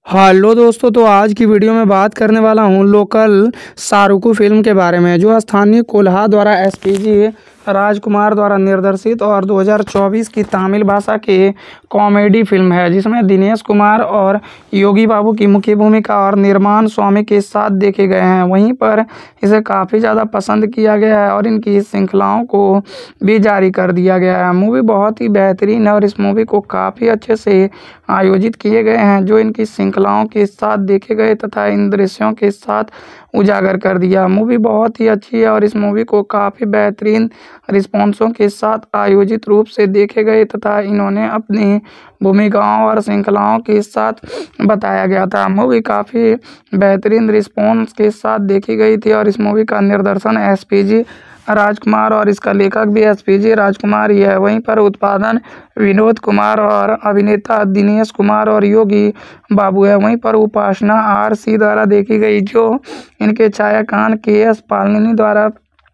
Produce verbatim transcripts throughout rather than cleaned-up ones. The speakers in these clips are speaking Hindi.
हेलो दोस्तों, तो आज की वीडियो में बात करने वाला हूं लोकल शाहरुख फिल्म के बारे में, जो स्थानीय कोल्हा द्वारा एसपीजी राजकुमार द्वारा निर्देशित और दो हज़ार चौबीस की तमिल भाषा की कॉमेडी फिल्म है, जिसमें दिनेश कुमार और योगी बाबू की मुख्य भूमिका और निर्माण स्वामी के साथ देखे गए हैं। वहीं पर इसे काफ़ी ज़्यादा पसंद किया गया है और इनकी श्रृंखलाओं को भी जारी कर दिया गया है। मूवी बहुत ही बेहतरीन है और इस मूवी को काफ़ी अच्छे से आयोजित किए गए हैं, जो इनकी श्रृंखलाओं के साथ देखे गए तथा इन दृश्यों के साथ उजागर कर दिया। मूवी बहुत ही अच्छी है और इस मूवी को काफ़ी बेहतरीन रिस्पॉन्सों के साथ आयोजित रूप से देखे गए तथा इन्होंने अपनी भूमिकाओं और श्रृंखलाओं के साथ बताया गया था। मूवी काफ़ी बेहतरीन रिस्पॉन्स के साथ देखी गई थी और इस मूवी का निर्देशन एसपीजी राजकुमार और इसका लेखक भी एसपीजी राजकुमार ही है। वहीं पर उत्पादन विनोद कुमार और अभिनेता दिनेश कुमार और योगी बाबू है। वहीं पर उपासना आर सी द्वारा देखी गई, जो इनके छायाकान के एस पालनी द्वारा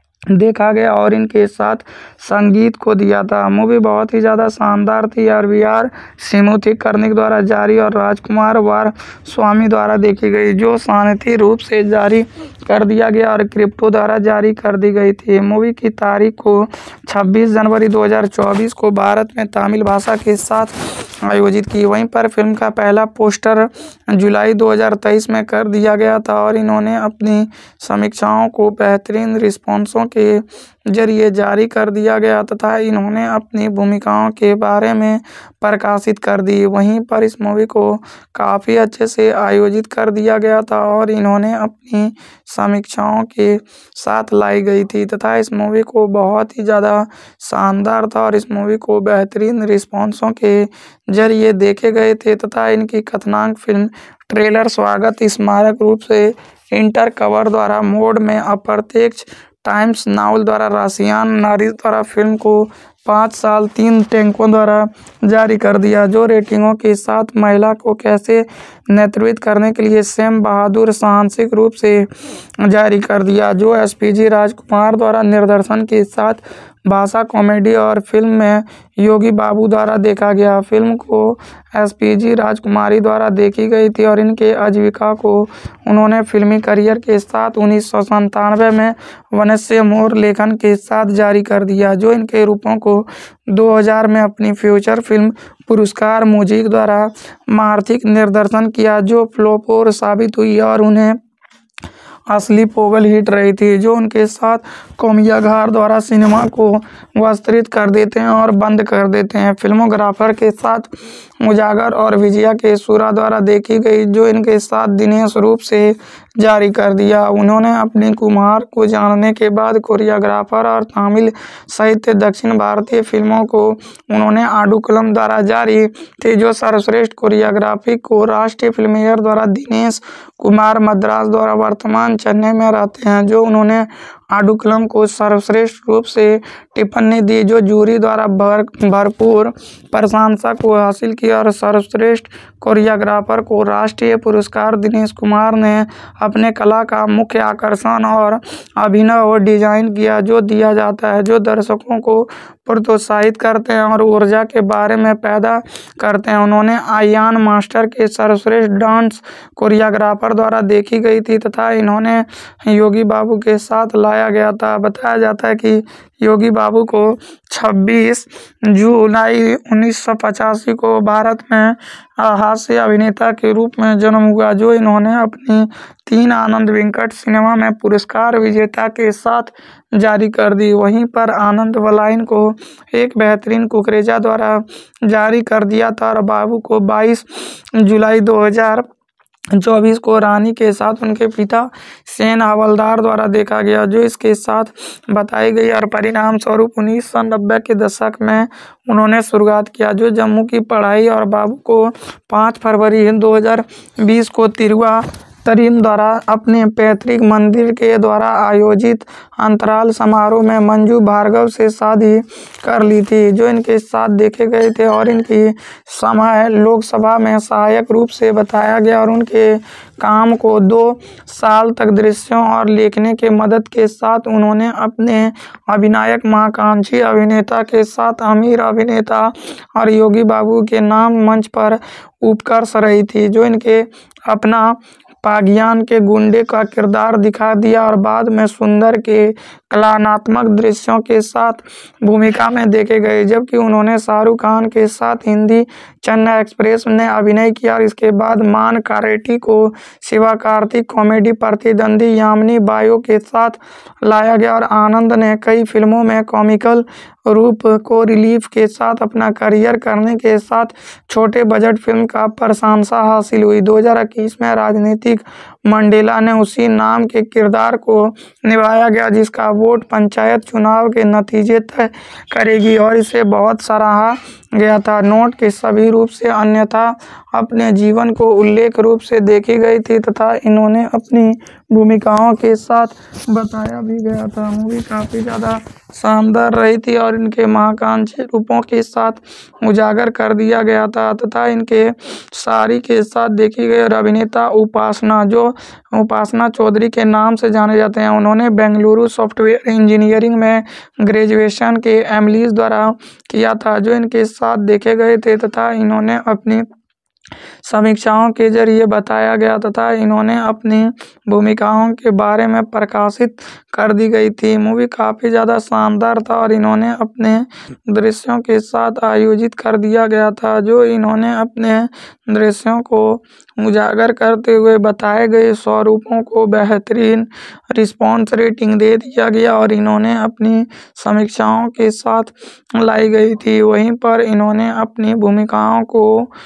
देखा गया और इनके साथ संगीत को दिया था। मूवी बहुत ही ज़्यादा शानदार थी और वी आर सिमुथिक कर्निक द्वारा जारी और राजकुमार वार स्वामी द्वारा देखी गई, जो शांति रूप से जारी कर दिया गया और क्रिप्टो द्वारा जारी कर दी गई थी। मूवी की तारीख को छब्बीस जनवरी दो हज़ार चौबीस को भारत में तमिल भाषा के साथ आयोजित की। वहीं पर फिल्म का पहला पोस्टर जुलाई दो हज़ार तेईस में कर दिया गया था और इन्होंने अपनी समीक्षाओं को बेहतरीन रिस्पॉन्सों के जरिए जारी कर दिया गया तथा इन्होंने अपनी भूमिकाओं के बारे में प्रकाशित कर दी। वहीं पर इस मूवी को काफ़ी अच्छे से आयोजित कर दिया गया था और इन्होंने अपनी समीक्षाओं के साथ लाई गई थी तथा इस मूवी को बहुत ही ज़्यादा शानदार था और इस मूवी को बेहतरीन रिस्पॉन्सों के जरिए देखे गए थे तथा इनकी कथनांक फिल्म ट्रेलर स्वागत स्मारक रूप से इंटर कवर द्वारा मोड में अप्रत्यक्ष टाइम्स नाउल द्वारा राशियान नारी द्वारा फिल्म को पाँच साल तीन टैंकों द्वारा जारी कर दिया, जो रेटिंगों के साथ महिला को कैसे नेतृत्व करने के लिए सैम बहादुर साहसिक रूप से जारी कर दिया, जो एसपीजी राजकुमार द्वारा निर्देशन के साथ भाषा कॉमेडी और फिल्म में योगी बाबू द्वारा देखा गया। फिल्म को एसपीजी राजकुमारी द्वारा देखी गई थी और इनके आजीविका को उन्होंने फिल्मी करियर के साथ उन्नीस सौ संतानवे में वनस्य मोर लेखन के साथ जारी कर दिया, जो इनके रूपों को दो हज़ार में अपनी फ्यूचर फिल्म पुरस्कार म्यूजिक द्वारा आर्थिक निर्देशन किया, जो फ्लॉप साबित हुई और उन्हें असली पोगल हिट रही थी, जो उनके साथ कोमियाघार द्वारा सिनेमा को विस्तृत कर देते हैं और बंद कर देते हैं। फिल्मोग्राफर के साथ उजागर और विजया के सूरा द्वारा देखी गई, जो इनके साथ दिनेश रूप से जारी कर दिया। उन्होंने अपने कुमार को जानने के बाद कोरियोग्राफर और तमिल साहित्य दक्षिण भारतीय फिल्मों को उन्होंने आडुकलम द्वारा जारी थे, जो सर्वश्रेष्ठ कोरियोग्राफी को राष्ट्रीय फिल्मेयर द्वारा दिनेश कुमार मद्रास द्वारा वर्तमान चेन्नई में रहते हैं, जो उन्होंने आडुकलम को सर्वश्रेष्ठ रूप से टिप्पणी दी, जो जूरी द्वारा भर भरपूर प्रशंसा को हासिल किया और सर्वश्रेष्ठ कोरियोग्राफर को राष्ट्रीय पुरस्कार दिनेश कुमार ने अपने कला का मुख्य आकर्षण और अभिनव और डिजाइन किया, जो दिया जाता है, जो दर्शकों को प्रोत्साहित करते हैं और ऊर्जा के बारे में पैदा करते हैं। उन्होंने आयान मास्टर के सर्वश्रेष्ठ डांस कोरियोग्राफर द्वारा देखी गई थी तथा इन्होंने योगी बाबू के साथ लाया गया था। बताया जाता है कि योगी बाबू को छब्बीस जुलाई उन्नीस सौ पचासी को भारत में हास्य अभिनेता के रूप में जन्म हुआ, जो इन्होंने अपनी तीन आनंद वेंकट सिनेमा में पुरस्कार विजेता के साथ जारी कर दी। वहीं पर आनंद वलाइन को एक बेहतरीन कुकरेजा द्वारा जारी कर दिया था और बाबू को बाईस जुलाई दो हज़ार चौबीस को रानी के साथ उनके पिता सेन हवलदार द्वारा देखा गया, जो इसके साथ बताई गई और परिणाम स्वरूप उन्नीस सौ नब्बे के दशक में उन्होंने शुरुआत किया, जो जम्मू की पढ़ाई और बाबू को पाँच फरवरी दो हज़ार बीस को तिरुआ तरीम द्वारा अपने पैतृक मंदिर के द्वारा आयोजित अंतराल समारोह में मंजू भार्गव से शादी कर ली थी, जो इनके साथ देखे गए थे। और इनकी समय लोकसभा में सहायक रूप से बताया गया और उनके काम को दो साल तक दृश्यों और लेखनी के मदद के साथ उन्होंने अपने अभिनायक महाकांक्षी अभिनेता के साथ अमीर अभिनेता और योगी बाबू के नाम मंच पर उत्कर्ष रही थी, जो इनके अपना पागियान के गुंडे का किरदार दिखा दिया और बाद में सुंदर के कलात्मक दृश्यों के साथ भूमिका में देखे गए। जबकि उन्होंने शाहरुख खान के साथ हिंदी चेन्नई एक्सप्रेस में अभिनय किया और इसके बाद मान कारेटी को शिवा कार्तिक कॉमेडी प्रतिद्वंदी यामिनी बायो के साथ लाया गया और आनंद ने कई फिल्मों में कॉमिकल रूप को रिलीफ के साथ अपना करियर करने के साथ छोटे बजट फिल्म का प्रशंसा हासिल हुई। दो हज़ार इक्कीस में राजनीतिक मंडेला ने उसी नाम के किरदार को निभाया गया, जिसका वोट पंचायत चुनाव के नतीजे तय करेगी और इसे बहुत सराहा गया था। नोट के सभी रूप से अन्यथा अपने जीवन को उल्लेख रूप से देखी गई थी तथा इन्होंने अपनी भूमिकाओं के साथ बताया भी गया था। मूवी काफ़ी ज़्यादा शानदार रही थी और इनके महाकांक्षी रूपों के साथ उजागर कर दिया गया था तथा इनके सारी के साथ देखी गई। और अभिनेता उपासना, जो उपासना चौधरी के नाम से जाने जाते हैं, उन्होंने बेंगलुरु सॉफ्टवेयर इंजीनियरिंग में ग्रेजुएशन के एमलीज द्वारा किया था, जो इनके साथ देखे गए थे तथा इन्होंने अपनी समीक्षाओं के जरिए बताया गया तथा इन्होंने अपनी भूमिकाओं के बारे में प्रकाशित कर दी गई थी। मूवी काफ़ी ज़्यादा शानदार था और इन्होंने अपने दृश्यों के साथ आयोजित कर दिया गया था, जो इन्होंने अपने दृश्यों को उजागर करते हुए बताए गए स्वरूपों को बेहतरीन रिस्पॉन्स रेटिंग दे दिया गया और इन्होंने अपनी समीक्षाओं के साथ लाई गई थी। वहीं पर इन्होंने अपनी भूमिकाओं को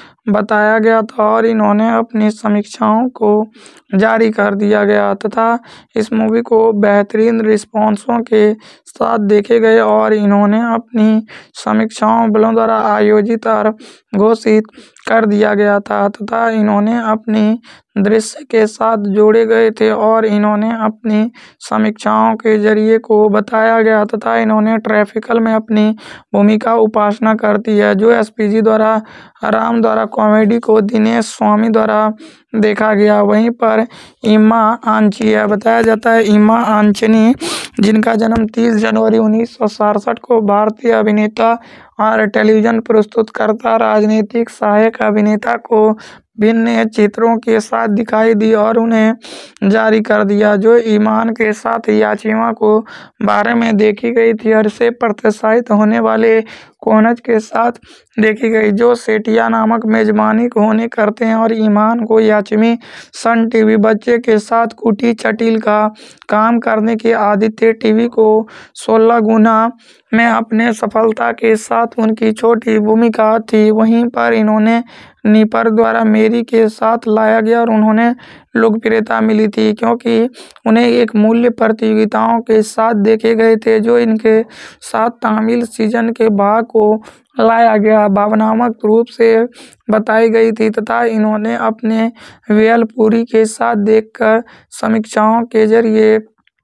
बताया गया था और इन्होंने अपनी समीक्षाओं को जारी कर दिया गया तथा इस मूवी को बेहतरीन रिस्पॉन्सों के साथ देखे गए और इन्होंने अपनी समीक्षाओं बलों द्वारा आयोजित और घोषित कर दिया गया था तथा इन्होंने अपनी दृश्य के साथ जोड़े गए थे और इन्होंने अपनी समीक्षाओं के जरिए को बताया गया तथा इन्होंने ट्रैफिकल में अपनी भूमिका उपासना करती है, जो एसपीजी द्वारा राम द्वारा कॉमेडी को दिनेश स्वामी द्वारा देखा गया। वहीं पर इमा आंची है, बताया जाता है इमा आंचनी, जिनका जन्म तीस जनवरी उन्नीस सौ सड़सठ को भारतीय अभिनेता और टेलीविज़न प्रस्तुतकर्ता राजनीतिक सहायक अभिनेता को भिन्न चित्रों के साथ दिखाई दी और उन्हें जारी कर दिया, जो ईमान के साथ याचिमा को बारे में देखी गई थी और इसे प्रत्याशित होने वाले कोनज के साथ देखी गई, जो सेठिया नामक मेजबानी होने करते हैं और ईमान को याचमी सन टीवी बच्चे के साथ कुटी चटिल का काम करने के आदित्य टीवी को सोलह गुना में अपने सफलता के साथ उनकी छोटी भूमिका थी। वहीं पर इन्होंने निपर द्वारा मेरी के साथ लाया गया और उन्होंने लोकप्रियता मिली थी क्योंकि उन्हें एक मूल्य प्रतियोगिताओं के साथ देखे गए थे, जो इनके साथ तमिल सीजन के भाग को लाया गया भावनात्मक रूप से बताई गई थी तथा इन्होंने अपने वेलपुरी के साथ देखकर समीक्षाओं के जरिए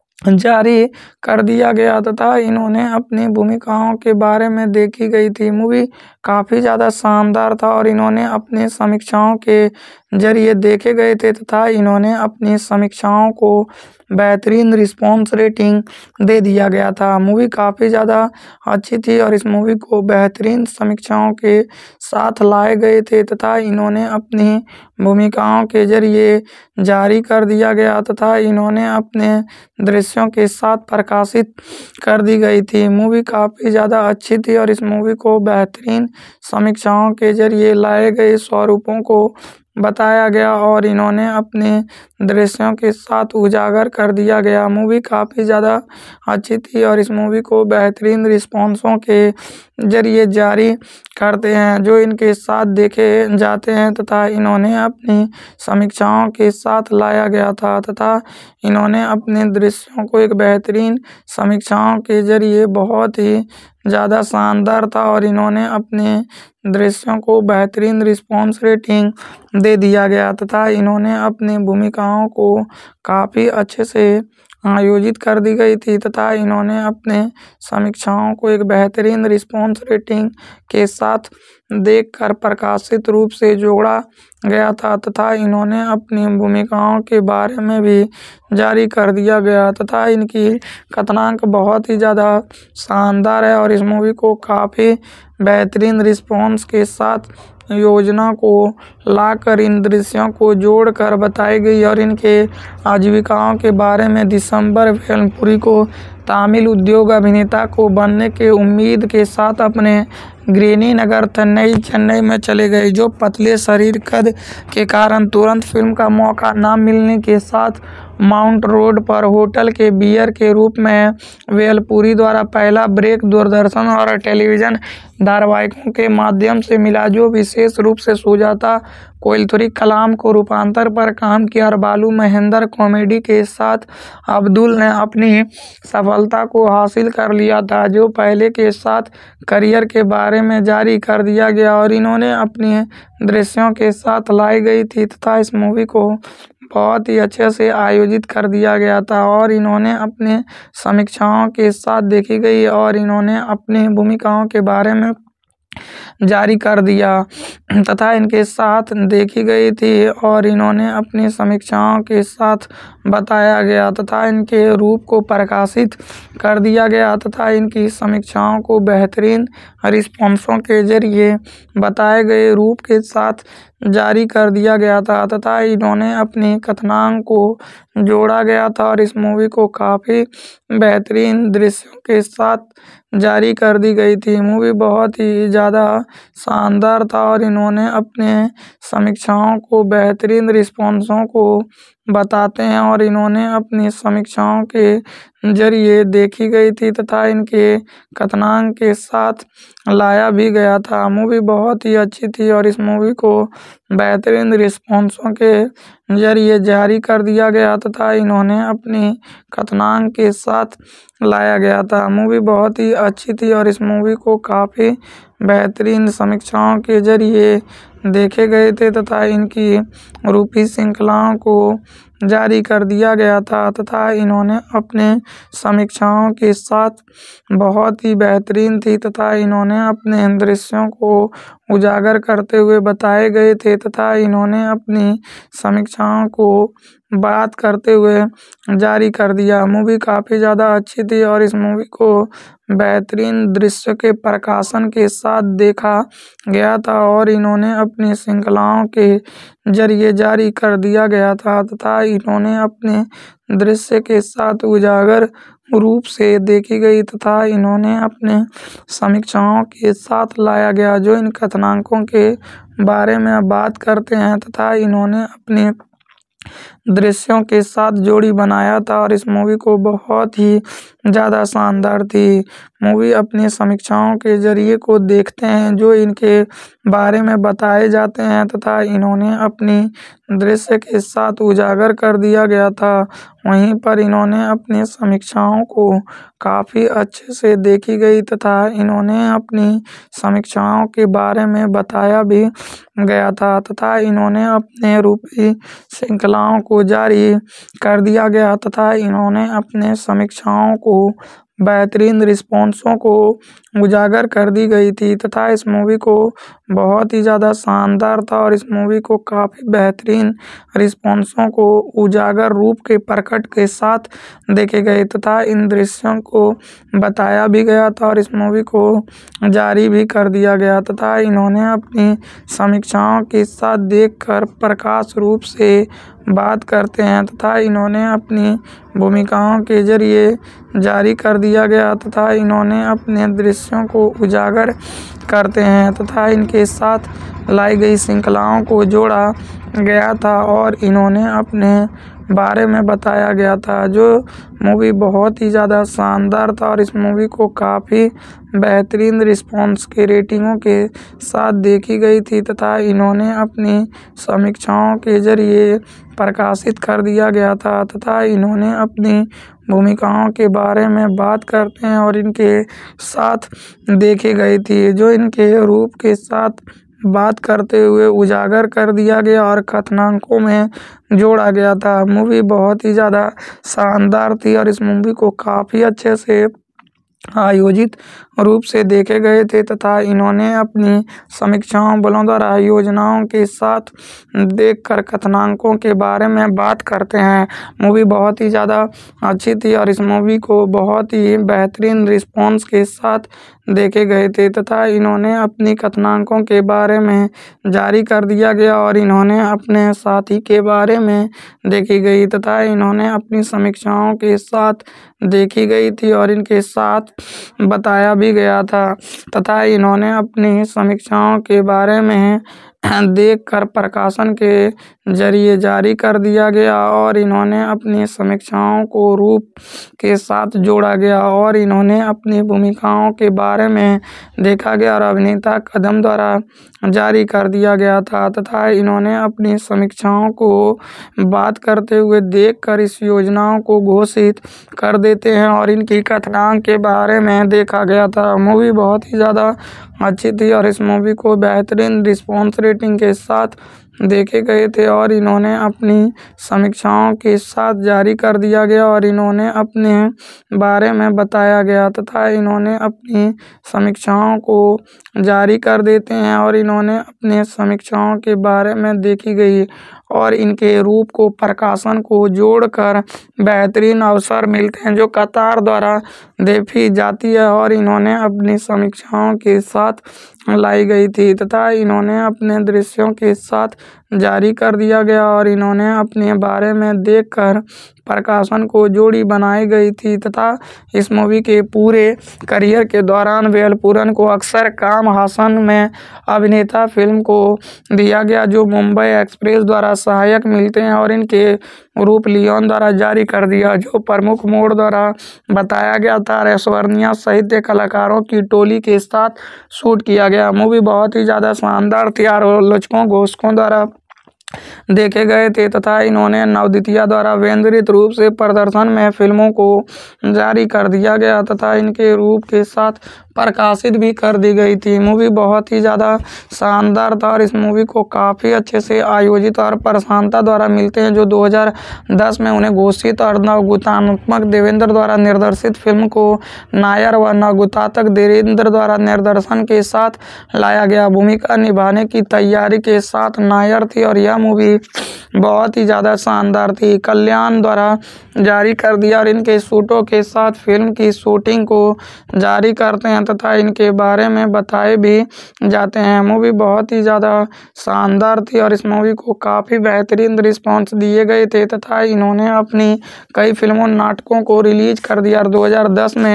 जारी कर दिया गया तथा इन्होंने अपनी भूमिकाओं के बारे में देखी गई थी। मूवी काफ़ी ज़्यादा शानदार था और इन्होंने अपने समीक्षाओं के जरिए देखे गए थे तथा इन्होंने अपनी समीक्षाओं को बेहतरीन रिस्पॉन्स रेटिंग दे दिया गया था। मूवी काफ़ी ज़्यादा अच्छी थी और इस मूवी को बेहतरीन समीक्षाओं के साथ लाए गए थे तथा इन्होंने अपनी भूमिकाओं के जरिए जारी कर दिया गया तथा इन्होंने अपने दृश्यों के साथ प्रकाशित कर दी गई थी। मूवी काफ़ी ज़्यादा अच्छी थी और इस मूवी को बेहतरीन समीक्षाओं के जरिए लाए गए स्वरूपों को बताया गया और इन्होंने अपने दृश्यों के साथ उजागर कर दिया गया। मूवी काफ़ी ज़्यादा अच्छी थी और इस मूवी को बेहतरीन रिस्पॉन्सों के जरिए जारी करते हैं, जो इनके साथ देखे जाते हैं तथा इन्होंने अपनी समीक्षाओं के साथ लाया गया था तथा इन्होंने अपने दृश्यों को एक बेहतरीन समीक्षाओं के जरिए बहुत ही ज़्यादा शानदार था और इन्होंने अपने दृश्यों को बेहतरीन रिस्पॉन्स रेटिंग दे दिया गया तथा इन्होंने अपनी भूमिकाओं को काफ़ी अच्छे से आयोजित कर दी गई थी तथा इन्होंने अपने समीक्षाओं को एक बेहतरीन रिस्पॉन्स रेटिंग के साथ देखकर प्रकाशित रूप से जोड़ा गया था तथा इन्होंने अपनी भूमिकाओं के बारे में भी जारी कर दिया गया तथा इनकी कथानक बहुत ही ज़्यादा शानदार है और इस मूवी को काफ़ी बेहतरीन रिस्पॉन्स के साथ योजना को लाकर इन दृश्यों को जोड़कर बताई गई और इनके आजीविकाओं के बारे में दिसंबर वेलपुरी को तमिल उद्योग अभिनेता को बनने के उम्मीद के साथ अपने ग्रीनी नगर चेन्नई चेन्नई में चले गए, जो पतले शरीर कद के कारण तुरंत फिल्म का मौका न मिलने के साथ माउंट रोड पर होटल के बियर के रूप में वेलपुरी द्वारा पहला ब्रेक दूरदर्शन और टेलीविज़न धारावाहिकों के माध्यम से मिला, जो विशेष रूप से सुजाता कोइलथुरी कलाम को रूपांतर पर काम किया और बालू महेंद्र कॉमेडी के साथ अब्दुल ने अपनी सफलता को हासिल कर लिया था, जो पहले के साथ करियर के बारे में जारी कर दिया गया और इन्होंने अपनी दृश्यों के साथ लाई गई थी तथा इस मूवी को बहुत ही अच्छे से आयोजित कर दिया गया था और इन्होंने अपने समीक्षाओं के साथ देखी गई और इन्होंने अपनी भूमिकाओं के बारे में जारी कर दिया तथा इनके साथ देखी गई थी और इन्होंने अपनी समीक्षाओं के साथ बताया गया तथा इनके रूप को प्रकाशित कर दिया गया तथा इनकी समीक्षाओं को बेहतरीन रिस्पॉन्सों के जरिए बताए गए रूप के साथ जारी कर दिया गया था तथा इन्होंने अपनी कथनांक को जोड़ा गया था और इस मूवी को काफ़ी बेहतरीन दृश्यों के साथ जारी कर दी गई थी। मूवी बहुत ही ज़्यादा शानदार था और इन्होंने अपने समीक्षाओं को बेहतरीन रिस्पॉन्सों को बताते हैं और इन्होंने अपनी समीक्षाओं के जरिए देखी गई थी तथा इनके कथनांक के साथ लाया भी गया था। मूवी बहुत ही अच्छी थी और इस मूवी को बेहतरीन रिस्पॉन्सों के जरिए जारी कर दिया गया तथा इन्होंने अपनी कथनांक के साथ लाया गया था। मूवी बहुत ही अच्छी थी और इस मूवी को काफ़ी बेहतरीन समीक्षाओं के जरिए देखे गए थे तथा इनकी रूपी श्रृंखलाओं को जारी कर दिया गया था तथा इन्होंने अपने समीक्षाओं के साथ बहुत ही बेहतरीन थी तथा इन्होंने अपने दृश्यों को उजागर करते हुए बताए गए थे तथा इन्होंने अपनी समीक्षाओं को बात करते हुए जारी कर दिया। मूवी काफ़ी ज़्यादा अच्छी थी और इस मूवी को बेहतरीन दृश्य के प्रकाशन के साथ देखा गया था और इन्होंने अपनी श्रृंखलाओं के जरिए जारी कर दिया गया था तथा इन्होंने अपने दृश्य के साथ उजागर रूप से देखी गई तथा इन्होंने अपने समीक्षाओं के साथ लाया गया, जो इन कथनांकों के बारे में बात करते हैं तथा इन्होंने अपने दृश्यों के साथ जोड़ी बनाया था और इस मूवी को बहुत ही ज़्यादा शानदार थी। मूवी अपनी समीक्षाओं के जरिए को देखते हैं जो इनके बारे में बताए जाते हैं तथा इन्होंने अपनी दृश्य के साथ उजागर कर दिया गया था। वहीं पर इन्होंने अपनी समीक्षाओं को काफ़ी अच्छे से देखी गई तथा इन्होंने अपनी समीक्षाओं के बारे में बताया भी गया था तथा इन्होंने अपने रूपी श्रृंखलाओं को जारी कर दिया गया तथा इन्होंने अपने समीक्षाओं को बेहतरीन रिस्पॉन्सों को उजागर कर दी गई थी तथा इस मूवी को बहुत ही ज़्यादा शानदार था और इस मूवी को काफ़ी बेहतरीन रिस्पॉन्सों को उजागर रूप के प्रकट के साथ देखे गए तथा इन दृश्यों को बताया भी गया था और इस मूवी को जारी भी कर दिया गया तथा इन्होंने अपनी समीक्षाओं के साथ देखकर प्रकाश रूप से बात करते हैं तथा इन्होंने अपनी भूमिकाओं के जरिए जारी कर दिया गया तथा इन्होंने अपने दृश्यों को उजागर करते हैं तथा इनके साथ लाई गई श्रृंखलाओं को जोड़ा गया था और इन्होंने अपने बारे में बताया गया था, जो मूवी बहुत ही ज़्यादा शानदार था और इस मूवी को काफ़ी बेहतरीन रिस्पॉन्स के रेटिंगों के साथ देखी गई थी तथा इन्होंने अपनी समीक्षाओं के ज़रिए प्रकाशित कर दिया गया था तथा इन्होंने अपनी भूमिकाओं के बारे में बात करते हैं और इनके साथ देखी गई थी, जो इनके रूप के साथ बात करते हुए उजागर कर दिया गया और कथानकों में जोड़ा गया था। मूवी बहुत ही ज़्यादा शानदार थी और इस मूवी को काफ़ी अच्छे से आयोजित रूप से देखे गए थे तथा इन्होंने अपनी समीक्षाओं बलों द्वारा योजनाओं के साथ देखकर कथानकों के बारे में बात करते हैं। मूवी बहुत ही ज़्यादा अच्छी थी और इस मूवी को बहुत ही बेहतरीन रिस्पॉन्स के साथ देखे गए थे तथा इन्होंने अपनी कथानकों के बारे में जारी कर दिया गया और इन्होंने अपने साथी के बारे में देखी गई तथा इन्होंने अपनी समीक्षाओं के साथ देखी गई थी और इनके साथ बताया भी गया था तथा इन्होंने अपनी समीक्षाओं के बारे में देखकर प्रकाशन के जरिए जारी कर दिया गया और इन्होंने अपनी समीक्षाओं को रूप के साथ जोड़ा गया और इन्होंने अपनी भूमिकाओं के बारे में देखा गया और अभिनेता कदम द्वारा जारी कर दिया गया था तथा इन्होंने अपनी समीक्षाओं को बात करते हुए देखकर इस योजनाओं को घोषित कर देते हैं और इनकी कथानक के बारे में देखा गया था। मूवी बहुत ही ज़्यादा अच्छी थी और इस मूवी को बेहतरीन रिस्पॉन्स रेटिंग के साथ देखे गए थे और इन्होंने अपनी समीक्षाओं के साथ जारी कर दिया गया और इन्होंने अपने बारे में बताया गया तथा इन्होंने अपनी समीक्षाओं को जारी कर देते हैं और इन्होंने अपने समीक्षाओं के बारे में देखी गई और इनके रूप को प्रकाशन को जोड़कर बेहतरीन अवसर मिलते हैं जो कतार द्वारा देखी जाती है और इन्होंने अपनी समीक्षाओं के साथ लाई गई थी तथा इन्होंने अपने दृश्यों के साथ जारी कर दिया गया और इन्होंने अपने बारे में देखकर प्रकाशन को जोड़ी बनाई गई थी तथा इस मूवी के पूरे करियर के दौरान वेलपुरन को अक्सर कमल हासन में अभिनेता फिल्म को दिया गया जो मुंबई एक्सप्रेस द्वारा सहायक मिलते हैं और इनके रूप लियोन द्वारा जारी कर दिया जो प्रमुख मोड द्वारा बताया गया था। ऐश्वर्या सहित कलाकारों की टोली के साथ शूट किया गया। मूवी बहुत ही ज़्यादा शानदार थी और आलोचकों घोषकों द्वारा देखे गए थे तथा इन्होंने नवद्वितीया द्वारा केंद्रित रूप से प्रदर्शन में फिल्मों को जारी कर दिया गया तथा इनके रूप के साथ प्रकाशित भी कर दी गई थी। मूवी बहुत ही ज़्यादा शानदार था और इस मूवी को काफ़ी अच्छे से आयोजित और प्रशांता द्वारा मिलते हैं जो दो हज़ार दस में उन्हें घोषित और नवगुतात्मक देवेंद्र द्वारा निर्देशित फिल्म को नायर व नवगुतात्मक देवेंद्र द्वारा निर्देशन के साथ लाया गया। भूमिका निभाने की तैयारी के साथ नायर थी और यह मूवी बहुत ही ज़्यादा शानदार थी। कल्याण द्वारा जारी कर दिया और इनके शूटों के साथ फिल्म की शूटिंग को जारी करते हैं तथा इनके बारे में बताए भी जाते हैं। मूवी बहुत ही ज़्यादा शानदार थी और इस मूवी को काफ़ी बेहतरीन रिस्पांस दिए गए थे तथा इन्होंने अपनी कई फिल्मों नाटकों को रिलीज कर दिया और दो हज़ार दस में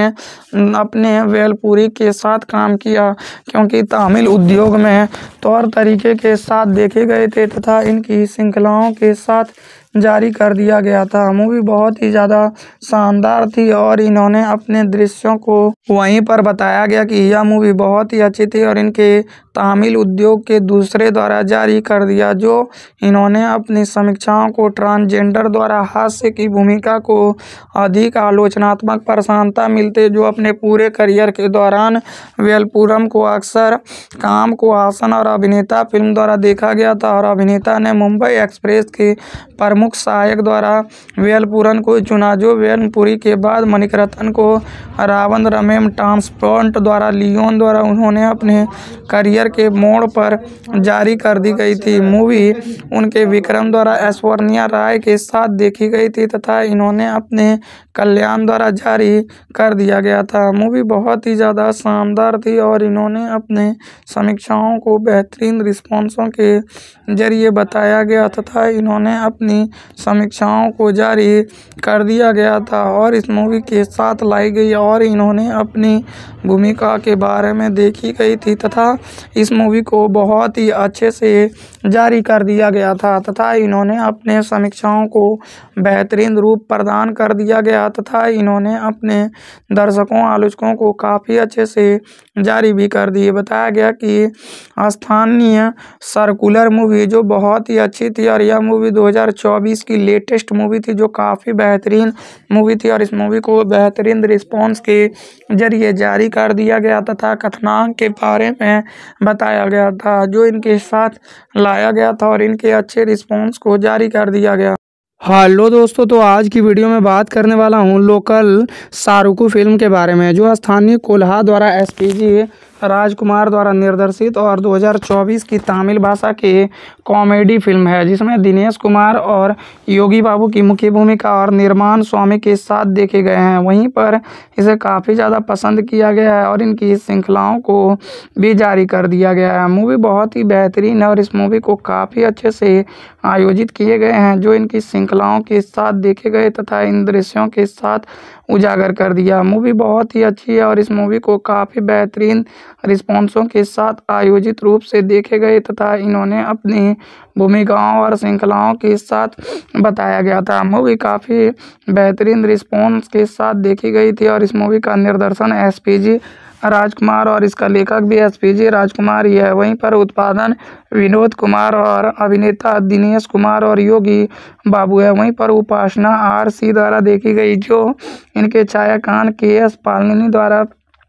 अपने वेलपुरी के साथ काम किया क्योंकि तमिल उद्योग में तौर तरीके के साथ देखे गए थे तथा इनकी श्रृंखलाओं के साथ जारी कर दिया गया था। मूवी बहुत ही ज़्यादा शानदार थी और इन्होंने अपने दृश्यों को वहीं पर बताया गया कि यह मूवी बहुत ही अच्छी थी और इनके तमिल उद्योग के दूसरे द्वारा जारी कर दिया जो इन्होंने अपनी समीक्षाओं को ट्रांसजेंडर द्वारा हास्य की भूमिका को अधिक आलोचनात्मक प्रशंसा मिलते जो अपने पूरे करियर के दौरान वेलपुरम को अक्सर कमल हासन और अभिनेता फिल्म द्वारा देखा गया था और अभिनेता ने मुंबई एक्सप्रेस के प्रमुख सहायक द्वारा वेलपुरन को चुना जो वेलपुरी के बाद मणिरत्नम को रावण रमेश ट्रांसपोर्ट द्वारा लियोन द्वारा उन्होंने अपने करियर के मोड़ पर जारी कर दी गई थी। मूवी उनके विक्रम द्वारा ऐश्वर्या राय के साथ देखी गई थी तथा इन्होंने अपने कल्याण द्वारा जारी कर दिया गया था। मूवी बहुत ही ज़्यादा शानदार थी और इन्होंने अपने समीक्षाओं को बेहतरीन रिस्पॉन्सों के जरिए बताया गया तथा इन्होंने अपनी समीक्षाओं को जारी कर दिया गया था और इस मूवी के साथ लाई गई और इन्होंने अपनी भूमिका के बारे में देखी गई थी तथा इस मूवी को बहुत ही अच्छे से जारी कर दिया गया था तथा इन्होंने अपने समीक्षाओं को बेहतरीन रूप प्रदान कर दिया गया तथा इन्होंने अपने दर्शकों आलोचकों को काफ़ी अच्छे से जारी भी कर दिए। बताया गया कि स्थानीय सर्कुलर मूवी जो बहुत ही अच्छी थी और यह मूवी दो हज़ार चौबीस की लेटेस्ट मूवी थी जो काफ़ी बेहतरीन मूवी थी और इस मूवी को बेहतरीन रिस्पॉन्स के जरिए जारी कर दिया गया तथा कथनांक के बारे में बताया गया था जो इनके साथ लाया गया था और इनके अच्छे रिस्पॉन्स को जारी कर दिया गया। हेलो दोस्तों, तो आज की वीडियो में बात करने वाला हूं लोकल सारुकू फिल्म के बारे में जो स्थानीय कोल्हा द्वारा एसपीजी राजकुमार द्वारा निर्देशित और दो हज़ार चौबीस की तमिल भाषा की कॉमेडी फिल्म है जिसमें दिनेश कुमार और योगी बाबू की मुख्य भूमिका और निर्माण स्वामी के साथ देखे गए हैं। वहीं पर इसे काफ़ी ज़्यादा पसंद किया गया है और इनकी श्रृंखलाओं को भी जारी कर दिया गया है। मूवी बहुत ही बेहतरीन है और इस मूवी को काफ़ी अच्छे से आयोजित किए गए हैं जो इनकी श्रृंखलाओं के साथ देखे गए तथा इन दृश्यों के साथ उजागर कर दिया। मूवी बहुत ही अच्छी है और इस मूवी को काफ़ी बेहतरीन रिस्पॉन्सों के साथ आयोजित रूप से देखे गए तथा इन्होंने अपनी भूमिकाओं और श्रृंखलाओं के साथ बताया गया था। मूवी काफ़ी बेहतरीन रिस्पॉन्स के साथ देखी गई थी और इस मूवी का निर्देशन एसपीजी राजकुमार और इसका लेखक भी एसपीजी राजकुमार ही है। वहीं पर उत्पादन विनोद कुमार और अभिनेता दिनेश कुमार और योगी बाबू है। वहीं पर उपासना आर सी द्वारा देखी गई जो इनके छायाकान के एस पालनी द्वारा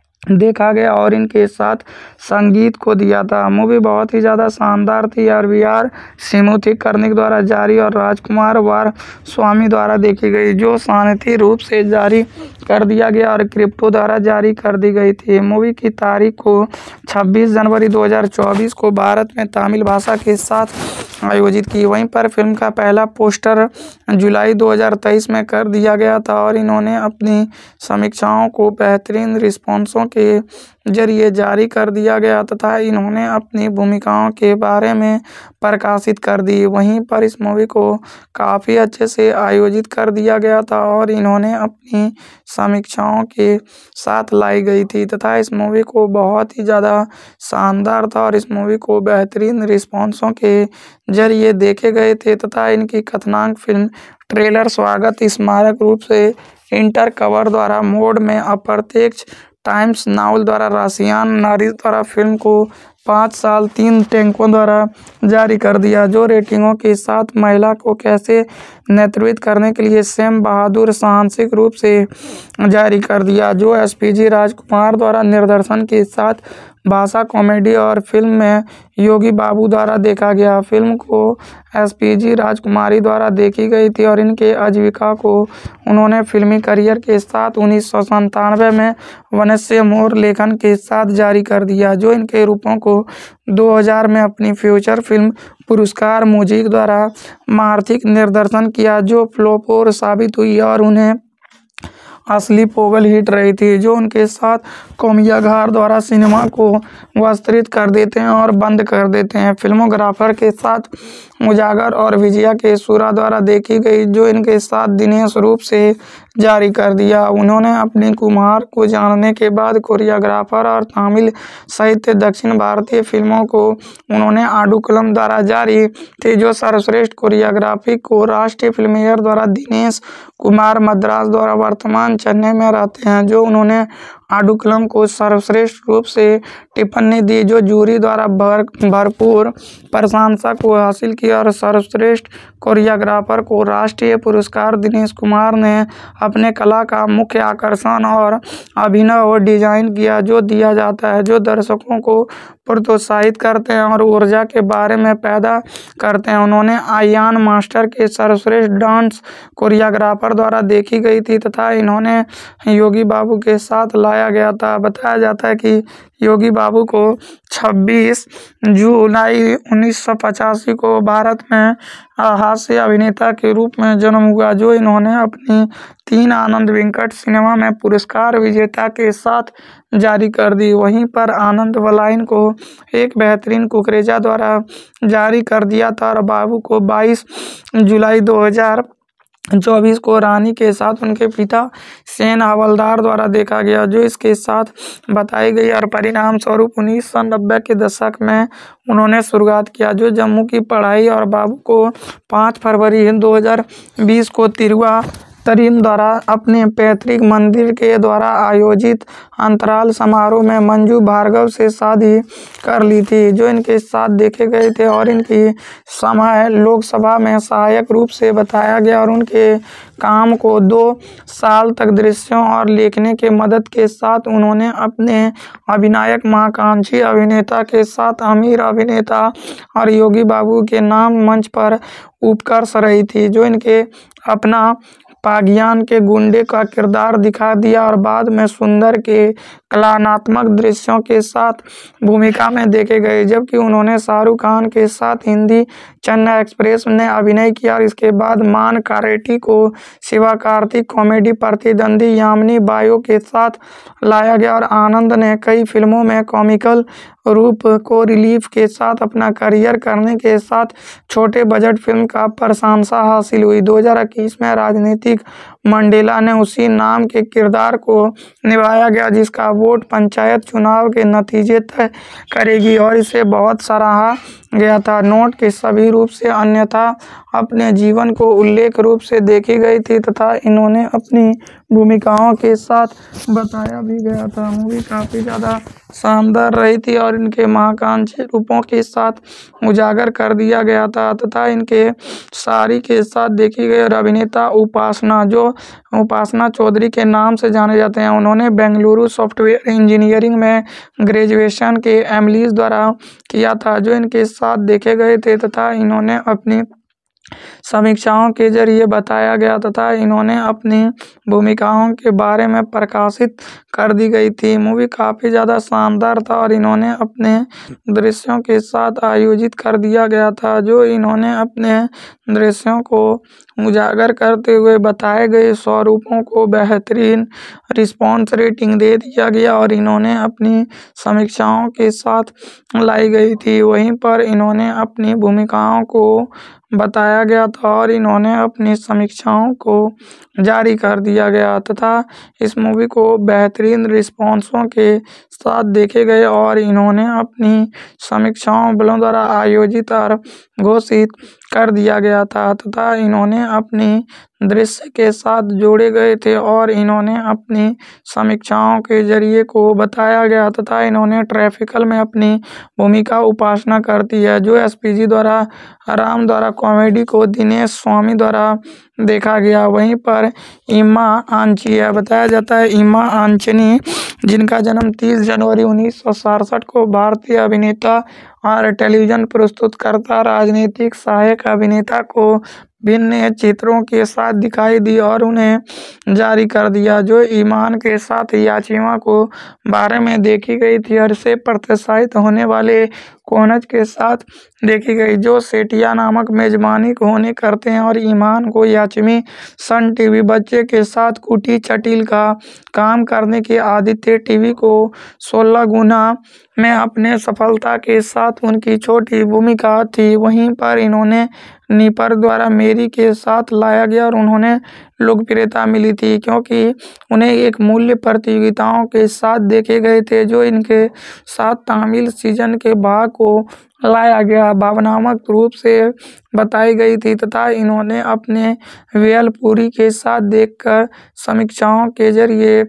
देखा गया और इनके साथ संगीत को दिया था। मूवी बहुत ही ज़्यादा शानदार थी और वी आर सिमुथी कर्णिक द्वारा जारी और राजकुमार वार स्वामी द्वारा देखी गई जो शांति रूप से जारी कर दिया गया और क्रिप्टो द्वारा जारी कर दी गई थी। मूवी की तारीख को छब्बीस जनवरी दो हज़ार चौबीस को भारत में तमिल भाषा के साथ आयोजित की। वहीं पर फिल्म का पहला पोस्टर जुलाई दो हज़ार तेईस में कर दिया गया था और इन्होंने अपनी समीक्षाओं को बेहतरीन रिस्पॉन्सों के जरिए जारी कर दिया गया तथा इन्होंने अपनी भूमिकाओं के बारे में प्रकाशित कर दी। वहीं पर इस मूवी को काफ़ी अच्छे से आयोजित कर दिया गया था और इन्होंने अपनी समीक्षाओं के साथ लाई गई थी तथा इस मूवी को बहुत ही ज़्यादा शानदार था और इस मूवी को बेहतरीन रिस्पॉन्सों के जरिए देखे गए थे तथा इनकी कथनांक फिल्म ट्रेलर स्वागत स्मारक रूप से इंटर कवर द्वारा मोड में अप्रत्यक्ष टाइम्स नावल द्वारा राशियान नारी द्वारा फिल्म को पाँच साल तीन टैंकों द्वारा जारी कर दिया जो रेटिंगों के साथ महिला को कैसे नेतृत्व करने के लिए सैम बहादुर साहसिक रूप से जारी कर दिया जो एसपीजी राजकुमार द्वारा निर्देशन के साथ भाषा कॉमेडी और फिल्म में योगी बाबू द्वारा देखा गया। फिल्म को एसपीजी राजकुमारी द्वारा देखी गई थी और इनके आजीविका को उन्होंने फिल्मी करियर के साथ उन्नीस सौ संतानवे में वनस्य मोर लेखन के साथ जारी कर दिया जो इनके रूपों को दो हज़ार में अपनी फ्यूचर फिल्म पुरस्कार म्यूजिक द्वारा आर्थिक निर्देशन किया जो फ्लॉप साबित हुई और उन्हें असली पोगल हिट रही थी जो उनके साथ कोमियाघार द्वारा सिनेमा को विस्तृत कर देते हैं और बंद कर देते हैं। फिल्मोग्राफर के साथ उजागर और विजया के सूरा द्वारा देखी गई जो इनके साथ दिनेश रूप से जारी कर दिया। उन्होंने अपनी कुमार को जानने के बाद कोरियोग्राफर और तमिल साहित्य दक्षिण भारतीय फिल्मों को उन्होंने आडुकलम द्वारा जारी थी जो सर्वश्रेष्ठ कोरियोग्राफी को राष्ट्रीय फिल्मेयर द्वारा दिनेश कुमार मद्रास द्वारा वर्तमान चेन्नई में रहते हैं जो उन्होंने आडुकलम को सर्वश्रेष्ठ रूप से टिप्पणी दी जो जूरी द्वारा भर भरपूर प्रशंसा को हासिल किया और सर्वश्रेष्ठ कोरियोग्राफर को राष्ट्रीय पुरस्कार दिनेश कुमार ने अपने कला का मुख्य आकर्षण और अभिनव डिजाइन किया जो दिया जाता है जो दर्शकों को प्रोत्साहित करते हैं और ऊर्जा के बारे में पैदा करते हैं। उन्होंने आयान मास्टर के सर्वश्रेष्ठ डांस कोरियोग्राफर द्वारा देखी गई थी तथा इन्होंने योगी बाबू के साथ लाया लाया गया था। बताया जाता है कि योगी बाबू को छब्बीस जुलाई उन्नीस सौ पचासी को भारत में हास्य अभिनेता के रूप में जन्म हुआ, जो इन्होंने अपनी तीन आनंद वेंकट सिनेमा में पुरस्कार विजेता के साथ जारी कर दी। वहीं पर आनंद वलाइन को एक बेहतरीन कुकरेजा द्वारा जारी कर दिया था और बाबू को बाईस जुलाई दो हज़ार चौबीस को रानी के साथ उनके पिता सेन हवलदार द्वारा देखा गया, जो इसके साथ बताई गई और परिणाम स्वरूप उन्नीस सौ नब्बे के दशक में उन्होंने शुरुआत किया, जो जम्मू की पढ़ाई और बाबू को पाँच फरवरी दो हज़ार बीस को तिरुआ तरीन द्वारा अपने पैतृक मंदिर के द्वारा आयोजित अंतराल समारोह में मंजू भार्गव से शादी कर ली थी, जो इनके साथ देखे गए थे और इनकी समय लोकसभा में सहायक रूप से बताया गया और उनके काम को दो साल तक दृश्यों और लिखने के मदद के साथ उन्होंने अपने अभिनायक महाकांक्षी अभिनेता के साथ अमीर अभिनेता और योगी बाबू के नाम मंच पर उत्कर्ष रही थी, जो इनके अपना पागियान के गुंडे का किरदार दिखा दिया और बाद में सुंदर के कलात्मक दृश्यों के साथ भूमिका में देखे गए, जबकि उन्होंने शाहरुख खान के साथ हिंदी चेन्नई एक्सप्रेस में अभिनय किया और इसके बाद मान कारेटी को शिवा कार्तिक कॉमेडी प्रतिद्वंदी यामिनी बायो के साथ लाया गया और आनंद ने कई फिल्मों में कॉमिकल रूप को रिलीफ के साथ अपना करियर करने के साथ छोटे बजट फिल्म का प्रशंसा हासिल हुई। दो हज़ार इक्कीस में राजनीतिक मंडेला ने उसी नाम के किरदार को निभाया गया, जिसका वोट पंचायत चुनाव के नतीजे तय करेगी और इसे बहुत सराहा गया था। नोट के सभी रूप से अन्यथा अपने जीवन को उल्लेख रूप से देखी गई थी तथा इन्होंने अपनी भूमिकाओं के साथ बताया भी गया था। मूवी काफ़ी ज़्यादा शानदार रही थी और इनके महाकांक्षी रूपों के साथ उजागर कर दिया गया था तथा इनके सारी के साथ देखी गई और अभिनेता उपासना, जो उपासना चौधरी के नाम से जाने जाते हैं, उन्होंने बेंगलुरु सॉफ्टवेयर इंजीनियरिंग में ग्रेजुएशन के एमलीज द्वारा किया था, जो इनके साथ देखे गए थे तथा इन्होंने अपनी समीक्षाओं के जरिए बताया गया तथा इन्होंने अपनी भूमिकाओं के बारे में प्रकाशित कर दी गई थी। मूवी काफ़ी ज़्यादा शानदार था और इन्होंने अपने दृश्यों के साथ आयोजित कर दिया गया था, जो इन्होंने अपने दृश्यों को उजागर करते हुए बताए गए स्वरूपों को बेहतरीन रिस्पॉन्स रेटिंग दे दिया गया और इन्होंने अपनी समीक्षाओं के साथ लाई गई थी। वहीं पर इन्होंने अपनी भूमिकाओं को बताया गया था और इन्होंने अपनी समीक्षाओं को जारी कर दिया गया तथा इस मूवी को बेहतरीन रिस्पॉन्सों के साथ देखे गए और इन्होंने अपनी समीक्षाओं बलों द्वारा आयोजित और घोषित कर दिया गया था तथा इन्होंने अपनी दृश्य के साथ जोड़े गए थे और इन्होंने अपनी समीक्षाओं के जरिए को बताया गया तथा इन्होंने ट्रैफिकल में अपनी भूमिका उपासना करती है, जो एसपीजी द्वारा राम द्वारा कॉमेडी को दिनेश स्वामी द्वारा देखा गया। वहीं पर इमा आंची है, बताया जाता है इमा आंचनी, जिनका जन्म तीस जनवरी उन्नीस सौ सड़सठ को भारतीय अभिनेता और टेलीविज़न प्रस्तुतकर्ता राजनीतिक सहायक अभिनेता को भिन्न चित्रों के साथ दिखाई दी और उन्हें जारी कर दिया, जो ईमान के साथ याचिमा को बारे में देखी गई थी और इसे प्रत्याशित होने वाले कोनज के साथ देखी गई, जो सेठिया नामक मेजबानी होने करते हैं और ईमान को याचमी सन टीवी बच्चे के साथ कुटी चटिल का काम करने की आदित्य टीवी को सोलह गुना में अपने सफलता के साथ उनकी छोटी भूमिका थी। वहीं पर इन्होंने निपर द्वारा मेरी के साथ लाया गया और उन्होंने लोकप्रियता मिली थी क्योंकि उन्हें एक मूल्य प्रतियोगिताओं के साथ देखे गए थे, जो इनके साथ तमिल सीजन के भाग को लाया गया भावनात्मक रूप से बताई गई थी तथा इन्होंने अपने वेलपुरी के साथ देखकर समीक्षाओं के जरिए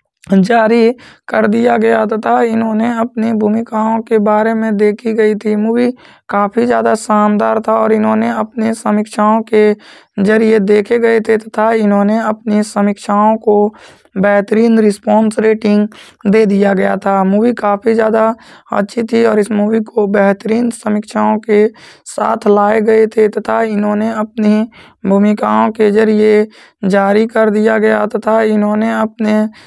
जारी कर दिया गया तथा इन्होंने अपनी भूमिकाओं के बारे में देखी गई थी। मूवी काफ़ी ज़्यादा शानदार था और इन्होंने अपनी समीक्षाओं के जरिए देखे गए थे तथा इन्होंने अपनी समीक्षाओं को बेहतरीन रिस्पॉन्स रेटिंग दे दिया गया था। मूवी काफ़ी ज़्यादा अच्छी थी और इस मूवी को बेहतरीन समीक्षाओं के साथ लाए गए थे तथा इन्होंने अपनी भूमिकाओं के जरिए जारी कर दिया गया तथा इन्होंने अपने दृश्य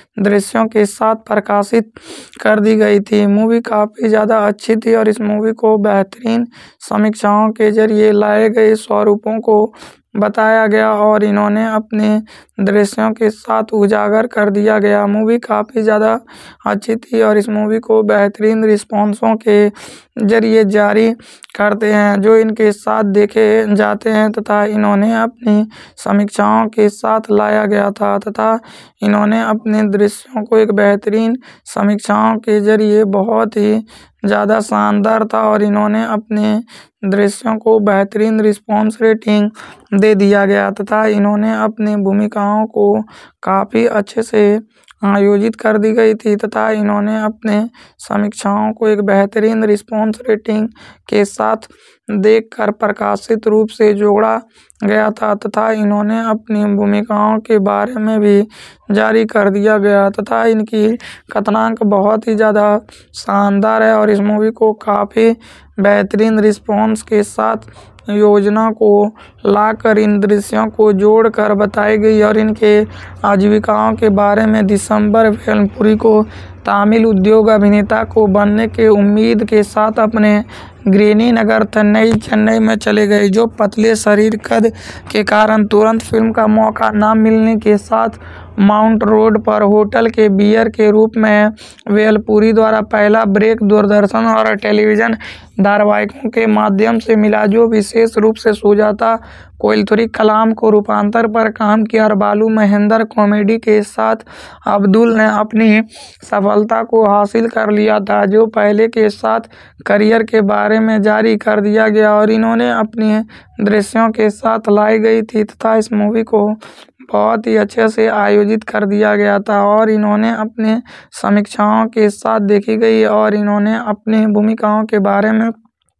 दृश्यों के साथ प्रकाशित कर दी गई थी। मूवी काफ़ी ज़्यादा अच्छी थी और इस मूवी को बेहतरीन समीक्षाओं के जरिए लाए गए स्वरूपों को बताया गया और इन्होंने अपने दृश्यों के साथ उजागर कर दिया गया। मूवी काफ़ी ज़्यादा अच्छी थी और इस मूवी को बेहतरीन रिस्पॉन्सों के जरिए जारी करते हैं जो इनके साथ देखे जाते हैं तथा इन्होंने अपनी समीक्षाओं के साथ लाया गया था तथा इन्होंने अपने दृश्यों को एक बेहतरीन समीक्षाओं के जरिए बहुत ही ज़्यादा शानदार था और इन्होंने अपने दृश्यों को बेहतरीन रिस्पॉन्स रेटिंग दे दिया गया तथा इन्होंने अपनी भूमिकाओं को काफ़ी अच्छे से आयोजित कर दी गई थी तथा इन्होंने अपने समीक्षाओं को एक बेहतरीन रिस्पॉन्स रेटिंग के साथ देखकर प्रकाशित रूप से जोड़ा गया था तथा इन्होंने अपनी भूमिकाओं के बारे में भी जारी कर दिया गया तथा इनकी कथनांक बहुत ही ज़्यादा शानदार है और इस मूवी को काफ़ी बेहतरीन रिस्पॉन्स के साथ योजना को लाकर इन दृश्यों को जोड़कर बताई गई और इनके आजीविकाओं के बारे में दिसंबर वेलपुरी को तमिल उद्योग अभिनेता को बनने के उम्मीद के साथ अपने ग्रीनी नगर चेन्नई चेन्नई में चले गए, जो पतले शरीर कद के कारण तुरंत फिल्म का मौका न मिलने के साथ माउंट रोड पर होटल के बियर के रूप में वेलपुरी द्वारा पहला ब्रेक दूरदर्शन और टेलीविज़न धारावाहिकों के माध्यम से मिला, जो विशेष रूप से सुजाता कोइलथुरी कलाम को रूपांतर पर काम किया और बालू महेंद्र कॉमेडी के साथ अब्दुल ने अपनी सफलता को हासिल कर लिया था, जो पहले के साथ करियर के बारे में जारी कर दिया गया और इन्होंने अपने दृश्यों के साथ लाई गई थी तथा इस मूवी को बहुत ही अच्छे से आयोजित कर दिया गया था और इन्होंने अपने समीक्षाओं के साथ देखी गई और इन्होंने अपनी भूमिकाओं के बारे में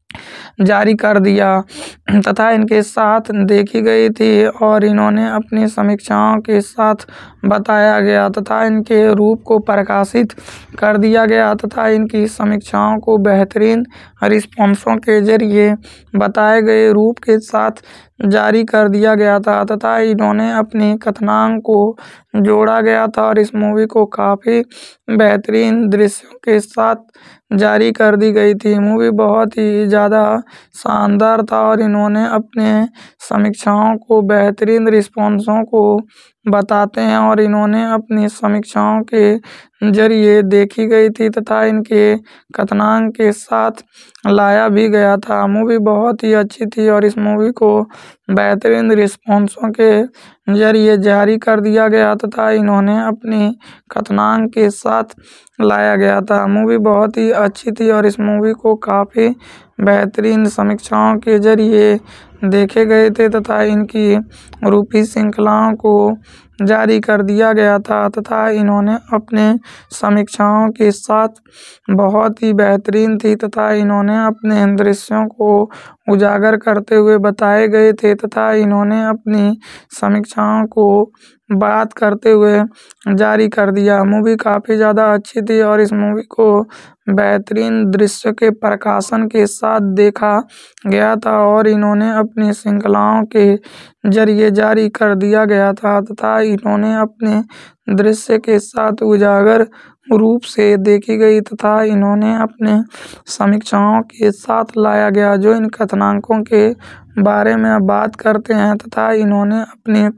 जारी कर दिया तथा इनके साथ देखी गई थी और इन्होंने अपनी समीक्षाओं के साथ बताया गया तथा इनके रूप को प्रकाशित कर दिया गया तथा इनकी समीक्षाओं को बेहतरीन रिस्पॉन्सों के जरिए बताए गए रूप के साथ जारी कर दिया गया था तथा इन्होंने अपनी कथनांक को जोड़ा गया था और इस मूवी को काफ़ी बेहतरीन दृश्यों के साथ जारी कर दी गई थी। मूवी बहुत ही ज़्यादा शानदार था और इन्होंने अपने समीक्षाओं को बेहतरीन रिस्पॉन्सों को बताते हैं और इन्होंने अपनी समीक्षाओं के जरिए देखी गई थी तथा इनके कथनांक के साथ लाया भी गया था। मूवी बहुत ही अच्छी थी और इस मूवी को बेहतरीन रिस्पॉन्सों के जरिए जारी कर दिया गया तथा इन्होंने अपनी कथनांक के साथ लाया गया था। मूवी बहुत ही अच्छी थी और इस मूवी को काफ़ी बेहतरीन समीक्षाओं के जरिए देखे गए थे तथा इनकी रूपी श्रृंखलाओं को जारी कर दिया गया था तथा इन्होंने अपने समीक्षाओं के साथ बहुत ही बेहतरीन थी तथा इन्होंने अपने दृश्यों को उजागर करते हुए बताए गए थे तथा इन्होंने अपनी समीक्षाओं को बात करते हुए जारी कर दिया। मूवी काफ़ी ज़्यादा अच्छी थी और इस मूवी को बेहतरीन दृश्य के प्रकाशन के साथ देखा गया था और इन्होंने अपनी श्रृंखलाओं के जरिए जारी कर दिया गया था तथा इन्होंने अपने दृश्य के साथ उजागर रूप से देखी गई तथा इन्होंने अपने समीक्षाओं के साथ लाया गया, जो इन कथनांकों के बारे में बात करते हैं तथा इन्होंने अपने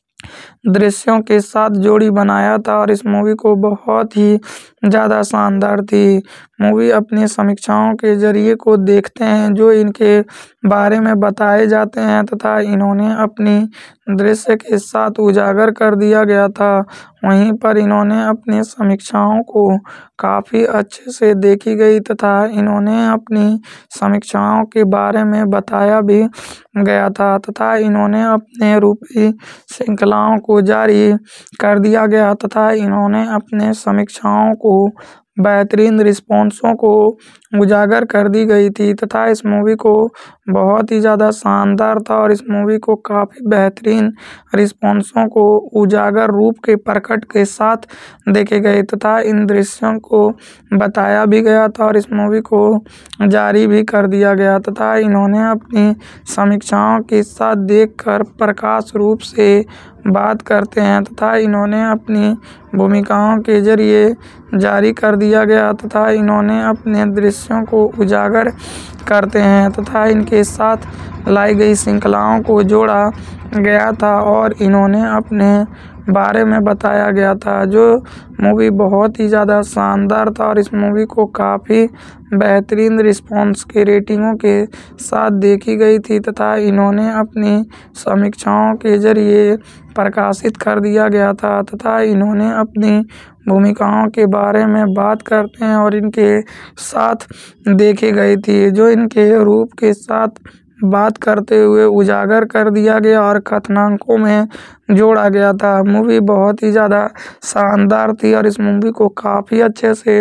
दृश्यों के साथ जोड़ी बनाया था और इस मूवी को बहुत ही ज़्यादा शानदार थी। मूवी अपनी समीक्षाओं के जरिए को देखते हैं जो इनके बारे में बताए जाते हैं तथा इन्होंने अपनी दृश्य के साथ उजागर कर दिया गया था। वहीं पर इन्होंने अपनी समीक्षाओं को काफ़ी अच्छे से देखी गई तथा इन्होंने अपनी समीक्षाओं के बारे में बताया भी गया था तथा इन्होंने अपने रूपी श्रृंखलाओं को जारी कर दिया गया तथा इन्होंने अपने समीक्षाओं को बेहतरीन रिस्पॉन्सों को उजागर कर दी गई थी तथा इस मूवी को बहुत ही ज़्यादा शानदार था और इस मूवी को काफ़ी बेहतरीन रिस्पॉन्सों को उजागर रूप के प्रकट के साथ देखे गए तथा इन दृश्यों को बताया भी गया था और इस मूवी को जारी भी कर दिया गया तथा इन्होंने अपनी समीक्षाओं के साथ देखकर प्रकाश रूप से बात करते हैं तथा इन्होंने अपनी भूमिकाओं के जरिए जारी कर दिया गया तथा इन्होंने अपने दृश्यों को उजागर करते हैं तथा इनके साथ लाई गई श्रृंखलाओं को जोड़ा गया था और इन्होंने अपने बारे में बताया गया था। जो मूवी बहुत ही ज़्यादा शानदार था और इस मूवी को काफ़ी बेहतरीन रिस्पॉन्स के रेटिंगों के साथ देखी गई थी तथा इन्होंने अपनी समीक्षाओं के जरिए प्रकाशित कर दिया गया था तथा इन्होंने अपनी भूमिकाओं के बारे में बात करते हैं और इनके साथ देखी गई थी, जो इनके रूप के साथ बात करते हुए उजागर कर दिया गया और कथानकों में जोड़ा गया था। मूवी बहुत ही ज़्यादा शानदार थी और इस मूवी को काफ़ी अच्छे से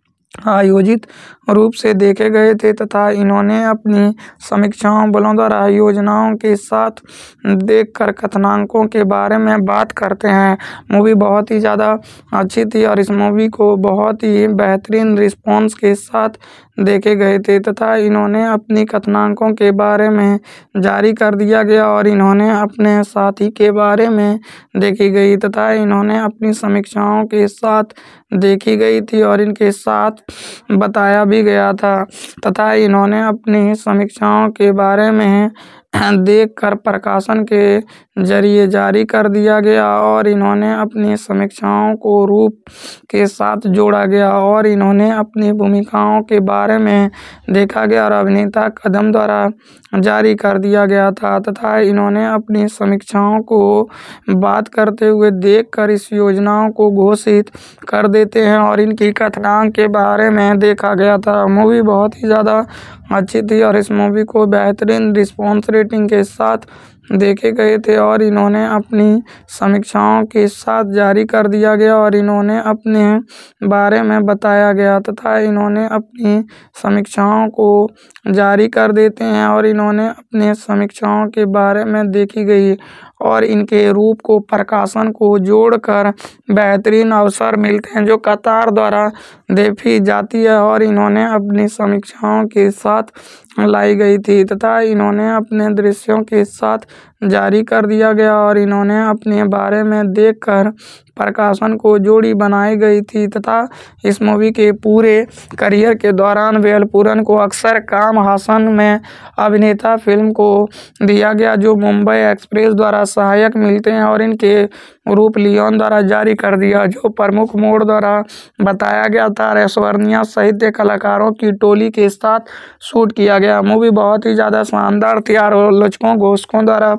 आयोजित रूप से देखे गए थे तथा इन्होंने अपनी समीक्षाओं बलों द्वारा योजनाओं के साथ देखकर कथानकों के बारे में बात करते हैं। मूवी बहुत ही ज़्यादा अच्छी थी और इस मूवी को बहुत ही बेहतरीन रिस्पॉन्स के साथ देखे गए थे तथा इन्होंने अपनी कथानकों के बारे में जारी कर दिया गया और इन्होंने अपने साथी के बारे में देखी गई तथा इन्होंने अपनी समीक्षाओं के साथ देखी गई थी और इनके साथ बताया भी गया था तथा इन्होंने अपनी समीक्षाओं के बारे में देखकर प्रकाशन के जरिए जारी कर दिया गया और इन्होंने अपनी समीक्षाओं को रूप के साथ जोड़ा गया और इन्होंने अपनी भूमिकाओं के बारे में देखा गया और अभिनेता कदम द्वारा जारी कर दिया गया था तथा इन्होंने अपनी समीक्षाओं को बात करते हुए देखकर इस योजनाओं को घोषित कर देते हैं और इनकी कथानक के बारे में देखा गया था। मूवी बहुत ही ज़्यादा अच्छी थी और इस मूवी को बेहतरीन रिस्पॉन्स रेटिंग के साथ देखे गए थे और इन्होंने अपनी समीक्षाओं के साथ जारी कर दिया गया और इन्होंने अपने बारे में बताया गया तथा इन्होंने अपनी समीक्षाओं को जारी कर देते हैं और इन्होंने अपने समीक्षाओं के बारे में देखी गई और इनके रूप को प्रकाशन को जोड़कर बेहतरीन अवसर मिलते हैं जो कतार द्वारा देखी जाती है और इन्होंने अपनी समीक्षाओं के साथ लाई गई थी तथा इन्होंने अपने दृश्यों के साथ जारी कर दिया गया और इन्होंने अपने बारे में देखकर प्रकाशन को जोड़ी बनाई गई थी तथा इस मूवी के पूरे करियर के दौरान वेलपुरन को अक्सर कमल हासन में अभिनेता फिल्म को दिया गया जो मुंबई एक्सप्रेस द्वारा सहायक मिलते हैं और इनके रूप लियोन द्वारा जारी कर दिया जो प्रमुख मोड़ द्वारा बताया गया था। ऐश्वर्या सहित कलाकारों की टोली के साथ शूट किया गया। मूवी बहुत ही ज़्यादा शानदार थी और आलोचकों घोषकों द्वारा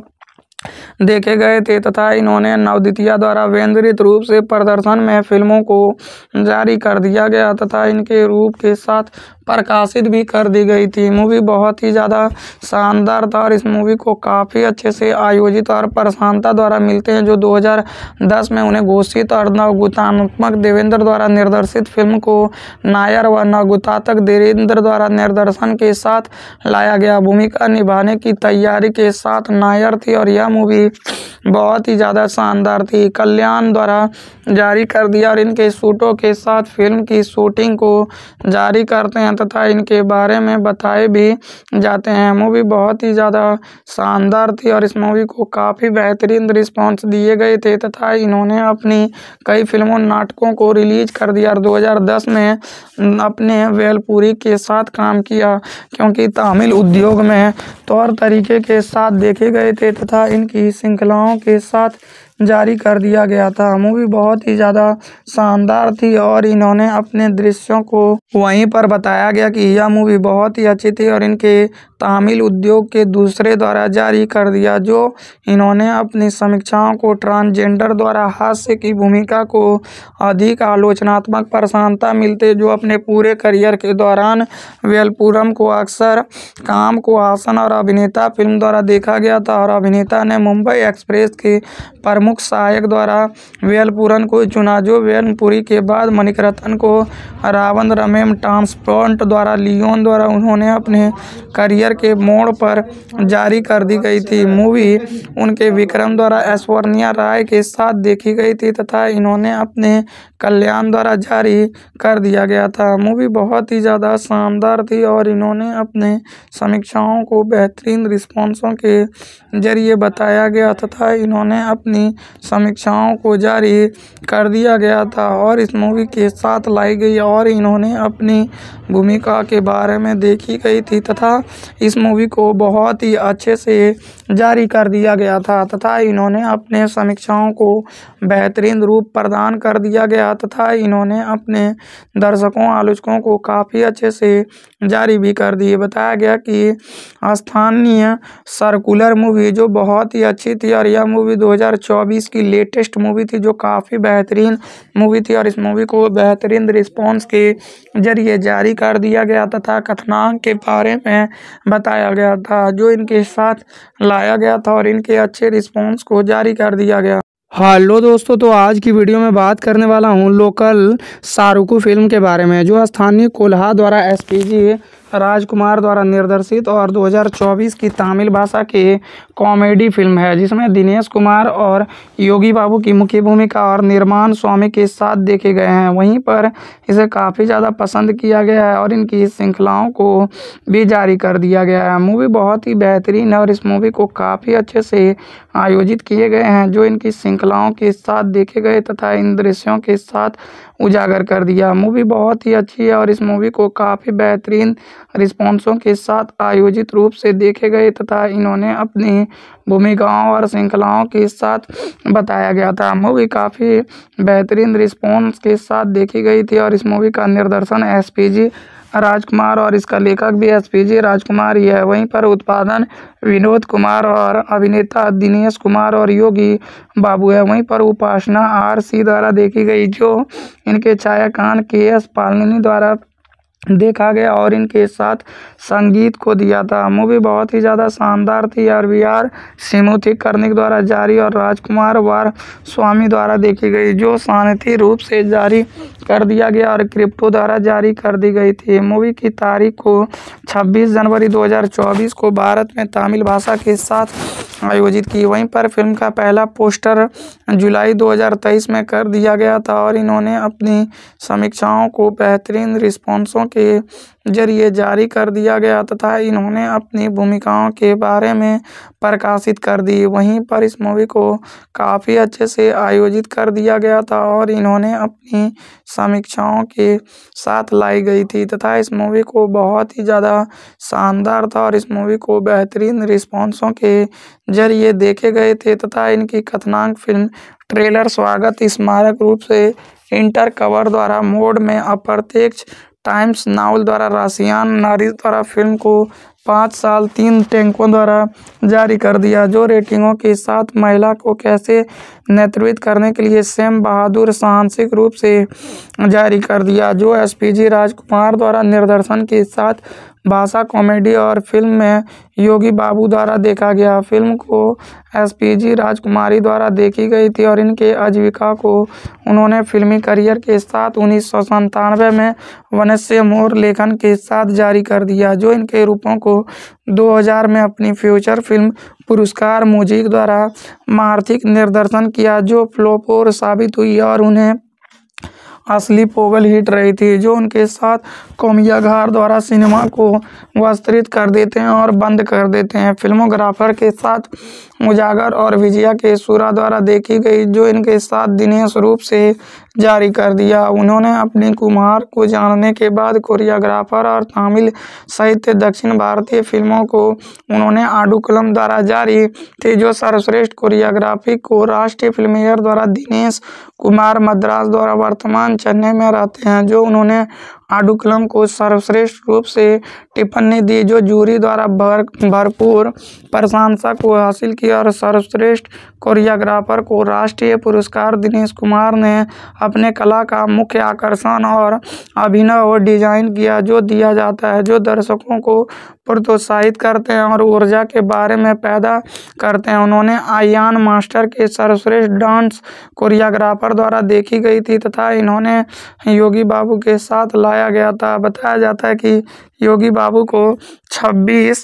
देखे गए थे तथा इन्होंने नवद्वितीया द्वारा केंद्रित रूप से प्रदर्शन में फिल्मों को जारी कर दिया गया तथा इनके रूप के साथ प्रकाशित भी कर दी गई थी। मूवी बहुत ही ज़्यादा शानदार था और इस मूवी को काफ़ी अच्छे से आयोजित और प्रशांता द्वारा मिलते हैं जो दो हज़ार दस में उन्हें घोषित और नवगुतात्मक देवेंद्र द्वारा निर्देशित फिल्म को नायर व नवगुतात्मक देवेंद्र द्वारा निर्देशन के साथ लाया गया। भूमिका निभाने की तैयारी के साथ नायर थी और यह मूवी बहुत ही ज़्यादा शानदार थी। कल्याण द्वारा जारी कर दिया और इनके शूटों के साथ फिल्म की शूटिंग को जारी करते हैं तथा इनके बारे में बताए भी जाते हैं। मूवी बहुत ही ज़्यादा शानदार थी और इस मूवी को काफ़ी बेहतरीन रिस्पांस दिए गए थे तथा इन्होंने अपनी कई फिल्मों नाटकों को रिलीज कर दिया और दो हज़ार दस में अपने वेलपुरी के साथ काम किया क्योंकि तमिल उद्योग में तौर तरीके के साथ देखे गए थे तथा इनकी श्रृंखलाओं के साथ जारी कर दिया गया था। मूवी बहुत ही ज़्यादा शानदार थी और इन्होंने अपने दृश्यों को वहीं पर बताया गया कि यह मूवी बहुत ही अच्छी थी और इनके तमिल उद्योग के दूसरे द्वारा जारी कर दिया जो इन्होंने अपनी समीक्षाओं को ट्रांसजेंडर द्वारा हास्य की भूमिका को अधिक आलोचनात्मक प्रशंसा मिलते जो अपने पूरे करियर के दौरान वेलपुरम को अक्सर कमल हासन और अभिनेता फिल्म द्वारा देखा गया था और अभिनेता ने मुंबई एक्सप्रेस के प्रमुख सहायक द्वारा वेलपुरन को चुना जो वेलपुरी के बाद मणिरत्नम को रावण रमेश ट्रांसपोर्ट द्वारा लियोन द्वारा उन्होंने अपने करियर करियर के मोड़ पर जारी कर दी गई थी। मूवी उनके विक्रम द्वारा ऐश्वर्या राय के साथ देखी गई थी तथा इन्होंने अपने कल्याण द्वारा जारी कर दिया गया था। मूवी बहुत ही ज़्यादा शानदार थी और इन्होंने अपने समीक्षाओं को बेहतरीन रिस्पॉन्सों के जरिए बताया गया तथा इन्होंने अपनी समीक्षाओं को जारी कर दिया गया था और इस मूवी के साथ लाई गई और इन्होंने अपनी भूमिका के बारे में देखी गई थी तथा इस मूवी को बहुत ही अच्छे से जारी कर दिया गया था तथा इन्होंने अपने समीक्षाओं को बेहतरीन रूप प्रदान कर दिया गया तथा इन्होंने अपने दर्शकों आलोचकों को काफ़ी अच्छे से जारी भी कर दिए। बताया गया कि स्थानीय सर्कुलर मूवी जो बहुत ही अच्छी थी और यह मूवी दो हज़ार चौबीस की लेटेस्ट मूवी थी जो काफ़ी बेहतरीन मूवी थी और इस मूवी को बेहतरीन रिस्पॉन्स के जरिए जारी कर दिया गया तथा कथनांक के बारे में बताया गया था जो इनके साथ लाया गया था और इनके अच्छे रिस्पॉन्स को जारी कर दिया गया। हेलो दोस्तों, तो आज की वीडियो में बात करने वाला हूं लोकल सारुकू फिल्म के बारे में जो स्थानीय कोल्हा द्वारा एसपीजी राजकुमार द्वारा निर्देशित और दो हज़ार चौबीस की तमिल भाषा की कॉमेडी फिल्म है जिसमें दिनेश कुमार और योगी बाबू की मुख्य भूमिका और निर्माण स्वामी के साथ देखे गए हैं। वहीं पर इसे काफ़ी ज़्यादा पसंद किया गया है और इनकी श्रृंखलाओं को भी जारी कर दिया गया है। मूवी बहुत ही बेहतरीन है और इस मूवी को काफ़ी अच्छे से आयोजित किए गए हैं जो इनकी श्रृंखलाओं के साथ देखे गए तथा इन दृश्यों के साथ उजागर कर दिया। मूवी बहुत ही अच्छी है और इस मूवी को काफ़ी बेहतरीन रिस्पॉन्सों के साथ आयोजित रूप से देखे गए तथा इन्होंने अपनी भूमिकाओं और श्रृंखलाओं के साथ बताया गया था। मूवी काफ़ी बेहतरीन रिस्पॉन्स के साथ देखी गई थी और इस मूवी का निर्देशन एसपीजी राजकुमार और इसका लेखक भी एसपीजी राजकुमार ही है। वहीं पर उत्पादन विनोद कुमार और अभिनेता दिनेश कुमार और योगी बाबू है। वहीं पर उपासना आर सी द्वारा देखी गई जो इनके छायाकान के एस पालनी द्वारा देखा गया और इनके साथ संगीत को दिया था। मूवी बहुत ही ज़्यादा शानदार थी और वी आर सिमुथी कर्निक द्वारा जारी और राजकुमार वार स्वामी द्वारा देखी गई जो शांति रूप से जारी कर दिया गया और क्रिप्टो द्वारा जारी कर दी गई थी। मूवी की तारीख को छब्बीस जनवरी दो हज़ार चौबीस को भारत में तमिल भाषा के साथ आयोजित की। वहीं पर फिल्म का पहला पोस्टर जुलाई दो हज़ार तेईस में कर दिया गया था और इन्होंने अपनी समीक्षाओं को बेहतरीन रिस्पॉन्सों के जरिए जारी कर दिया गया तथा इन्होंने अपनी भूमिकाओं के बारे में प्रकाशित कर दी। वहीं पर इस मूवी को काफ़ी अच्छे से आयोजित कर दिया गया था और इन्होंने अपनी समीक्षाओं के साथ लाई गई थी तथा इस मूवी को बहुत ही ज़्यादा शानदार था और इस मूवी को बेहतरीन रिस्पॉन्सों के जरिए देखे गए थे तथा इनकी कथनांक फिल्म ट्रेलर स्वागत स्मारक रूप से इंटर कवर द्वारा मोड में अप्रत्यक्ष टाइम्स नावल द्वारा राशियान नारी द्वारा फिल्म को पाँच साल तीन टैंकों द्वारा जारी कर दिया जो रेटिंगों के साथ महिला को कैसे नेतृत्व करने के लिए सैम बहादुर साहसिक रूप से जारी कर दिया जो एसपीजी राजकुमार द्वारा निर्देशन के साथ भाषा कॉमेडी और फिल्म में योगी बाबू द्वारा देखा गया। फिल्म को एसपीजी राजकुमारी द्वारा देखी गई थी और इनके आजीविका को उन्होंने फिल्मी करियर के साथ उन्नीस सौ संतानवे में वनस्य मोर लेखन के साथ जारी कर दिया जो इनके रूपों को दो हज़ार में अपनी फ्यूचर फिल्म पुरस्कार म्यूजिक द्वारा आर्थिक निर्देशन किया जो फ्लॉप साबित हुई और उन्हें असली पोगल हिट रही थी जो उनके साथ कोमियाघार द्वारा सिनेमा को विस्तृत कर देते हैं और बंद कर देते हैं। फिल्मोग्राफर के साथ उजागर और विजया के सूरा द्वारा देखी गई जो इनके साथ दिनेश रूप से जारी कर दिया। उन्होंने अपने कुमार को जानने के बाद कोरियोग्राफर और तमिल साहित्य दक्षिण भारतीय फिल्मों को उन्होंने आडुकलम द्वारा जारी थी जो सर्वश्रेष्ठ कोरियोग्राफी को राष्ट्रीय फिल्मेयर द्वारा दिनेश कुमार मद्रास द्वारा वर्तमान चेन्नई में रहते हैं जो उन्होंने आडुकलम को सर्वश्रेष्ठ रूप से टिप्पणी दी जो जूरी द्वारा भर भरपूर प्रशंसा को हासिल किया और सर्वश्रेष्ठ कोरियोग्राफर को राष्ट्रीय पुरस्कार दिनेश कुमार ने अपने कला का मुख्य आकर्षण और अभिनव डिजाइन किया जो दिया जाता है जो दर्शकों को प्रोत्साहित करते हैं और ऊर्जा के बारे में पैदा करते हैं। उन्होंने आयान मास्टर के सर्वश्रेष्ठ डांस कोरियोग्राफर द्वारा देखी गई थी तथा इन्होंने योगी बाबू के साथ लाया गया था। बताया जाता है कि योगी बाबू को छब्बीस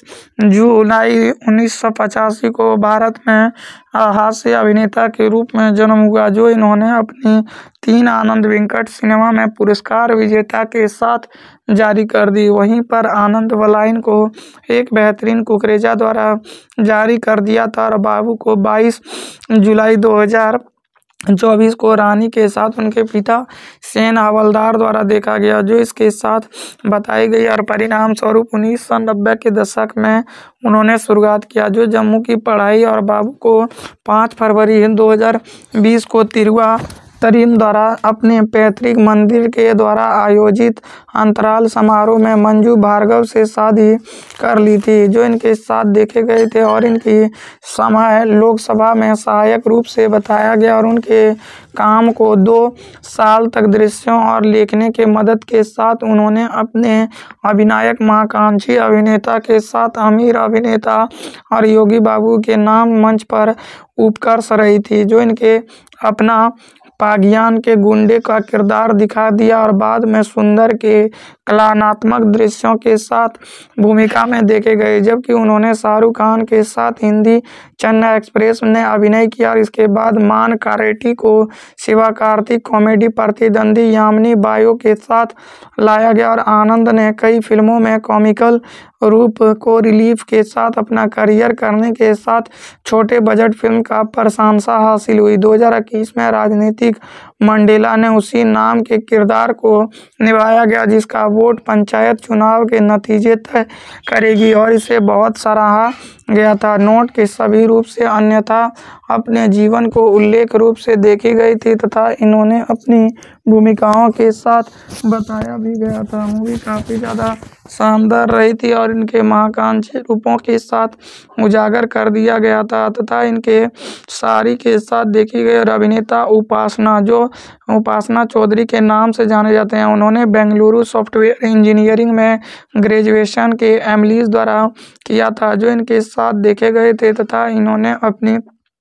जुलाई उन्नीस सौ पचासी को भारत में हास्य अभिनेता के रूप में जन्म हुआ, जो इन्होंने अपनी तीन आनंद वेंकट सिनेमा में पुरस्कार विजेता के साथ जारी कर दी। वहीं पर आनंद वलाइन को एक बेहतरीन कुकरेजा द्वारा जारी कर दिया था और बाबू को बाईस जुलाई दो हज़ार चौबीस को रानी के साथ उनके पिता सेन हवलदार द्वारा देखा गया, जो इसके साथ बताई गई और परिणाम स्वरूप उन्नीस सौ नब्बे के दशक में उन्होंने शुरुआत किया, जो जम्मू की पढ़ाई और बाबू को पाँच फरवरी दो हज़ार बीस को तिरुआ तरीम द्वारा अपने पैतृक मंदिर के द्वारा आयोजित अंतराल समारोह में मंजू भार्गव से शादी कर ली थी, जो इनके साथ देखे गए थे और इनकी समय लोकसभा में सहायक रूप से बताया गया और उनके काम को दो साल तक दृश्यों और लिखने के मदद के साथ उन्होंने अपने अभिनायक महाकांक्षी अभिनेता के साथ अमीर अभिनेता और योगी बाबू के नाम मंच पर उपकर्ष रही थी, जो इनके अपना पागियान के गुंडे का किरदार दिखा दिया और बाद में सुंदर के कलात्मक दृश्यों के साथ भूमिका में देखे गए, जबकि उन्होंने शाहरुख खान के साथ हिंदी चेन्नई एक्सप्रेस में अभिनय किया और इसके बाद मान कारेटी को शिवा कार्तिक कॉमेडी प्रतिद्वंदी यामिनी बायो के साथ लाया गया और आनंद ने कई फिल्मों में कॉमिकल रूप को रिलीफ के साथ अपना करियर करने के साथ छोटे बजट फिल्म का प्रशंसा हासिल हुई। दो हज़ार इक्कीस में राजनीतिक मंडेला ने उसी नाम के किरदार को निभाया गया, जिसका वोट पंचायत चुनाव के नतीजे तय करेगी और इसे बहुत सराहा गया था। नोट के सभी रूप से अन्यथा अपने जीवन को उल्लेख रूप से देखी गई थी तथा इन्होंने अपनी भूमिकाओं के साथ बताया भी गया था। मूवी काफ़ी ज़्यादा शानदार रही थी और इनके महाकांक्षी रूपों के साथ उजागर कर दिया गया था तथा इनके सारी के साथ देखी गई और अभिनेता उपासना, जो उपासना चौधरी के नाम से जाने जाते हैं, उन्होंने बेंगलुरु सॉफ्टवेयर इंजीनियरिंग में ग्रेजुएशन के एमलीज द्वारा किया था, जो इनके साथ देखे गए थे तथा इन्होंने अपनी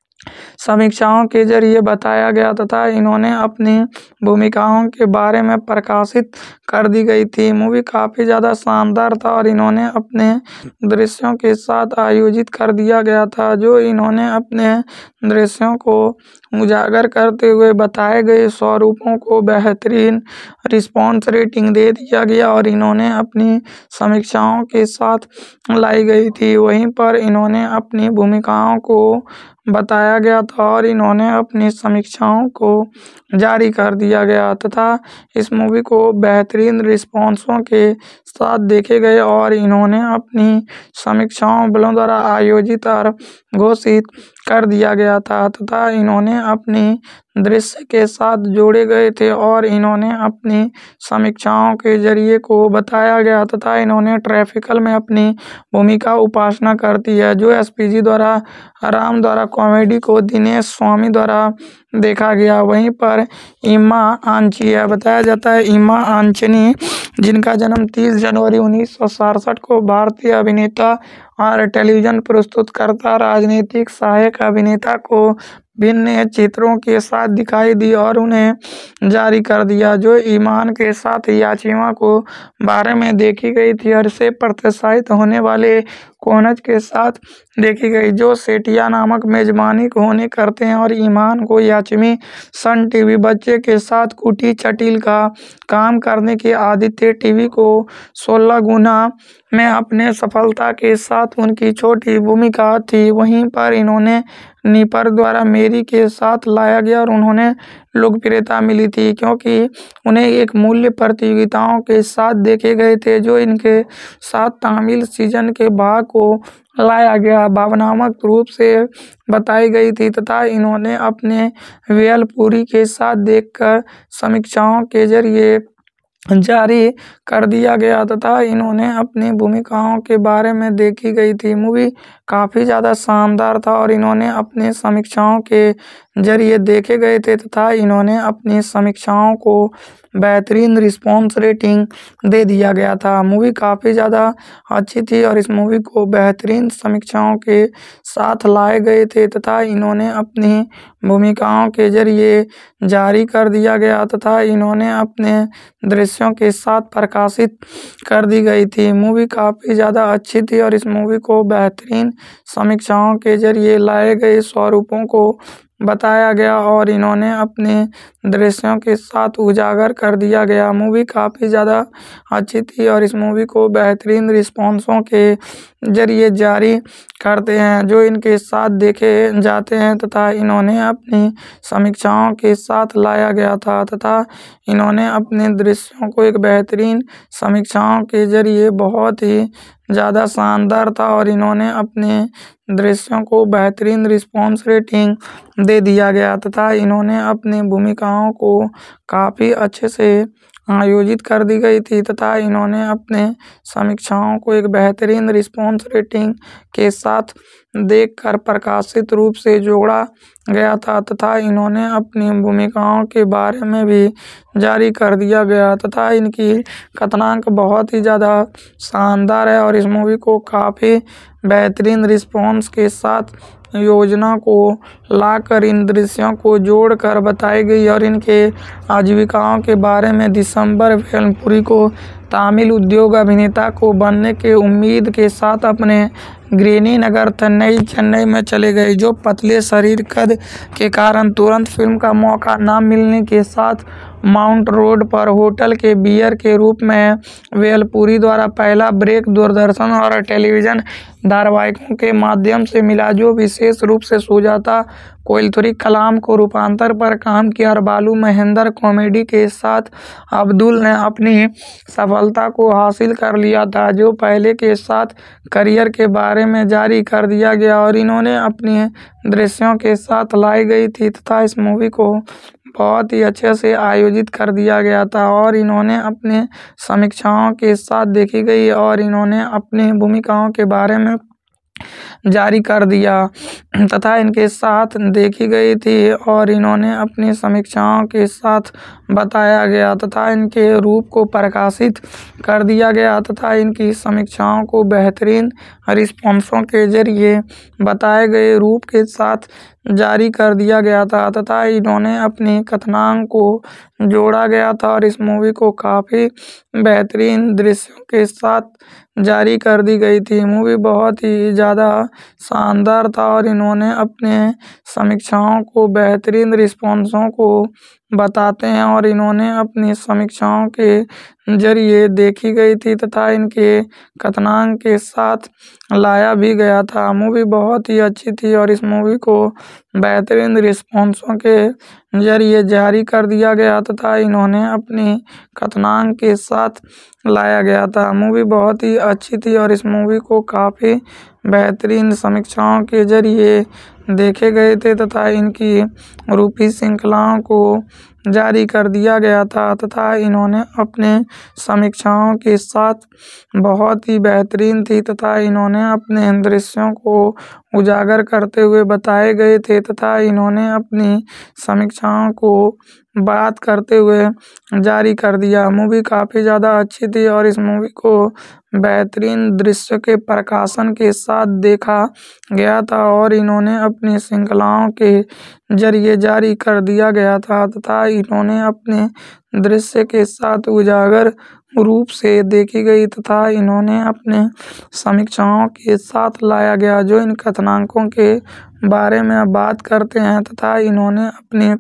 समीक्षाओं के जरिए बताया गया तथा इन्होंने अपनी भूमिकाओं के बारे में प्रकाशित कर दी गई थी। मूवी काफ़ी ज़्यादा शानदार था और इन्होंने अपने दृश्यों के साथ आयोजित कर दिया गया था, जो इन्होंने अपने दृश्यों को उजागर करते हुए बताए गए स्वरूपों को बेहतरीन रिस्पॉन्स रेटिंग दे दिया गया और इन्होंने अपनी समीक्षाओं के साथ लाई गई थी। वहीं पर इन्होंने अपनी भूमिकाओं को बताया गया था और इन्होंने अपनी समीक्षाओं को जारी कर दिया गया तथा इस मूवी को बेहतरीन रिस्पॉन्सों के साथ देखे गए और इन्होंने अपनी समीक्षाओं बलों द्वारा आयोजित और घोषित कर दिया गया था तथा इन्होंने अपनी दृश्य के साथ जोड़े गए थे और इन्होंने अपनी समीक्षाओं के जरिए को बताया गया तथा इन्होंने ट्रैफिकल में अपनी भूमिका उपासना करती है, जो एसपीजी द्वारा राम द्वारा कॉमेडी को दिनेश स्वामी द्वारा देखा गया। वहीं पर इमा आंची है, बताया जाता है इमा आंचनी, जिनका जन्म तीस जनवरी उन्नीस सौ सड़सठ को भारतीय अभिनेता और टेलीविज़न प्रस्तुतकर्ता राजनीतिक सहायक अभिनेता को भिन्न चित्रों के साथ दिखाई दी और उन्हें जारी कर दिया, जो ईमान के साथ याचिमा को बारे में देखी गई थी और इसे प्रोत्साहित होने वाले कोनज के साथ देखी गई, जो सेठिया नामक मेजबानी को होने करते हैं और ईमान को याचमी सन टीवी बच्चे के साथ कुटी चटिल का काम करने के आदित्य टीवी को सोलह गुना में अपने सफलता के साथ उनकी छोटी भूमिका थी। वहीं पर इन्होंने निपर द्वारा मेरी के साथ लाया गया और उन्होंने लोकप्रियता मिली थी क्योंकि उन्हें एक मूल्य प्रतियोगिताओं के साथ देखे गए थे, जो इनके साथ तमिल सीजन के भाग को लाया गया भावनात्मक रूप से बताई गई थी तथा इन्होंने अपने वेलपुरी के साथ देखकर समीक्षाओं के जरिए जारी कर दिया गया तथा इन्होंने अपनी भूमिकाओं के बारे में देखी गई थी। मूवी काफ़ी ज़्यादा शानदार था और इन्होंने अपने समीक्षाओं के ज़रिए देखे गए थे तथा इन्होंने अपनी समीक्षाओं को बेहतरीन रिस्पॉन्स रेटिंग दे दिया गया था। मूवी काफ़ी ज़्यादा अच्छी थी और इस मूवी को बेहतरीन समीक्षाओं के साथ लाए गए थे तथा इन्होंने अपनी भूमिकाओं के ज़रिए जारी कर दिया गया तथा इन्होंने अपने दृश्यों के साथ प्रकाशित कर दी गई थी। मूवी काफ़ी ज़्यादा अच्छी थी और इस मूवी को बेहतरीन समीक्षाओं के ज़रिए लाए गए स्वरूपों को बताया गया और इन्होंने अपने दृश्यों के साथ उजागर कर दिया गया। मूवी काफ़ी ज़्यादा अच्छी थी और इस मूवी को बेहतरीन रिस्पॉन्सों के ज़रिए जारी करते हैं जो इनके साथ देखे जाते हैं तथा इन्होंने अपनी समीक्षाओं के साथ लाया गया था तथा इन्होंने अपने दृश्यों को एक बेहतरीन समीक्षाओं के ज़रिए बहुत ही ज़्यादा शानदार था और इन्होंने अपने दृश्यों को बेहतरीन रिस्पॉन्स रेटिंग दे दिया गया तथा इन्होंने अपनी भूमिकाओं को काफ़ी अच्छे से आयोजित कर दी गई थी तथा इन्होंने अपने समीक्षाओं को एक बेहतरीन रिस्पॉन्स रेटिंग के साथ देखकर प्रकाशित रूप से जोड़ा गया था तथा इन्होंने अपनी भूमिकाओं के बारे में भी जारी कर दिया गया तथा इनकी कथानक बहुत ही ज़्यादा शानदार है और इस मूवी को काफ़ी बेहतरीन रिस्पॉन्स के साथ योजना को लाकर इन दृश्यों को जोड़कर बताई गई और इनके आजीविकाओं के बारे में दिसंबर वेलपुरी को तमिल उद्योग अभिनेता को बनने के उम्मीद के साथ अपने ग्रीनी नगर चेन्नई चेन्नई में चले गए जो पतले शरीर कद के कारण तुरंत फिल्म का मौका न मिलने के साथ माउंट रोड पर होटल के बियर के रूप में वेलपुरी द्वारा पहला ब्रेक दूरदर्शन और टेलीविज़न धारावाहिकों के माध्यम से मिला जो विशेष रूप से सुजाता कोइलथुरी कलाम को रूपांतर पर काम किया और बालू महेंद्र कॉमेडी के साथ अब्दुल ने अपनी सफलता को हासिल कर लिया था जो पहले के साथ करियर के बारे में जारी कर दिया गया और इन्होंने अपनी दृश्यों के साथ लाई गई थी तथा इस मूवी को बहुत ही अच्छे से आयोजित कर दिया गया था और इन्होंने अपने समीक्षाओं के साथ देखी गई और इन्होंने अपनी भूमिकाओं के बारे में जारी कर दिया तथा इनके साथ देखी गई थी और इन्होंने अपनी समीक्षाओं के साथ बताया गया तथा इनके रूप को प्रकाशित कर दिया गया तथा इनकी समीक्षाओं को बेहतरीन रिस्पॉन्सों के ज़रिए बताए गए रूप के साथ जारी कर दिया गया था तथा इन्होंने अपनी कथानक को जोड़ा गया था और इस मूवी को काफ़ी बेहतरीन दृश्यों के साथ जारी कर दी गई थी। मूवी बहुत ही ज़्यादा शानदार था और इन्होंने अपने समीक्षाओं को बेहतरीन रिस्पॉन्सों को बताते हैं और इन्होंने अपनी समीक्षाओं के ज़रिए देखी गई थी तथा इनके कथानक के साथ लाया भी गया था। मूवी बहुत ही अच्छी थी और इस मूवी को बेहतरीन रिस्पॉन्सों के ज़रिए जारी कर दिया गया तथा इन्होंने अपनी कथानक के साथ लाया गया था। मूवी बहुत ही अच्छी थी और इस मूवी को काफ़ी बेहतरीन समीक्षाओं के ज़रिए देखे गए थे तथा इनकी रूपी श्रृंखलाओं को जारी कर दिया गया था तथा इन्होंने अपने समीक्षाओं के साथ बहुत ही बेहतरीन थी तथा इन्होंने अपने दृश्यों को उजागर करते हुए बताए गए थे तथा इन्होंने अपनी समीक्षाओं को बात करते हुए जारी कर दिया। मूवी काफ़ी ज़्यादा अच्छी थी और इस मूवी को बेहतरीन दृश्य के प्रकाशन के साथ देखा गया था और इन्होंने अपनी श्रृंखलाओं के ज़रिए जारी कर दिया गया था तथा इन्होंने अपने दृश्य के साथ उजागर रूप से देखी गई तथा इन्होंने अपने समीक्षाओं के साथ लाया गया जो इन कथानकों के बारे में बात करते हैं तथा इन्होंने अपने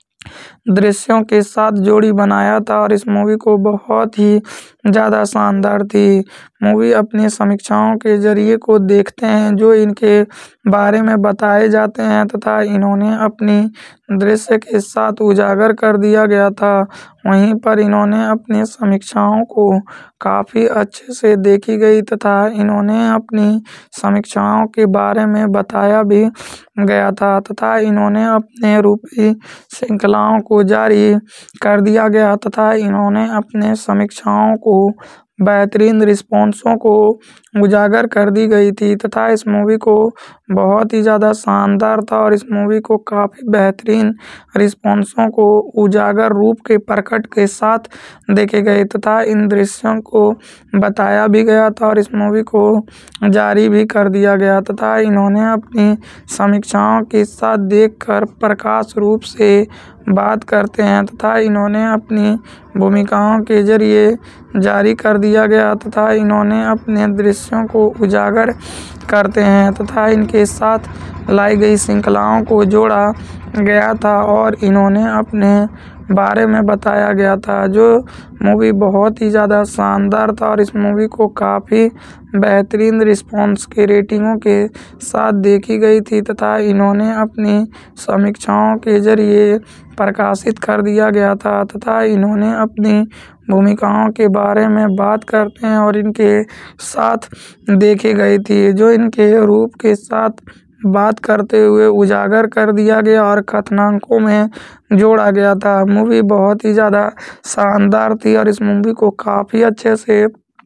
दृश्यों के साथ जोड़ी बनाया था और इस मूवी को बहुत ही ज़्यादा शानदार थी। मूवी अपनी समीक्षाओं के ज़रिए को देखते हैं जो इनके बारे में बताए जाते हैं तथा इन्होंने अपनी दृश्य के साथ उजागर कर दिया गया था। वहीं पर इन्होंने अपनी समीक्षाओं को काफ़ी अच्छे से देखी गई तथा इन्होंने अपनी समीक्षाओं के बारे में बताया भी गया था तथा इन्होंने अपने रूपी श्रृंखलाओं को जारी कर दिया गया तथा इन्होंने अपने समीक्षाओं को बेहतरीन रिस्पॉन्सों को उजागर कर दी गई थी तथा इस मूवी को बहुत ही ज़्यादा शानदार था और इस मूवी को काफ़ी बेहतरीन रिस्पॉन्सों को उजागर रूप के प्रकट के साथ देखे गए तथा इन दृश्यों को बताया भी गया था और इस मूवी को जारी भी कर दिया गया तथा इन्होंने अपनी समीक्षाओं के साथ देखकर प्रकाश रूप से बात करते हैं तथा इन्होंने अपनी भूमिकाओं के जरिए जारी कर दिया गया तथा इन्होंने अपने दृश्यों को उजागर करते हैं तथा इनके साथ लाई गई श्रृंखलाओं को जोड़ा गया था और इन्होंने अपने बारे में बताया गया था। जो मूवी बहुत ही ज़्यादा शानदार था और इस मूवी को काफ़ी बेहतरीन रिस्पॉन्स के रेटिंगों के साथ देखी गई थी तथा इन्होंने अपनी समीक्षाओं के जरिए प्रकाशित कर दिया गया था तथा इन्होंने अपनी भूमिकाओं के बारे में बात करते हैं और इनके साथ देखी गई थी जो इनके रूप के साथ बात करते हुए उजागर कर दिया गया और कथनांकों में जोड़ा गया था। मूवी बहुत ही ज़्यादा शानदार थी और इस मूवी को काफ़ी अच्छे से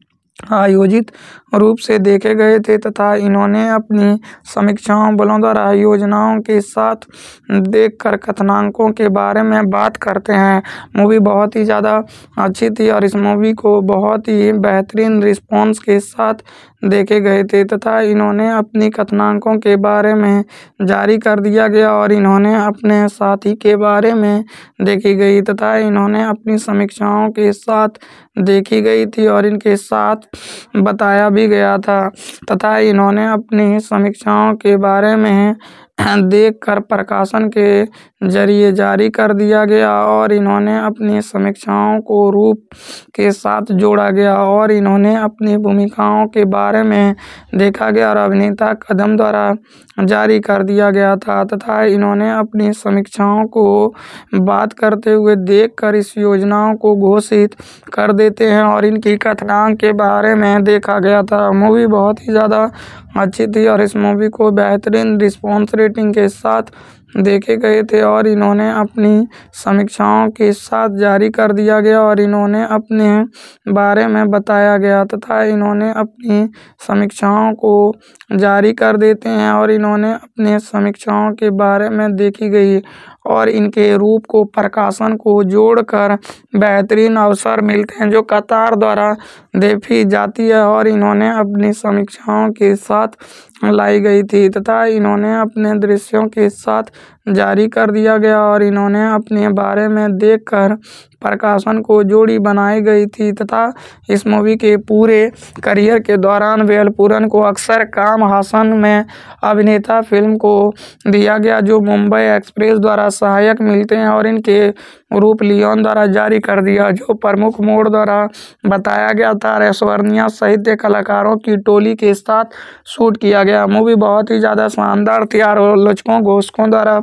आयोजित रूप से देखे गए थे तथा इन्होंने अपनी समीक्षाओं बलों द्वारा योजनाओं के साथ देखकर कथनांकों के बारे में बात करते हैं। मूवी बहुत ही ज़्यादा अच्छी थी और इस मूवी को बहुत ही बेहतरीन रिस्पॉन्स के साथ देखे गए थे तथा इन्होंने अपनी कथनांकों के बारे में जारी कर दिया गया और इन्होंने अपने साथी के बारे में देखी गई तथा इन्होंने अपनी समीक्षाओं के साथ देखी गई थी और इनके साथ बताया भी गया था तथा इन्होंने अपनी समीक्षाओं के बारे में देखकर प्रकाशन के जरिए जारी कर दिया गया और इन्होंने अपनी समीक्षाओं को रूप के साथ जोड़ा गया और इन्होंने अपनी भूमिकाओं के बारे में देखा गया और अभिनेता कदम द्वारा जारी कर दिया गया था तथा इन्होंने अपनी समीक्षाओं को बात करते हुए देखकर इस योजनाओं को घोषित कर देते हैं और इनकी कथनांक के बारे में देखा गया था। मूवी बहुत ही ज़्यादा अच्छी थी और इस मूवी को बेहतरीन रिस्पॉन्स रेटिंग के साथ देखे गए थे और इन्होंने अपनी समीक्षाओं के साथ जारी कर दिया गया और इन्होंने अपने बारे में बताया गया तथा इन्होंने अपनी समीक्षाओं को जारी कर देते हैं और इन्होंने अपने समीक्षाओं के बारे में देखी गई और इनके रूप को प्रकाशन को जोड़कर बेहतरीन अवसर मिलते हैं जो कतार द्वारा देखी जाती है और इन्होंने अपनी समीक्षाओं के साथ लाई गई थी तथा इन्होंने अपने दृश्यों के साथ जारी कर दिया गया और इन्होंने अपने बारे में देखकर प्रकाशन को जोड़ी बनाई गई थी तथा इस मूवी के पूरे करियर के दौरान वेलपुरन को अक्सर कमल हासन में अभिनेता फिल्म को दिया गया जो मुंबई एक्सप्रेस द्वारा सहायक मिलते हैं और इनके रूप लियोन द्वारा जारी कर दिया जो प्रमुख मोड़ द्वारा बताया गया था। ऐश्वर्या सहित कलाकारों की टोली के साथ शूट किया गया। मूवी बहुत ही ज़्यादा शानदार थी और आलोचकों घोषकों द्वारा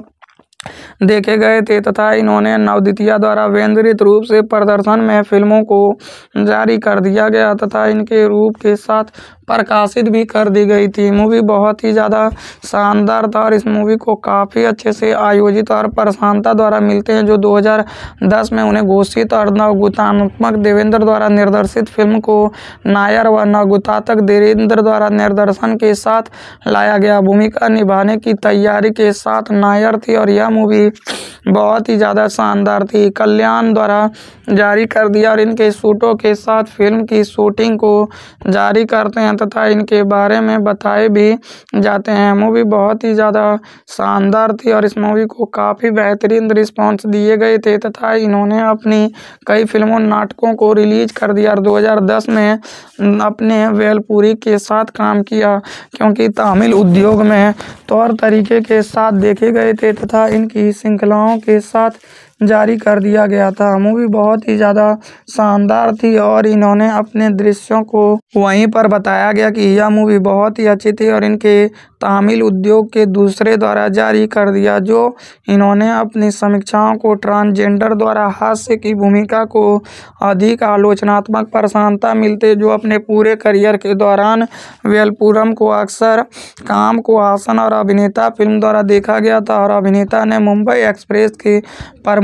देखे गए थे तथा इन्होंने नवद्वितीया द्वारा केंद्रित रूप से प्रदर्शन में फिल्मों को जारी कर दिया गया तथा इनके रूप के साथ प्रकाशित भी कर दी गई थी। मूवी बहुत ही ज़्यादा शानदार था और इस मूवी को काफ़ी अच्छे से आयोजित और प्रशांता द्वारा मिलते हैं जो दो हज़ार दस में उन्हें घोषित और नवगुतात्मक देवेंद्र द्वारा निर्देशित फिल्म को नायर व नवगुतात्मक देवेंद्र द्वारा निर्देशन के साथ लाया गया। भूमिका निभाने की तैयारी के साथ नायर थी और यह मूवी बहुत ही ज़्यादा शानदार थी। कल्याण द्वारा जारी कर दिया और इनके शूटों के साथ फिल्म की शूटिंग को जारी करते हैं तथा इनके बारे में बताए भी जाते हैं। मूवी बहुत ही ज़्यादा शानदार थी और इस मूवी को काफ़ी बेहतरीन रिस्पांस दिए गए थे तथा इन्होंने अपनी कई फिल्मों नाटकों को रिलीज कर दिया और दो हज़ार दस में अपने वेलपुरी के साथ काम किया क्योंकि तमिल उद्योग में तौर तरीके के साथ देखे गए थे तथा इनकी श्रृंखलाओं के साथ जारी कर दिया गया था। मूवी बहुत ही ज़्यादा शानदार थी और इन्होंने अपने दृश्यों को वहीं पर बताया गया कि यह मूवी बहुत ही अच्छी थी और इनके तमिल उद्योग के दूसरे द्वारा जारी कर दिया जो इन्होंने अपनी समीक्षाओं को ट्रांसजेंडर द्वारा हास्य की भूमिका को अधिक आलोचनात्मक प्रशंसा मिलते जो अपने पूरे करियर के दौरान वेलपुरम को अक्सर कमल हासन और अभिनेता फिल्म द्वारा देखा गया था और अभिनेता ने मुंबई एक्सप्रेस के प्रमुख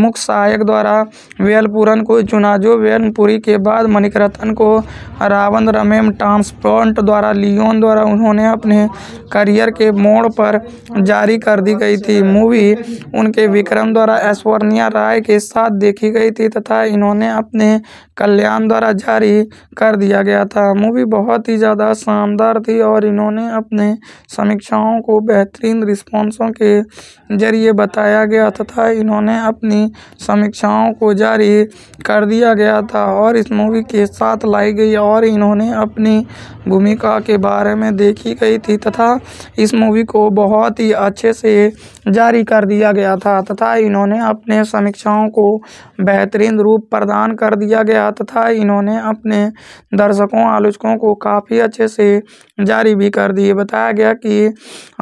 मुख्य सहायक द्वारा वेलपुरन को चुना, जो वेलपुरी के बाद मणिरत्नम को रावण रमेश ट्रांसपोर्ट द्वारा लियोन द्वारा उन्होंने अपने करियर के मोड़ पर जारी कर दी गई थी। मूवी उनके विक्रम द्वारा ऐश्वर्या राय के साथ देखी गई थी तथा इन्होंने अपने कल्याण द्वारा जारी कर दिया गया था। मूवी बहुत ही ज़्यादा शानदार थी और इन्होंने अपने समीक्षाओं को बेहतरीन रिस्पॉन्सों के जरिए बताया गया तथा इन्होंने अपनी समीक्षाओं को जारी कर दिया गया था और इस मूवी के साथ लाई गई और इन्होंने अपनी भूमिका के बारे में देखी गई थी तथा इस मूवी को बहुत ही अच्छे से जारी कर दिया गया था तथा इन्होंने अपने समीक्षाओं को बेहतरीन रूप प्रदान कर दिया गया तथा इन्होंने अपने दर्शकों आलोचकों को काफ़ी अच्छे से जारी भी कर दिए। बताया गया कि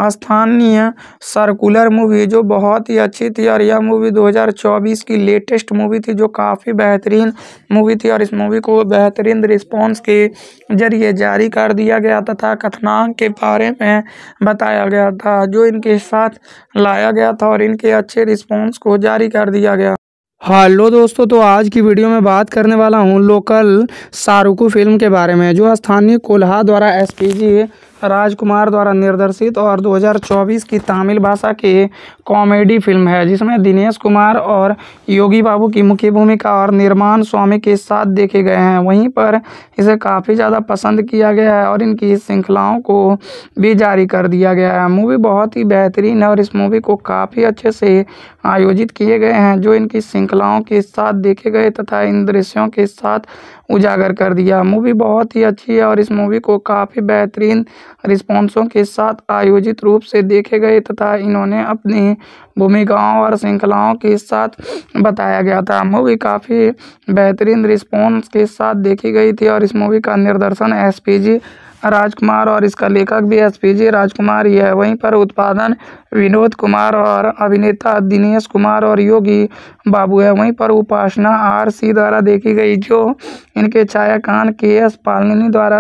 स्थानीय सर्कुलर मूवी जो बहुत ही अच्छी थी और यह मूवी दो हज़ार चौबीस की लेटेस्ट मूवी थी जो काफ़ी बेहतरीन मूवी थी और इस मूवी को बेहतरीन रिस्पॉन्स के जरिए जारी कर दिया गया तथा कथनांक के बारे में बताया गया था जो इनके साथ लाया गया था और इनके अच्छे रिस्पॉन्स को जारी कर दिया गया। हेलो दोस्तों, तो आज की वीडियो में बात करने वाला हूं लोकल सारुकू फिल्म के बारे में जो स्थानीय कोल्हा द्वारा एसपीजी राजकुमार द्वारा निर्देशित और दो हज़ार चौबीस की तमिल भाषा की कॉमेडी फिल्म है जिसमें दिनेश कुमार और योगी बाबू की मुख्य भूमिका और निर्माण स्वामी के साथ देखे गए हैं। वहीं पर इसे काफ़ी ज़्यादा पसंद किया गया है और इनकी श्रृंखलाओं को भी जारी कर दिया गया है। मूवी बहुत ही बेहतरीन है और इस मूवी को काफ़ी अच्छे से आयोजित किए गए हैं जो इनकी श्रृंखलाओं के साथ देखे गए तथा इन दृश्यों के साथ उजागर कर दिया। मूवी बहुत ही अच्छी है और इस मूवी को काफ़ी बेहतरीन रिस्पॉन्सों के साथ आयोजित रूप से देखे गए तथा इन्होंने अपनी भूमिकाओं और श्रृंखलाओं के साथ बताया गया था। मूवी काफ़ी बेहतरीन रिस्पॉन्स के साथ देखी गई थी और इस मूवी का निर्देशन एसपीजी राजकुमार और इसका लेखक भी एसपीजी राजकुमार ही है। वहीं पर उत्पादन विनोद कुमार और अभिनेता दिनेश कुमार और योगी बाबू है। वहीं पर उपासना आर सी द्वारा देखी गई जो इनके छायाकान के एस पालनी द्वारा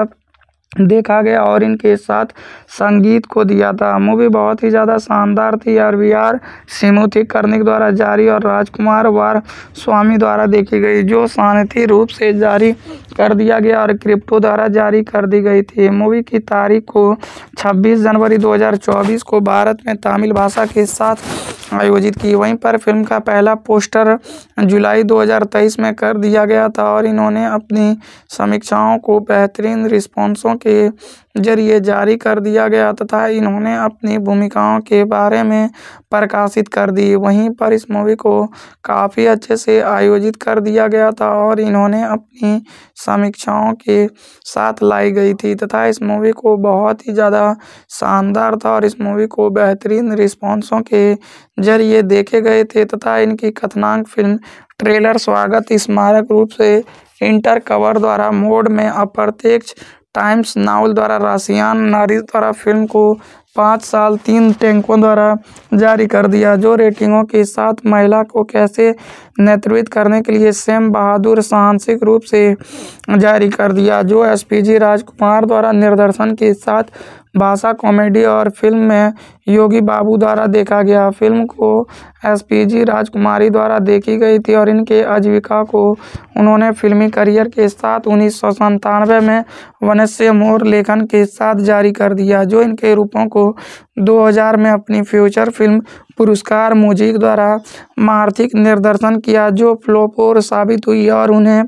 देखा गया और इनके साथ संगीत को दिया था। मूवी बहुत ही ज़्यादा शानदार थी और वी आर सिमुथी कर्णिक द्वारा जारी और राजकुमार वार स्वामी द्वारा देखी गई जो शांति रूप से जारी कर दिया गया और क्रिप्टो द्वारा जारी कर दी गई थी। मूवी की तारीख को छब्बीस जनवरी दो हज़ार चौबीस को भारत में तमिल भाषा के साथ आयोजित की। वहीं पर फिल्म का पहला पोस्टर जुलाई दो हज़ार तेईस में कर दिया गया था और इन्होंने अपनी समीक्षाओं को बेहतरीन रिस्पॉन्सों के जरिए जारी कर दिया गया तथा इन्होंने अपनी भूमिकाओं के बारे में प्रकाशित कर दी। वहीं पर इस मूवी को काफ़ी अच्छे से आयोजित कर दिया गया था और इन्होंने अपनी समीक्षाओं के साथ लाई गई थी तथा इस मूवी को बहुत ही ज़्यादा शानदार था और इस मूवी को बेहतरीन रिस्पॉन्सों के जरिए देखे गए थे तथा इनकी कथनांक फिल्म ट्रेलर स्वागत स्मारक रूप से इंटर कवर द्वारा मोड में अप्रत्यक्ष टाइम्स नावल द्वारा राशियान नारी द्वारा फिल्म को पाँच साल तीन टैंकों द्वारा जारी कर दिया जो रेटिंगों के साथ महिला को कैसे नेतृत्व करने के लिए सैम बहादुर साहसिक रूप से जारी कर दिया जो एसपीजी राजकुमार द्वारा निर्देशन के साथ भाषा कॉमेडी और फिल्म में योगी बाबू द्वारा देखा गया। फिल्म को एसपीजी राजकुमारी द्वारा देखी गई थी और इनके आजीविका को उन्होंने फिल्मी करियर के साथ उन्नीस सौ संतानवे में वनस्य मोर लेखन के साथ जारी कर दिया जो इनके रूपों को दो हज़ार में अपनी फ्यूचर फिल्म पुरस्कार म्यूजिक द्वारा आर्थिक निर्देशन किया जो फ्लॉप साबित हुई और उन्हें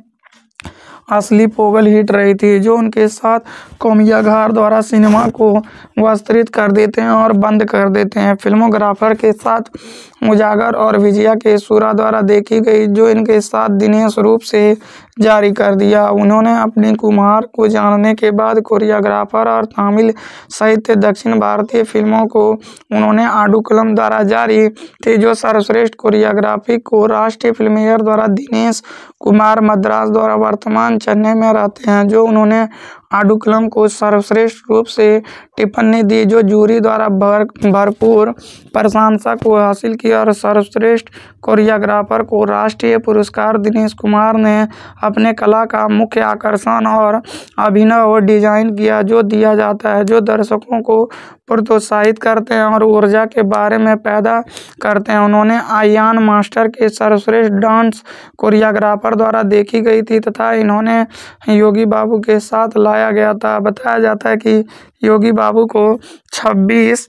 असली पोगल हिट रही थी जो उनके साथ कोमियाघार द्वारा सिनेमा को विस्तृत कर देते हैं और बंद कर देते हैं। फिल्मोग्राफर के साथ उजागर और विजया के सूरा द्वारा देखी गई जो इनके साथ दिनेश रूप से जारी कर दिया। उन्होंने अपनी कुमार को जानने के बाद कोरियोग्राफर और तमिल सहित दक्षिण भारतीय फिल्मों को उन्होंने आडुकलम द्वारा जारी थी जो सर्वश्रेष्ठ कोरियोग्राफी को राष्ट्रीय फिल्मेयर द्वारा दिनेश कुमार मद्रास द्वारा वर्तमान चेन्नई में रहते हैं जो उन्होंने आडुकलम को सर्वश्रेष्ठ रूप से टिप्पणी दी, जो जूरी द्वारा भर भरपूर प्रशंसा को हासिल की, और सर्वश्रेष्ठ कोरियोग्राफर को राष्ट्रीय पुरस्कार दिनेश कुमार ने अपने कला का मुख्य आकर्षण और अभिनव डिजाइन किया जो दिया जाता है, जो दर्शकों को प्रोत्साहित करते हैं और ऊर्जा के बारे में पैदा करते हैं। उन्होंने आयान मास्टर के सर्वश्रेष्ठ डांस कोरियोग्राफर द्वारा देखी गई थी तथा इन्होंने योगी बाबू के साथ लाया गया था। बताया जाता है कि योगी बाबू को छब्बीस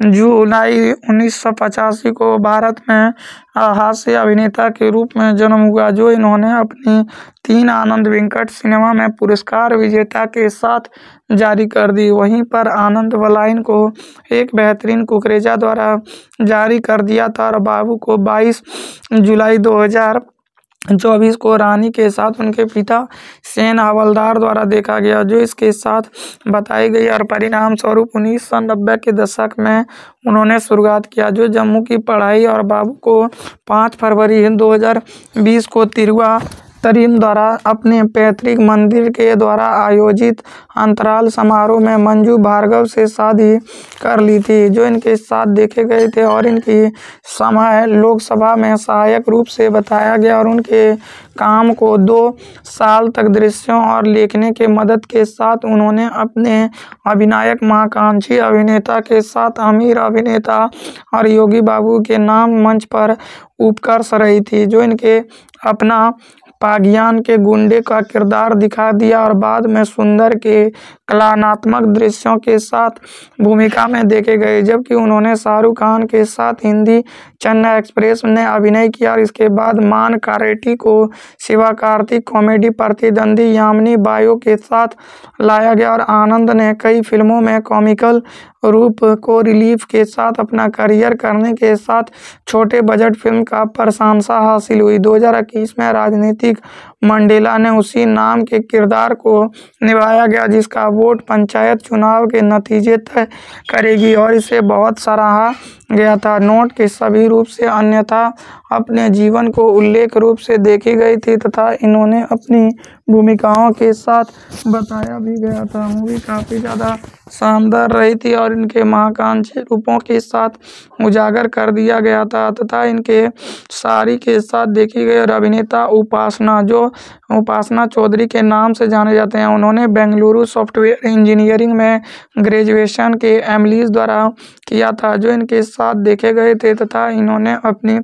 जुलाई उन्नीस सौ पचासी को भारत में हास्य अभिनेता के रूप में जन्म हुआ, जो इन्होंने अपनी तीन आनंद वेंकट सिनेमा में पुरस्कार विजेता के साथ जारी कर दी। वहीं पर आनंद वलाइन को एक बेहतरीन कुकरेजा द्वारा जारी कर दिया था और बाबू को बाईस जुलाई दो हज़ार चौबीस को रानी के साथ उनके पिता सेन हवलदार द्वारा देखा गया, जो इसके साथ बताई गई, और परिणाम स्वरूप उन्नीस सौ नब्बे के दशक में उन्होंने शुरुआत किया, जो जम्मू की पढ़ाई, और बाबू को पाँच फरवरी दो हज़ार बीस को तिरुआ तरीन द्वारा अपने पैतृक मंदिर के द्वारा आयोजित अंतराल समारोह में मंजू भार्गव से शादी कर ली थी, जो इनके साथ देखे गए थे, और इनकी समय लोकसभा में सहायक रूप से बताया गया, और उनके काम को दो साल तक दृश्यों और लिखने के मदद के साथ उन्होंने अपने अभिनायक महाकांक्षी अभिनेता के साथ अमीर अभिनेता और योगी बाबू के नाम मंच पर उत्कर्ष रही थी, जो इनके अपना पागियान के गुंडे का किरदार दिखा दिया और बाद में सुंदर के कलात्मक दृश्यों के साथ भूमिका में देखे गए, जबकि उन्होंने शाहरुख खान के साथ हिंदी चेन्नई एक्सप्रेस में अभिनय किया और इसके बाद मान कारेटी को शिवा कार्तिक कॉमेडी प्रतिद्वंदी यामिनी बायो के साथ लाया गया, और आनंद ने कई फिल्मों में कॉमिकल रूप को रिलीफ के साथ अपना करियर करने के साथ छोटे बजट फिल्म का प्रशंसा हासिल हुई। दो हज़ार इक्कीस में राजनीतिक मंडेला ने उसी नाम के किरदार को निभाया गया, जिसका वोट पंचायत चुनाव के नतीजे तय करेगी, और इसे बहुत सराहा गया था। नोट के सभी रूप से अन्यथा अपने जीवन को उल्लेख रूप से देखी गई थी तथा इन्होंने अपनी भूमिकाओं के साथ बताया भी गया था। मूवी काफ़ी ज़्यादा शानदार रही थी और इनके महाकांक्षी रूपों के साथ उजागर कर दिया गया था तथा इनके सारी के साथ देखी गई। और अभिनेता उपासना, जो उपासना चौधरी के नाम से जाने जाते हैं, उन्होंने बेंगलुरु सॉफ्टवेयर इंजीनियरिंग में ग्रेजुएशन के एमलीज द्वारा किया था, जो इनके साथ देखे गए थे तथा इन्होंने अपनी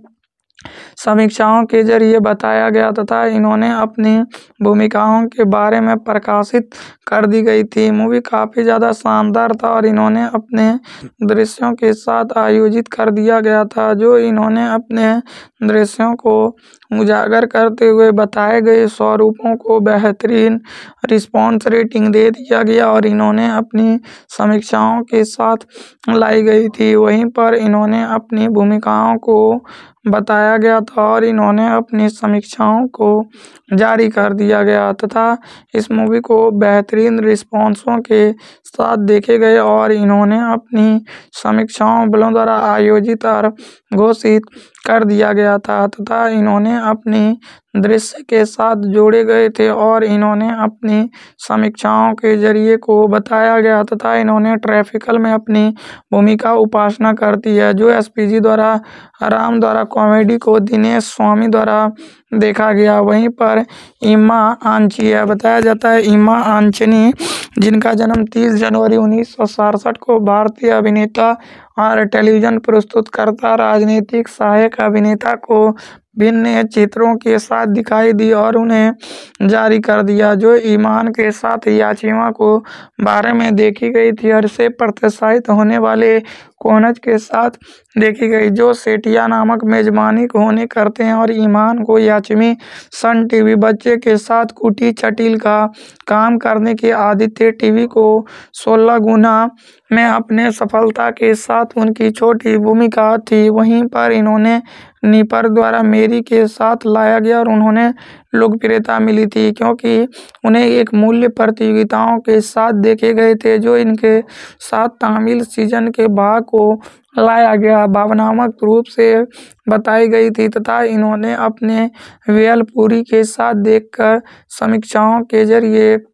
समीक्षाओं के जरिए बताया गया तथा इन्होंने अपनी भूमिकाओं के बारे में प्रकाशित कर दी गई थी। मूवी काफ़ी ज़्यादा शानदार था और इन्होंने अपने दृश्यों के साथ आयोजित कर दिया गया था, जो इन्होंने अपने दृश्यों को उजागर करते हुए बताए गए स्वरूपों को बेहतरीन रिस्पॉन्स रेटिंग दे दिया गया और इन्होंने अपनी समीक्षाओं के साथ लाई गई थी। वहीं पर इन्होंने अपनी भूमिकाओं को बताया गया था और इन्होंने अपनी समीक्षाओं को जारी कर दिया गया तथा इस मूवी को बेहतरीन रिस्पॉन्सों के साथ देखे गए और इन्होंने अपनी समीक्षाओं बलों द्वारा आयोजित और घोषित कर दिया गया था तथा इन्होंने अपनी दृश्य के साथ जोड़े गए थे और इन्होंने अपनी समीक्षाओं के जरिए को बताया गया तथा इन्होंने ट्रैफिकल में अपनी भूमिका उपासना करती है, जो एसपीजी द्वारा राम द्वारा कॉमेडी को दिनेश स्वामी द्वारा देखा गया। वहीं पर इमा आंची है, बताया जाता है इमा आंचनी, जिनका जन्म तीस जनवरी उन्नीस सौ सड़सठ को भारतीय अभिनेता और टेलीविज़न प्रस्तुतकर्ता राजनीतिक सहायक अभिनेता को भिन्न चित्रों के साथ दिखाई दी और उन्हें जारी कर दिया, जो ईमान के साथ याचिमा को बारे में देखी गई थी और से प्रोत्साहित होने वाले कोनज के साथ देखी गई, जो सेठिया नामक मेजबानी होने करते हैं और ईमान को याचमी सन टीवी बच्चे के साथ कुटी चटिल का काम करने की आदित्य टीवी को सोलह गुना में अपने सफलता के साथ उनकी छोटी भूमिका थी। वहीं पर इन्होंने निपर द्वारा मेरी के साथ लाया गया और उन्होंने लोकप्रियता मिली थी क्योंकि उन्हें एक मूल्य प्रतियोगिताओं के साथ देखे गए थे, जो इनके साथ तमिल सीजन के भाग को लाया गया भावनात्मक रूप से बताई गई थी तथा इन्होंने अपने वेलपुरी के साथ देखकर समीक्षाओं के जरिए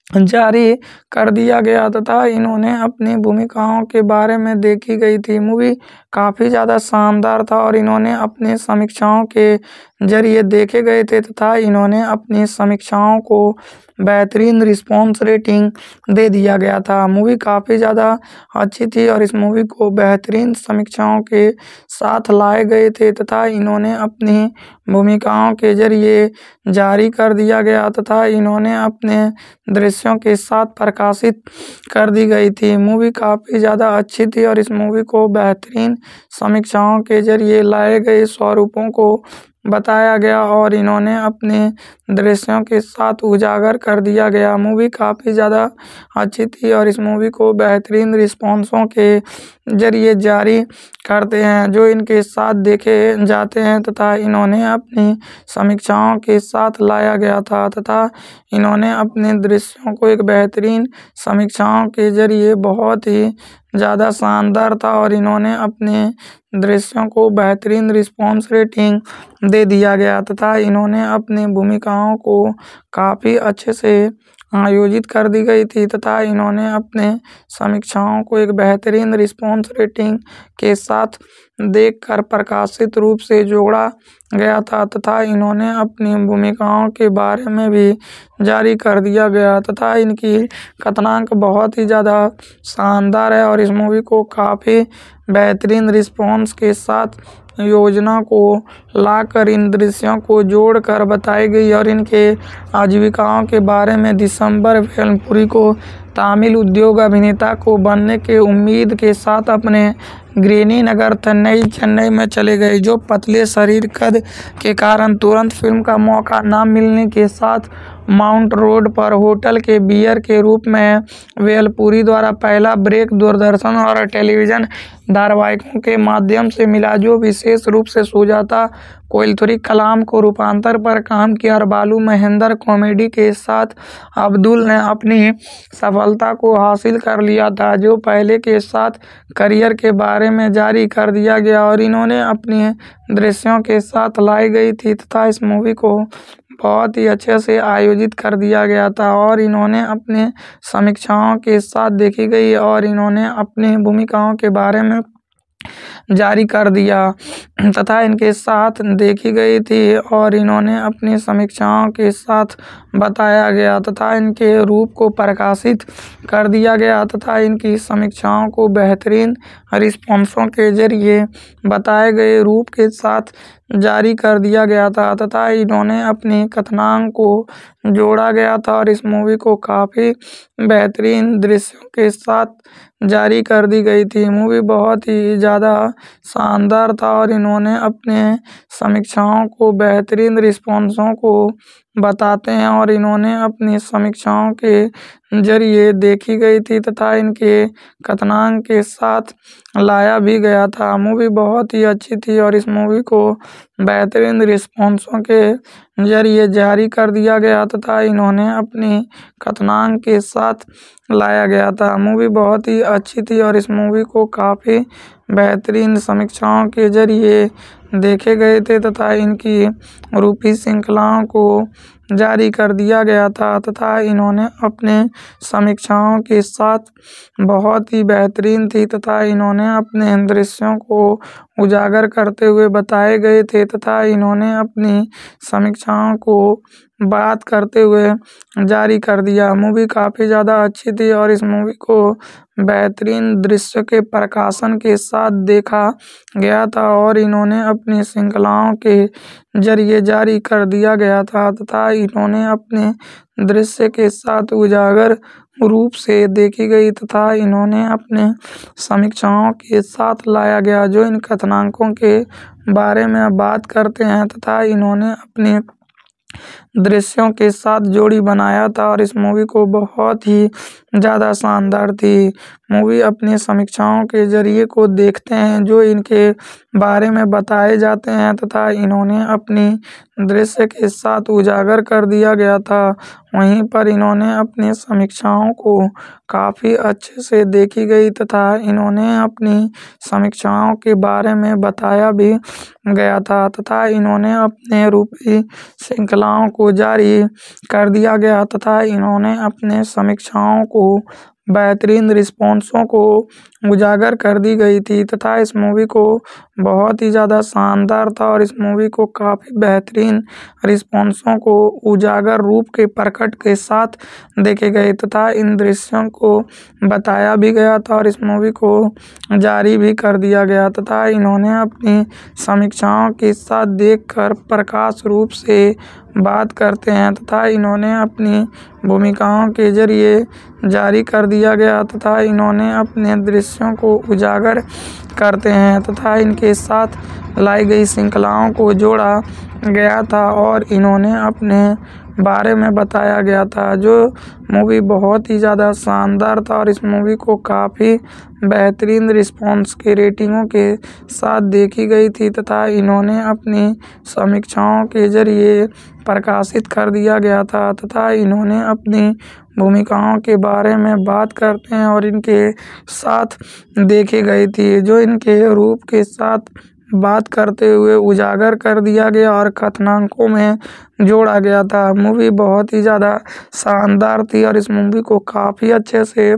जारी कर दिया गया तथा इन्होंने अपनी भूमिकाओं के बारे में देखी गई थी। मूवी काफ़ी ज़्यादा शानदार था और इन्होंने अपनी समीक्षाओं के ज़रिए देखे गए थे तथा इन्होंने अपनी समीक्षाओं को बेहतरीन रिस्पॉन्स रेटिंग दे दिया गया था। मूवी काफ़ी ज़्यादा अच्छी थी और इस मूवी को बेहतरीन समीक्षाओं के साथ लाए गए थे तथा इन्होंने अपनी भूमिकाओं के ज़रिए जारी कर दिया गया तथा इन्होंने अपने दृश्यों के साथ प्रकाशित कर दी गई थी। मूवी काफ़ी ज़्यादा अच्छी थी और इस मूवी को बेहतरीन समीक्षाओं के ज़रिए लाए गए स्वरूपों को बताया गया और इन्होंने अपने दृश्यों के साथ उजागर कर दिया गया। मूवी काफ़ी ज़्यादा अच्छी थी और इस मूवी को बेहतरीन रिस्पॉन्सों के ज़रिए जारी करते हैं जो इनके साथ देखे जाते हैं तथा इन्होंने अपनी समीक्षाओं के साथ लाया गया था तथा इन्होंने अपने दृश्यों को एक बेहतरीन समीक्षाओं के ज़रिए बहुत ही ज़्यादा शानदार था और इन्होंने अपने दृश्यों को बेहतरीन रिस्पॉन्स रेटिंग दे दिया गया तथा इन्होंने अपनी भूमिकाओं को काफ़ी अच्छे से आयोजित कर दी गई थी तथा इन्होंने अपने समीक्षाओं को एक बेहतरीन रिस्पॉन्स रेटिंग के साथ देखकर प्रकाशित रूप से जोड़ा गया था तथा इन्होंने अपनी भूमिकाओं के बारे में भी जारी कर दिया गया तथा इनकी कथनांक बहुत ही ज़्यादा शानदार है और इस मूवी को काफ़ी बेहतरीन रिस्पॉन्स के साथ योजना को लाकर इन दृश्यों को जोड़कर बताई गई और इनके आजीविकाओं के बारे में दिसंबर वेलपुरी को तमिल उद्योग अभिनेता को बनने के उम्मीद के साथ अपने ग्रीनी नगर चेन्नई चेन्नई में चले गए, जो पतले शरीर कद के कारण तुरंत फिल्म का मौका न मिलने के साथ माउंट रोड पर होटल के बियर के रूप में वेलपुरी द्वारा पहला ब्रेक दूरदर्शन और टेलीविज़न धारावाहिकों के माध्यम से मिला, जो विशेष रूप से सुजाता कोइलथुरी कलाम को रूपांतर पर काम किया और बालू महेंद्र कॉमेडी के साथ अब्दुल ने अपनी सफलता को हासिल कर लिया था, जो पहले के साथ करियर के बारे में जारी कर दिया गया और इन्होंने अपने दृश्यों के साथ लाई गई थी तथा इस मूवी को बहुत ही अच्छे से आयोजित कर दिया गया था और इन्होंने अपने समीक्षाओं के साथ देखी गई और इन्होंने अपनी भूमिकाओं के बारे में जारी कर दिया तथा इनके साथ देखी गई थी और इन्होंने अपनी समीक्षाओं के साथ बताया गया तथा इनके रूप को प्रकाशित कर दिया गया तथा इनकी समीक्षाओं को बेहतरीन रिस्पॉन्सों के ज़रिए बताए गए रूप के साथ जारी कर दिया गया था तथा इन्होंने अपनी कथनांक को जोड़ा गया था और इस मूवी को काफ़ी बेहतरीन दृश्यों के साथ जारी कर दी गई थी। मूवी बहुत ही ज़्यादा शानदार था और इन्होंने अपने समीक्षाओं को बेहतरीन रिस्पॉन्सों को बताते हैं और इन्होंने अपनी समीक्षाओं के ज़रिए देखी गई थी तथा इनके कथनांक के साथ लाया भी गया था। मूवी बहुत ही अच्छी थी और इस मूवी को बेहतरीन रिस्पॉन्सों के ज़रिए जारी कर दिया गया तथा इन्होंने अपनी कथनांक के साथ लाया गया था। मूवी बहुत ही अच्छी थी और इस मूवी को काफ़ी बेहतरीन समीक्षाओं के ज़रिए देखे गए थे तथा इनकी रूपी श्रृंखलाओं को जारी कर दिया गया था तथा इन्होंने अपने समीक्षाओं के साथ बहुत ही बेहतरीन थी तथा इन्होंने अपने दृश्यों को उजागर करते हुए बताए गए थे तथा इन्होंने अपनी समीक्षाओं को बात करते हुए जारी कर दिया। मूवी काफ़ी ज़्यादा अच्छी थी और इस मूवी को बेहतरीन दृश्य के प्रकाशन के साथ देखा गया था और इन्होंने अपनी श्रृंखलाओं के ज़रिए जारी कर दिया गया था तथा इन्होंने अपने दृश्य के साथ उजागर रूप से देखी गई तथा इन्होंने अपने समीक्षाओं के साथ लाया गया, जो इन कथनांकों के बारे में बात करते हैं तथा इन्होंने अपने दृश्यों के साथ जोड़ी बनाया था और इस मूवी को बहुत ही ज़्यादा शानदार थी। मूवी अपनी समीक्षाओं के ज़रिए को देखते हैं जो इनके बारे में बताए जाते हैं तथा इन्होंने अपनी दृश्य के साथ उजागर कर दिया गया था। वहीं पर इन्होंने अपनी समीक्षाओं को काफ़ी अच्छे से देखी गई तथा इन्होंने अपनी समीक्षाओं के बारे में बताया भी गया था तथा इन्होंने अपने रूपी श्रृंखलाओं को जारी कर दिया गया तथा इन्होंने अपने समीक्षाओं को बेहतरीन रिस्पॉन्सों को उजागर कर दी गई थी तथा इस मूवी को बहुत ही ज़्यादा शानदार था और इस मूवी को काफ़ी बेहतरीन रिस्पॉन्सों को उजागर रूप के प्रकट के साथ देखे गए तथा इन दृश्यों को बताया भी गया था और इस मूवी को जारी भी कर दिया गया तथा इन्होंने अपनी समीक्षाओं के साथ देखकर प्रकाश रूप से बात करते हैं तथा इन्होंने अपनी भूमिकाओं के ज़रिए जारी कर दिया गया तथा इन्होंने अपने दृश्यों को उजागर करते हैं तथा इनके साथ लाई गई श्रृंखलाओं को जोड़ा गया था और इन्होंने अपने बारे में बताया गया था जो मूवी बहुत ही ज़्यादा शानदार था और इस मूवी को काफ़ी बेहतरीन रिस्पॉन्स के रेटिंगों के साथ देखी गई थी तथा इन्होंने अपनी समीक्षाओं के ज़रिए प्रकाशित कर दिया गया था तथा इन्होंने अपनी भूमिकाओं के बारे में बात करते हैं और इनके साथ देखी गई थी जो इनके रूप के साथ बात करते हुए उजागर कर दिया गया और कथनांकों में जोड़ा गया था। मूवी बहुत ही ज़्यादा शानदार थी और इस मूवी को काफ़ी अच्छे से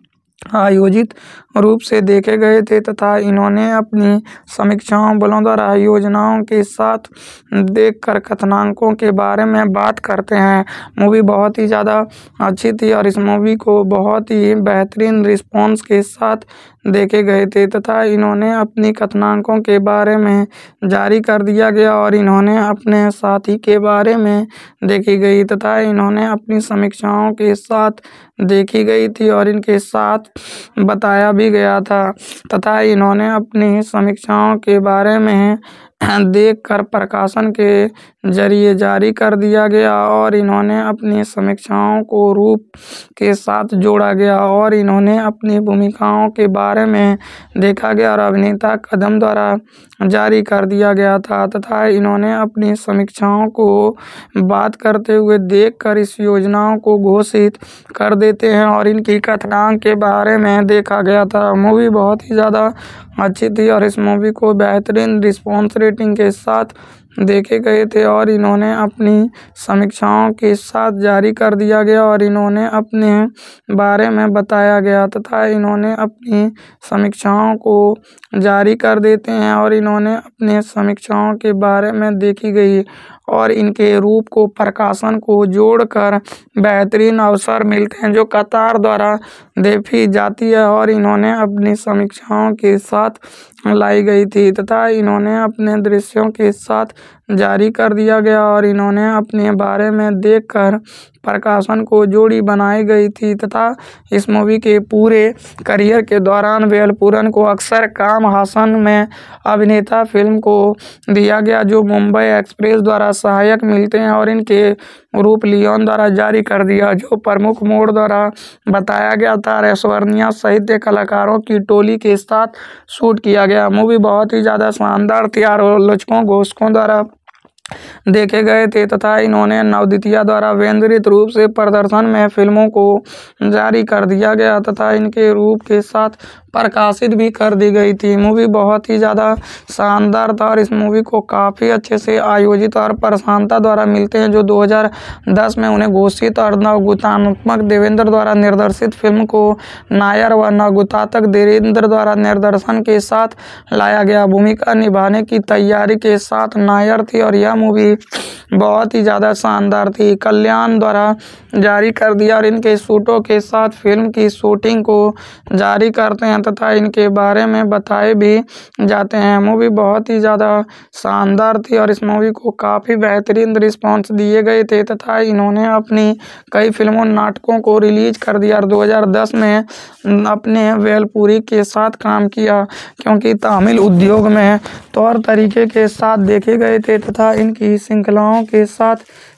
आयोजित रूप से देखे गए थे तथा इन्होंने अपनी समीक्षाओं बलों द्वारा योजनाओं के साथ देखकर कथनांकों के बारे में बात करते हैं। मूवी बहुत ही ज़्यादा अच्छी थी और इस मूवी को बहुत ही बेहतरीन रिस्पॉन्स के साथ देखे गए थे तथा इन्होंने अपनी कथनांकों के बारे में जारी कर दिया गया और इन्होंने अपने साथी के बारे में देखी गई तथा इन्होंने अपनी समीक्षाओं के साथ देखी गई थी और इनके साथ बताया भी गया था तथा इन्होंने अपनी समीक्षाओं के बारे में देखकर प्रकाशन के ज़रिए जारी कर दिया गया और इन्होंने अपनी समीक्षाओं को रूप के साथ जोड़ा गया और इन्होंने अपनी भूमिकाओं के बारे में देखा गया और अभिनेता कदम द्वारा जारी कर दिया गया था तथा इन्होंने अपनी समीक्षाओं को बात करते हुए देखकर इस योजनाओं को घोषित कर देते हैं और इनकी कथनांक के बारे में देखा गया था। मूवी बहुत ही ज़्यादा अच्छी थी और इस मूवी को बेहतरीन रिस्पॉन्स रेटिंग के साथ देखे गए थे और इन्होंने अपनी समीक्षाओं के साथ जारी कर दिया गया और इन्होंने अपने बारे में बताया गया तथा इन्होंने अपनी समीक्षाओं को जारी कर देते हैं और इन्होंने अपने समीक्षाओं के बारे में देखी गई और इनके रूप को प्रकाशन को जोड़कर बेहतरीन अवसर मिलते हैं जो कतार द्वारा देखी जाती है और इन्होंने अपनी समीक्षाओं के साथ लाई गई थी तथा इन्होंने अपने दृश्यों के साथ जारी कर दिया गया और इन्होंने अपने बारे में देखकर प्रकाशन को जोड़ी बनाई गई थी तथा इस मूवी के पूरे करियर के दौरान वेलपुरन को अक्सर कमल हासन में अभिनेता फिल्म को दिया गया जो मुंबई एक्सप्रेस द्वारा सहायक मिलते हैं और इनके रूप लियोन द्वारा जारी कर दिया जो प्रमुख मोड़ द्वारा बताया गया था। ऐश्वर्या सहित कलाकारों की टोली के साथ शूट किया गया। मूवी बहुत ही ज़्यादा शानदार थी और आलोचकों घोषकों द्वारा देखे गए थे तथा इन्होंने नवद्वितीया द्वारा केंद्रित रूप से प्रदर्शन में फिल्मों को जारी कर दिया गया तथा इनके रूप के साथ प्रकाशित भी कर दी गई थी। मूवी बहुत ही ज़्यादा शानदार था और इस मूवी को काफ़ी अच्छे से आयोजित और प्रशांता द्वारा मिलते हैं जो दो हज़ार दस में उन्हें घोषित और नवगुतात्मक देवेंद्र द्वारा निर्देशित फिल्म को नायर व नवगुतात्मक देवेंद्र द्वारा निर्देशन के साथ लाया गया। भूमिका निभाने की तैयारी के साथ नायर थी और यह मूवी बहुत ही ज़्यादा शानदार थी। कल्याण द्वारा जारी कर दिया और इनके शूटों के साथ फिल्म की शूटिंग को जारी करते हैं तथा इनके बारे में बताए भी जाते हैं। मूवी बहुत ही ज़्यादा शानदार थी और इस मूवी को काफ़ी बेहतरीन रिस्पांस दिए गए थे तथा इन्होंने अपनी कई फिल्मों नाटकों को रिलीज कर दिया और दो हज़ार दस में अपने वेलपुरी के साथ काम किया क्योंकि तमिल उद्योग में तौर तरीके के साथ देखे गए थे तथा इनकी श्रृंखलाओं के साथ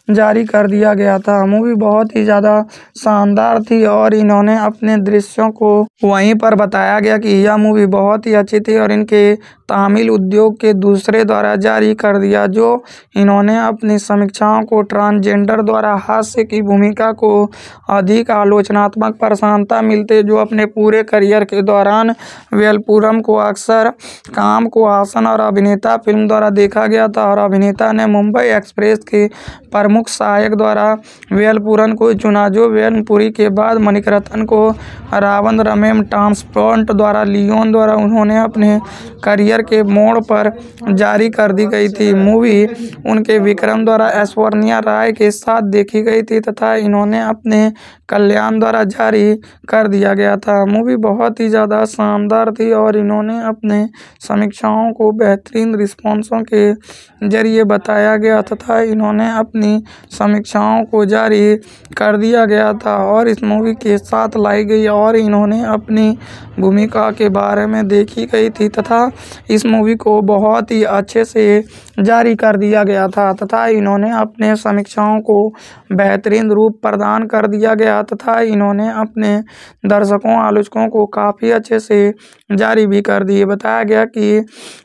जारी कर दिया गया था। मूवी बहुत ही ज़्यादा शानदार थी और इन्होंने अपने दृश्यों को वहीं पर बताया गया कि यह मूवी बहुत ही अच्छी थी और इनके तमिल उद्योग के दूसरे द्वारा जारी कर दिया, जो इन्होंने अपनी समीक्षाओं को ट्रांसजेंडर द्वारा हास्य की भूमिका को अधिक आलोचनात्मक प्रशंसा मिलते, जो अपने पूरे करियर के दौरान वेलपुरम को अक्सर काम को हासन और अभिनेता फिल्म द्वारा देखा गया था और अभिनेता ने मुंबई एक्सप्रेस के प्रमुख सहायक द्वारा वेलपुरम को चुना, जो वेलपुरी के बाद मणिरत्नम को रावण रमेम ट्रांसपोर्ट द्वारा लियोन द्वारा उन्होंने अपने करियर के मोड़ पर जारी कर दी गई थी। मूवी उनके विक्रम द्वारा ऐश्वर्या राय के साथ देखी गई थी तथा इन्होंने अपने कल्याण द्वारा जारी कर दिया गया था। मूवी बहुत ही ज़्यादा शानदार थी और इन्होंने अपने समीक्षाओं को बेहतरीन रिस्पॉन्सों के जरिए बताया गया तथा इन्होंने अपनी समीक्षाओं को जारी कर दिया गया था और इस मूवी के साथ लाई गई और इन्होंने अपनी भूमिका के बारे में देखी गई थी तथा इस मूवी को बहुत ही अच्छे से जारी कर दिया गया था तथा इन्होंने अपने समीक्षाओं को बेहतरीन रूप प्रदान कर दिया गया तथा इन्होंने अपने दर्शकों आलोचकों को काफ़ी अच्छे से जारी भी कर दिए। बताया गया कि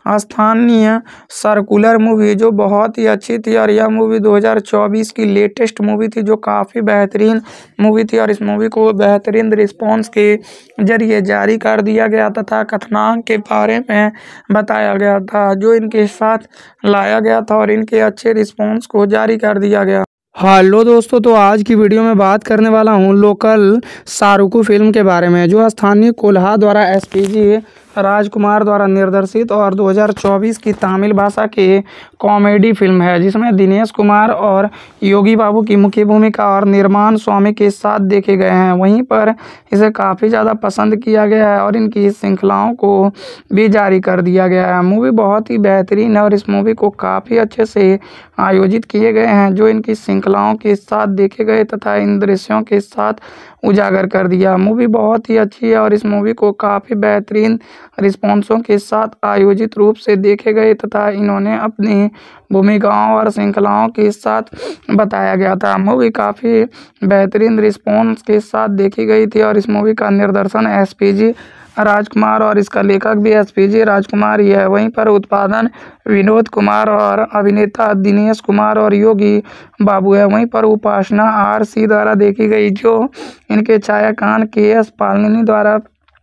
स्थानीय सर्कुलर मूवी जो बहुत ही अच्छी थी और यह मूवी दो हज़ार चौबीस की लेटेस्ट मूवी थी, जो काफ़ी बेहतरीन मूवी थी और इस मूवी को बेहतरीन रिस्पॉन्स के जरिए जारी कर दिया गया तथा कथनांक के बारे में बताया गया था, जो इनके साथ लाया गया था और इनके अच्छे रिस्पॉन्स को जारी कर दिया गया। हेलो दोस्तों, तो आज की वीडियो में बात करने वाला हूं लोकल सारुकू फिल्म के बारे में, जो स्थानीय कोल्हा द्वारा एसपीजी राजकुमार द्वारा निर्देशित और दो हज़ार चौबीस की तमिल भाषा की कॉमेडी फिल्म है, जिसमें दिनेश कुमार और योगी बाबू की मुख्य भूमिका और निर्माण स्वामी के साथ देखे गए हैं। वहीं पर इसे काफ़ी ज़्यादा पसंद किया गया है और इनकी श्रृंखलाओं को भी जारी कर दिया गया है। मूवी बहुत ही बेहतरीन है और इस मूवी को काफ़ी अच्छे से आयोजित किए गए हैं, जो इनकी श्रृंखलाओं के साथ देखे गए तथा इन दृश्यों के साथ उजागर कर दिया। मूवी बहुत ही अच्छी है और इस मूवी को काफ़ी बेहतरीन रिस्पॉन्सों के साथ आयोजित रूप से देखे गए तथा इन्होंने अपनी भूमिकाओं और श्रृंखलाओं के साथ बताया गया था। मूवी काफ़ी बेहतरीन रिस्पॉन्स के साथ देखी गई थी और इस मूवी का निर्देशन एसपीजी राजकुमार और इसका लेखक भी एसपीजी राजकुमार ही है। वहीं पर उत्पादन विनोद कुमार और अभिनेता दिनेश कुमार और योगी बाबू है। वहीं पर उपासना आर सी द्वारा देखी गई, जो इनके छायाकान के एस पालनी द्वारा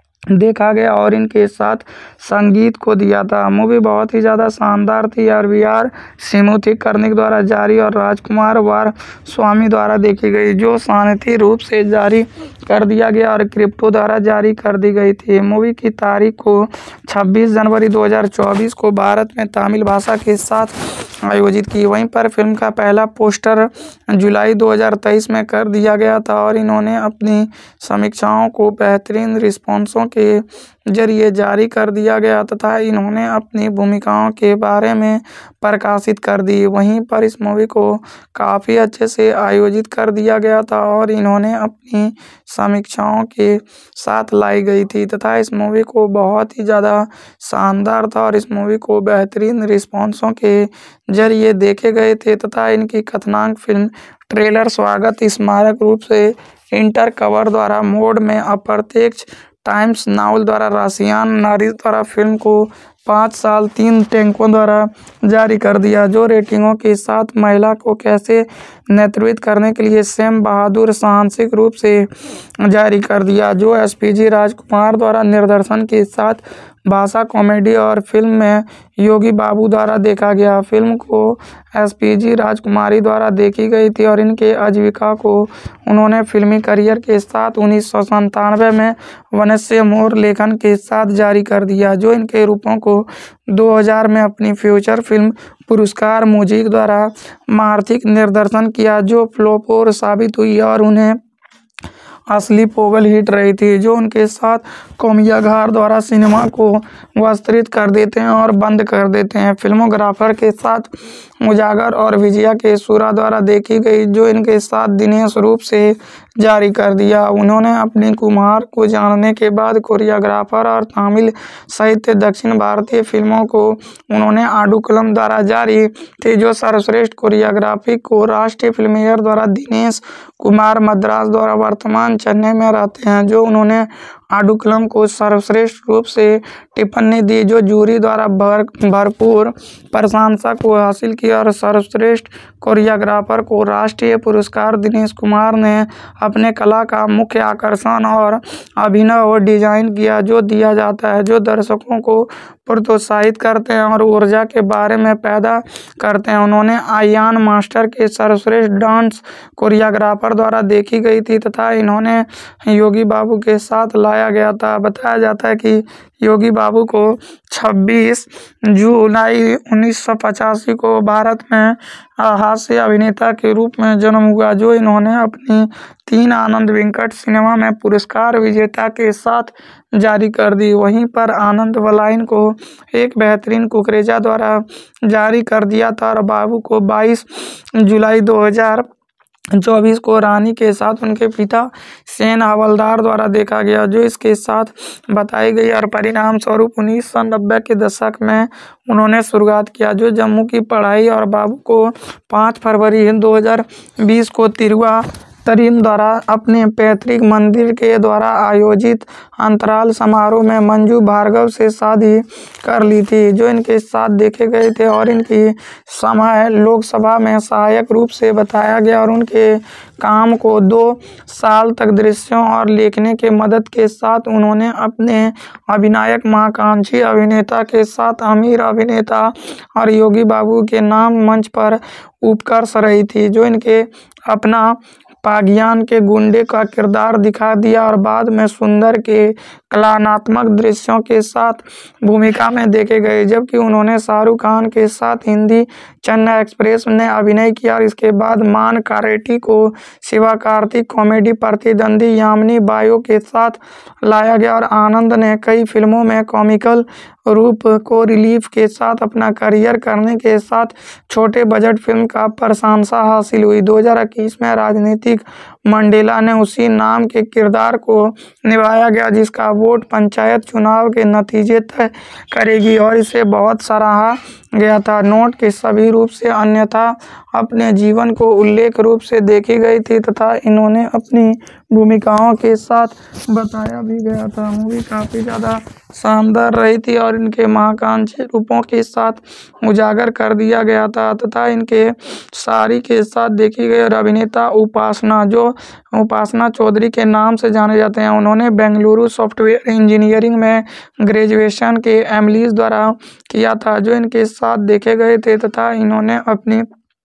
देखा गया और इनके साथ संगीत को दिया था। मूवी बहुत ही ज़्यादा शानदार थी और वी आर सिमुथिक कर्निक द्वारा जारी और राजकुमार वार स्वामी द्वारा देखी गई, जो शांति रूप से जारी कर दिया गया और क्रिप्टो द्वारा जारी कर दी गई थी। मूवी की तारीख को छब्बीस जनवरी दो हज़ार चौबीस को भारत में तमिल भाषा के साथ आयोजित की। वहीं पर फिल्म का पहला पोस्टर जुलाई दो हज़ार तेईस में कर दिया गया था और इन्होंने अपनी समीक्षाओं को बेहतरीन रिस्पॉन्सों के जरिए जारी कर दिया गया तथा इन्होंने अपनी भूमिकाओं के बारे में प्रकाशित कर दी। वहीं पर इस मूवी को काफ़ी अच्छे से आयोजित कर दिया गया था और इन्होंने अपनी समीक्षाओं के साथ लाई गई थी तथा इस मूवी को बहुत ही ज़्यादा शानदार था और इस मूवी को बेहतरीन रिस्पॉन्सों के जरिए देखे गए थे तथा इनकी कथनांक फिल्म ट्रेलर स्वागत स्मारक रूप से इंटर कवर द्वारा मोड में अप्रत्यक्ष टाइम्स नाउल द्वारा राशियान नारी द्वारा फिल्म को पाँच साल तीन टैंकों द्वारा जारी कर दिया, जो रेटिंगों के साथ महिला को कैसे नेतृत्व करने के लिए सैम बहादुर साहसिक रूप से जारी कर दिया, जो एसपीजी राजकुमार द्वारा निर्देशन के साथ भाषा कॉमेडी और फिल्म में योगी बाबू द्वारा देखा गया। फिल्म को एसपीजी राजकुमारी द्वारा देखी गई थी और इनके आजीविका को उन्होंने फिल्मी करियर के साथ उन्नीस सौ संतानवे में वनस्य मोर लेखन के साथ जारी कर दिया, जो इनके रूपों को दो हज़ार में अपनी फ्यूचर फिल्म पुरस्कार म्यूजिक द्वारा आर्थिक निर्देशन किया, जो फ्लॉप साबित हुई और उन्हें असली पोगल हिट रही थी, जो उनके साथ कोमियाघार द्वारा सिनेमा को विस्तृत कर देते हैं और बंद कर देते हैं। फिल्मोग्राफर के साथ उजागर और विजया के सूरा द्वारा देखी गई, जो इनके साथ दिनेश रूप से जारी कर दिया। उन्होंने अपने कुमार को जानने के बाद कोरियोग्राफर और तमिल सहित दक्षिण भारतीय फिल्मों को उन्होंने आडुकलम द्वारा जारी थी, जो सर्वश्रेष्ठ कोरियोग्राफी को राष्ट्रीय फिल्म फेयर द्वारा दिनेश कुमार मद्रास द्वारा वर्तमान चेन्नई में रहते हैं, जो उन्होंने आडुकलम को सर्वश्रेष्ठ रूप से टिप्पणी दी, जो जूरी द्वारा भर भरपूर प्रशंसा को हासिल किया और सर्वश्रेष्ठ कोरियोग्राफर को राष्ट्रीय पुरस्कार दिनेश कुमार ने अपने कला का मुख्य आकर्षण और अभिनव डिजाइन किया जो दिया जाता है, जो दर्शकों को प्रोत्साहित करते हैं और ऊर्जा के बारे में पैदा करते हैं। उन्होंने आयान मास्टर के सर्वश्रेष्ठ डांस कोरियोग्राफर द्वारा देखी गई थी तथा इन्होंने योगी बाबू के साथ लाया गया था। बताया जाता है कि योगी बाबू को छब्बीस जुलाई उन्नीस सौ पचासी को भारत में हास्य अभिनेता के रूप में जन्म हुआ, जो इन्होंने अपनी तीन आनंद वेंकट सिनेमा में पुरस्कार विजेता के साथ जारी कर दी। वहीं पर आनंद वलाइन को एक बेहतरीन कुकरेजा द्वारा जारी कर दिया था और बाबू को बाईस जुलाई दो हज़ार चौबीस को रानी के साथ उनके पिता सेन हवलदार द्वारा देखा गया, जो इसके साथ बताई गई और परिणाम स्वरूप उन्नीस सौ नब्बे के दशक में उन्होंने शुरुआत किया, जो जम्मू की पढ़ाई और बाबू को पाँच फरवरी दो हज़ार बीस को तिरुआ तरीन द्वारा अपने पैतृक मंदिर के द्वारा आयोजित अंतराल समारोह में मंजू भार्गव से शादी कर ली थी, जो इनके साथ देखे गए थे और इनकी समय लोकसभा में सहायक रूप से बताया गया और उनके काम को दो साल तक दृश्यों और लिखने के मदद के साथ उन्होंने अपने अभिनायक महाकांक्षी अभिनेता के साथ अमीर अभिनेता और योगी बाबू के नाम मंच पर उपकर्ष रही थी, जो इनके अपना पागियान के गुंडे का किरदार दिखा दिया और बाद में सुंदर के कलात्मक दृश्यों के साथ भूमिका में देखे गए, जबकि उन्होंने शाहरुख खान के साथ हिंदी चेन्नई एक्सप्रेस में अभिनय किया और इसके बाद मान कारेटी को शिवा कार्तिक कॉमेडी प्रतिद्वंदी यामिनी बायो के साथ लाया गया और आनंद ने कई फिल्मों में कॉमिकल रूप को रिलीफ के साथ अपना करियर करने के साथ छोटे बजट फिल्म का प्रशंसा हासिल हुई। दो हज़ार इक्कीस में राजनीतिक मंडेला ने उसी नाम के किरदार को निभाया गया, जिसका वोट पंचायत चुनाव के नतीजे तय करेगी और इसे बहुत सराहा गया था। नोट के सभी रूप से अन्यथा अपने जीवन को उल्लेख रूप से देखी गई थी तथा इन्होंने अपनी भूमिकाओं के साथ बताया भी गया था। मूवी काफ़ी ज़्यादा शानदार रही थी और इनके महाकांक्षी रूपों के साथ उजागर कर दिया गया था तथा इनके सारी के साथ देखी गई और अभिनेता उपासना, जो उपासना चौधरी के नाम से जाने जाते हैं, उन्होंने बेंगलुरु सॉफ्टवेयर इंजीनियरिंग में ग्रेजुएशन के एमलीज द्वारा किया था, जो इनके साथ देखे गए थे तथा इन्होंने अपनी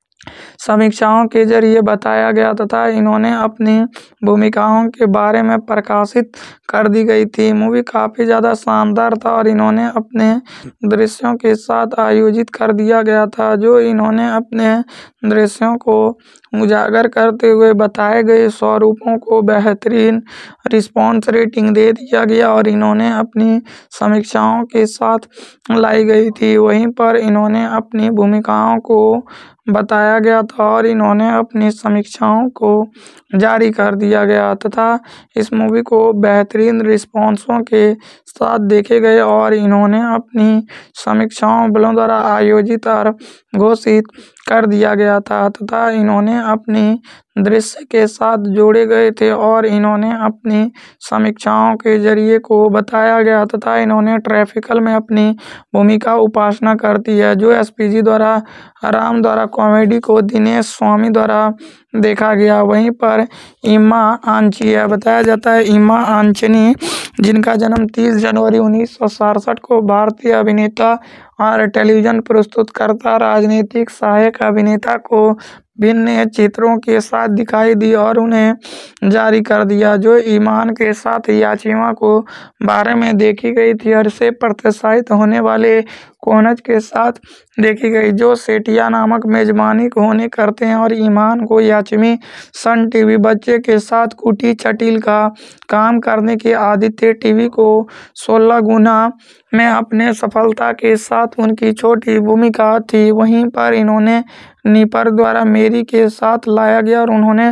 समीक्षाओं के जरिए बताया गया तथा इन्होंने अपनी भूमिकाओं के बारे में प्रकाशित कर दी गई थी। मूवी काफ़ी ज़्यादा शानदार था और इन्होंने अपने दृश्यों के साथ आयोजित कर दिया गया था, जो इन्होंने अपने दृश्यों को उजागर करते हुए बताए गए स्वरूपों को बेहतरीन रिस्पॉन्स रेटिंग दे दिया गया और इन्होंने अपनी समीक्षाओं के साथ लाई गई थी। वहीं पर इन्होंने अपनी भूमिकाओं को बताया गया था और इन्होंने अपनी समीक्षाओं को जारी कर दिया गया तथा इस मूवी को बेहतरीन रिस्पॉन्सों के साथ देखे गए और इन्होंने अपनी समीक्षाओं बलों द्वारा आयोजित और घोषित कर दिया गया था तथा इन्होंने अपनी दृश्य के साथ जोड़े गए थे और इन्होंने अपनी समीक्षाओं के जरिए को बताया गया तथा इन्होंने ट्रैफिकल में अपनी भूमिका उपासना करती है, जो एसपीजी द्वारा राम द्वारा कॉमेडी को दिनेश स्वामी द्वारा देखा गया। वहीं पर इमा आंची है, बताया जाता है इमा आंचनी, जिनका जन्म तीस जनवरी उन्नीस सौ सड़सठ को भारतीय अभिनेता और टेलीविज़न प्रस्तुतकर्ता राजनीतिक सहायक अभिनेता को भिन्न चित्रों के साथ दिखाई दी और उन्हें जारी कर दिया, जो ईमान के साथ याचिमा को बारे में देखी गई थी और से प्रोत्साहित होने वाले कोनज के साथ देखी गई, जो सेठिया नामक मेजबानी होने करते हैं और ईमान को याचमी सन टीवी बच्चे के साथ कुटी चटिल का काम करने के आदित्य टीवी को सोलह गुना में अपने सफलता के साथ उनकी छोटी भूमिका थी। वहीं पर इन्होंने निपर द्वारा मेरी के साथ लाया गया और उन्होंने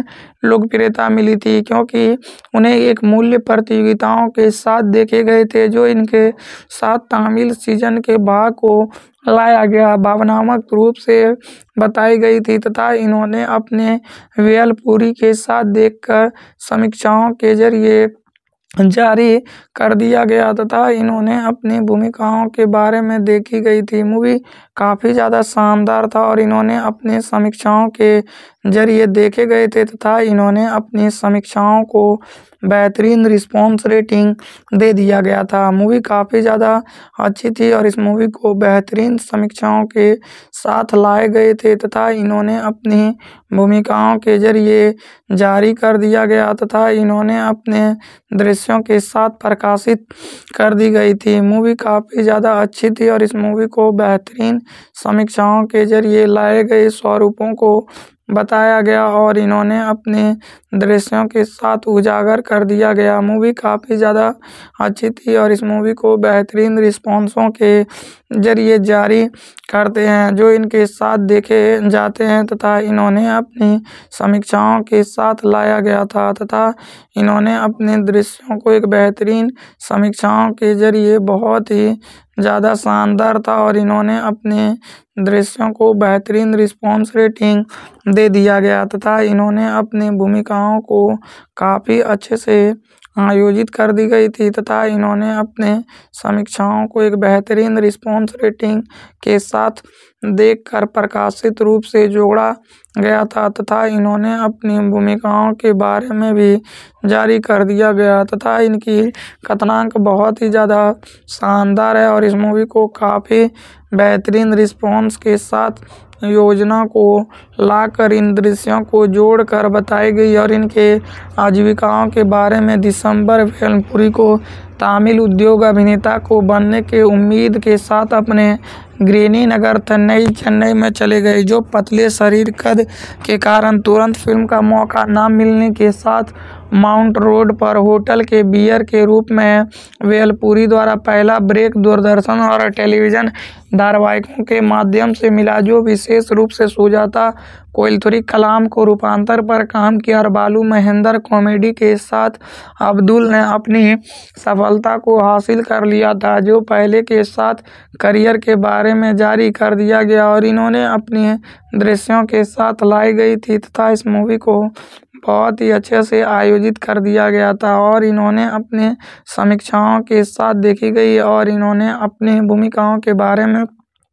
लोकप्रियता मिली थी, क्योंकि उन्हें एक मूल्य प्रतियोगिताओं के साथ देखे गए थे जो इनके साथ तमिल सीजन के भाग को लाया गया भावनात्मक रूप से बताई गई थी तथा इन्होंने अपने वेलपुरी के साथ देखकर समीक्षाओं के जरिए जारी कर दिया गया तथा इन्होंने अपनी भूमिकाओं के बारे में देखी गई थी। मूवी काफ़ी ज़्यादा शानदार था और इन्होंने अपने समीक्षाओं के जरिए देखे गए थे तथा इन्होंने अपनी समीक्षाओं को बेहतरीन रिस्पॉन्स रेटिंग दे दिया गया था। मूवी काफ़ी ज़्यादा अच्छी थी और इस मूवी को बेहतरीन समीक्षाओं के साथ लाए गए थे तथा इन्होंने अपनी भूमिकाओं के जरिए जारी कर दिया गया तथा इन्होंने अपने दृश्यों के साथ प्रकाशित कर दी गई थी। मूवी काफ़ी ज़्यादा अच्छी थी और इस मूवी को बेहतरीन समीक्षाओं के जरिए लाए गए स्वरूपों को बताया गया और इन्होंने अपने दृश्यों के साथ उजागर कर दिया गया। मूवी काफ़ी ज़्यादा अच्छी थी और इस मूवी को बेहतरीन रिस्पॉन्सों के जरिए जारी करते हैं जो इनके साथ देखे जाते हैं तथा इन्होंने अपनी समीक्षाओं के साथ लाया गया था तथा इन्होंने अपने दृश्यों को एक बेहतरीन समीक्षाओं के जरिए बहुत ही ज़्यादा शानदार था और इन्होंने अपने दृश्यों को बेहतरीन रिस्पॉन्स रेटिंग दे दिया गया तथा इन्होंने अपनी भूमिकाओं को काफ़ी अच्छे से आयोजित कर दी गई थी तथा इन्होंने अपने समीक्षाओं को एक बेहतरीन रिस्पॉन्स रेटिंग के साथ देखकर प्रकाशित रूप से जोड़ा गया था तथा इन्होंने अपनी भूमिकाओं के बारे में भी जारी कर दिया गया तथा इनकी कथानक बहुत ही ज़्यादा शानदार है और इस मूवी को काफ़ी बेहतरीन रिस्पॉन्स के साथ योजना को लाकर इन दृश्यों को जोड़कर बताई गई और इनके आजीविकाओं के बारे में दिसंबर वेलपुरी को तमिल उद्योग अभिनेता को बनने के उम्मीद के साथ अपने ग्रीनी नगर चेन्नई चेन्नई में चले गए, जो पतले शरीर कद के कारण तुरंत फिल्म का मौका न मिलने के साथ माउंट रोड पर होटल के बियर के रूप में वेलपुरी द्वारा पहला ब्रेक दूरदर्शन और टेलीविज़न धारावाहिकों के माध्यम से मिला, जो विशेष रूप से सुजाता कोइलथुरी कलाम को रूपांतर पर काम किया और बालू महेंद्र कॉमेडी के साथ अब्दुल ने अपनी सफलता को हासिल कर लिया था, जो पहले के साथ करियर के बारे में जारी कर दिया गया और इन्होंने अपनी दृश्यों के साथ लाई गई थी तथा इस मूवी को बहुत ही अच्छे से आयोजित कर दिया गया था और इन्होंने अपने समीक्षाओं के साथ देखी गई और इन्होंने अपनी भूमिकाओं के बारे में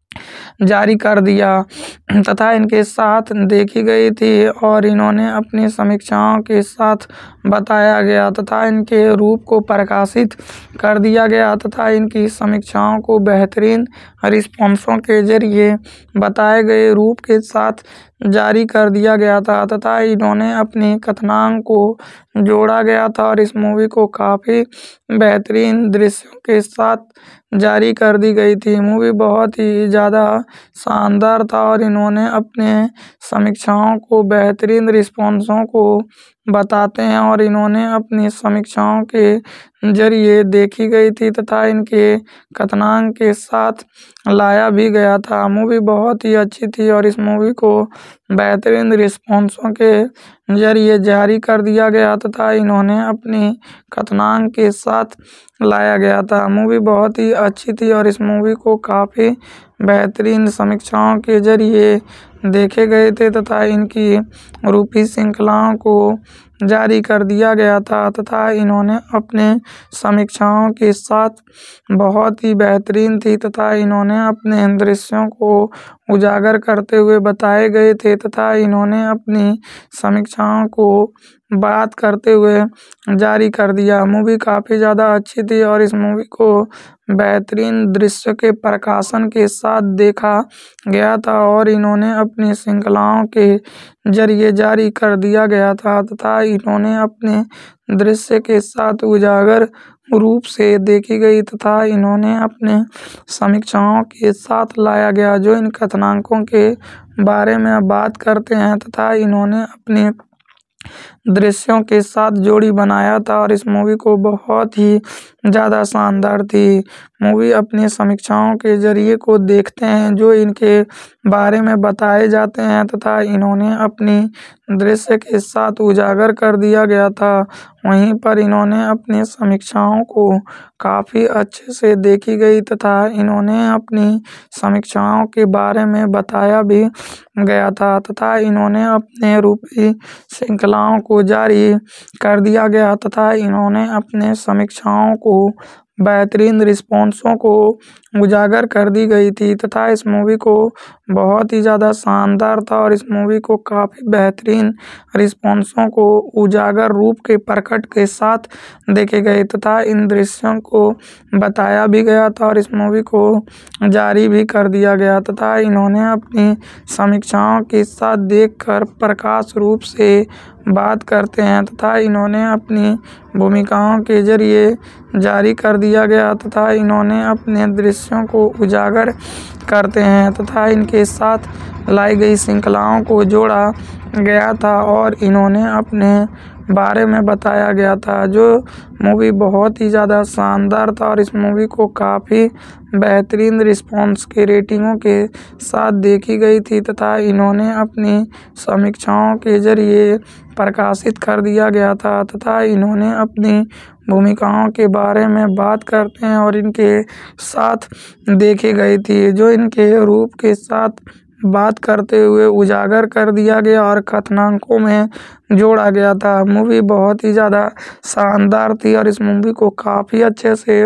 जारी कर दिया तथा इनके साथ देखी गई थी और इन्होंने अपनी समीक्षाओं के साथ बताया गया तथा इनके रूप को प्रकाशित कर दिया गया तथा इनकी समीक्षाओं को बेहतरीन रिस्पॉन्सों के जरिए बताए गए रूप के साथ जारी कर दिया गया था तथा इन्होंने अपनी कथानक को जोड़ा गया था और इस मूवी को काफ़ी बेहतरीन दृश्यों के साथ जारी कर दी गई थी। मूवी बहुत ही ज़्यादा शानदार था और इन्होंने अपने समीक्षाओं को बेहतरीन रिस्पॉन्सों को बताते हैं और इन्होंने अपनी समीक्षाओं के जरिए देखी गई थी तथा इनके कथानक के साथ लाया भी गया था। मूवी बहुत ही अच्छी थी और इस मूवी को बेहतरीन रिस्पॉन्सों के जरिए जारी कर दिया गया तथा इन्होंने अपनी कथानक के साथ लाया गया था। मूवी बहुत ही अच्छी थी और इस मूवी को काफ़ी बेहतरीन समीक्षाओं के जरिए देखे गए थे तथा इनकी रूपी श्रृंखलाओं को जारी कर दिया गया था तथा इन्होंने अपने समीक्षाओं के साथ बहुत ही बेहतरीन थी तथा इन्होंने अपने दृश्यों को उजागर करते हुए बताए गए थे तथा इन्होंने अपनी समीक्षाओं को बात करते हुए जारी कर दिया। मूवी काफ़ी ज़्यादा अच्छी थी और इस मूवी को बेहतरीन दृश्य के प्रकाशन के साथ देखा गया था और इन्होंने अपनी श्रृंखलाओं के जरिए जारी कर दिया गया था तथा इन्होंने अपने दृश्य के साथ उजागर रूप से देखी गई तथा इन्होंने अपने समीक्षाओं के साथ लाया गया, जो इन कथानकों के बारे में बात करते हैं तथा इन्होंने अपने दृश्यों के साथ जोड़ी बनाया था और इस मूवी को बहुत ही ज़्यादा शानदार थी। मूवी अपनी समीक्षाओं के ज़रिए को देखते हैं जो इनके बारे में बताए जाते हैं तथा इन्होंने अपनी दृश्य के साथ उजागर कर दिया गया था। वहीं पर इन्होंने अपनी समीक्षाओं को काफ़ी अच्छे से देखी गई तथा इन्होंने अपनी समीक्षाओं के बारे में बताया भी गया था तथा इन्होंने अपने रूपी श्रृंखलाओं को जारी कर दिया गया तथा इन्होंने अपने समीक्षाओं को बेहतरीन रिस्पॉन्सों को उजागर कर दी गई थी तथा इस मूवी को बहुत ही ज़्यादा शानदार था और इस मूवी को काफ़ी बेहतरीन रिस्पॉन्सों को उजागर रूप के प्रकट के साथ देखे गए तथा इन दृश्यों को बताया भी गया था और इस मूवी को जारी भी कर दिया गया तथा इन्होंने अपनी समीक्षाओं के साथ देखकर प्रकाश रूप से बात करते हैं तथा इन्होंने अपनी भूमिकाओं के ज़रिए जारी कर दिया गया तथा इन्होंने अपने दृश्यों को उजागर करते हैं तथा इनके साथ लाई गई श्रृंखलाओं को जोड़ा गया था और इन्होंने अपने बारे में बताया गया था जो मूवी बहुत ही ज़्यादा शानदार था और इस मूवी को काफ़ी बेहतरीन रिस्पॉन्स के रेटिंगों के साथ देखी गई थी तथा इन्होंने अपनी समीक्षाओं के ज़रिए प्रकाशित कर दिया गया था तथा इन्होंने अपनी भूमिकाओं के बारे में बात करते हैं और इनके साथ देखी गई थी जो इनके रूप के साथ बात करते हुए उजागर कर दिया गया और कथनांकों में जोड़ा गया था। मूवी बहुत ही ज़्यादा शानदार थी और इस मूवी को काफ़ी अच्छे से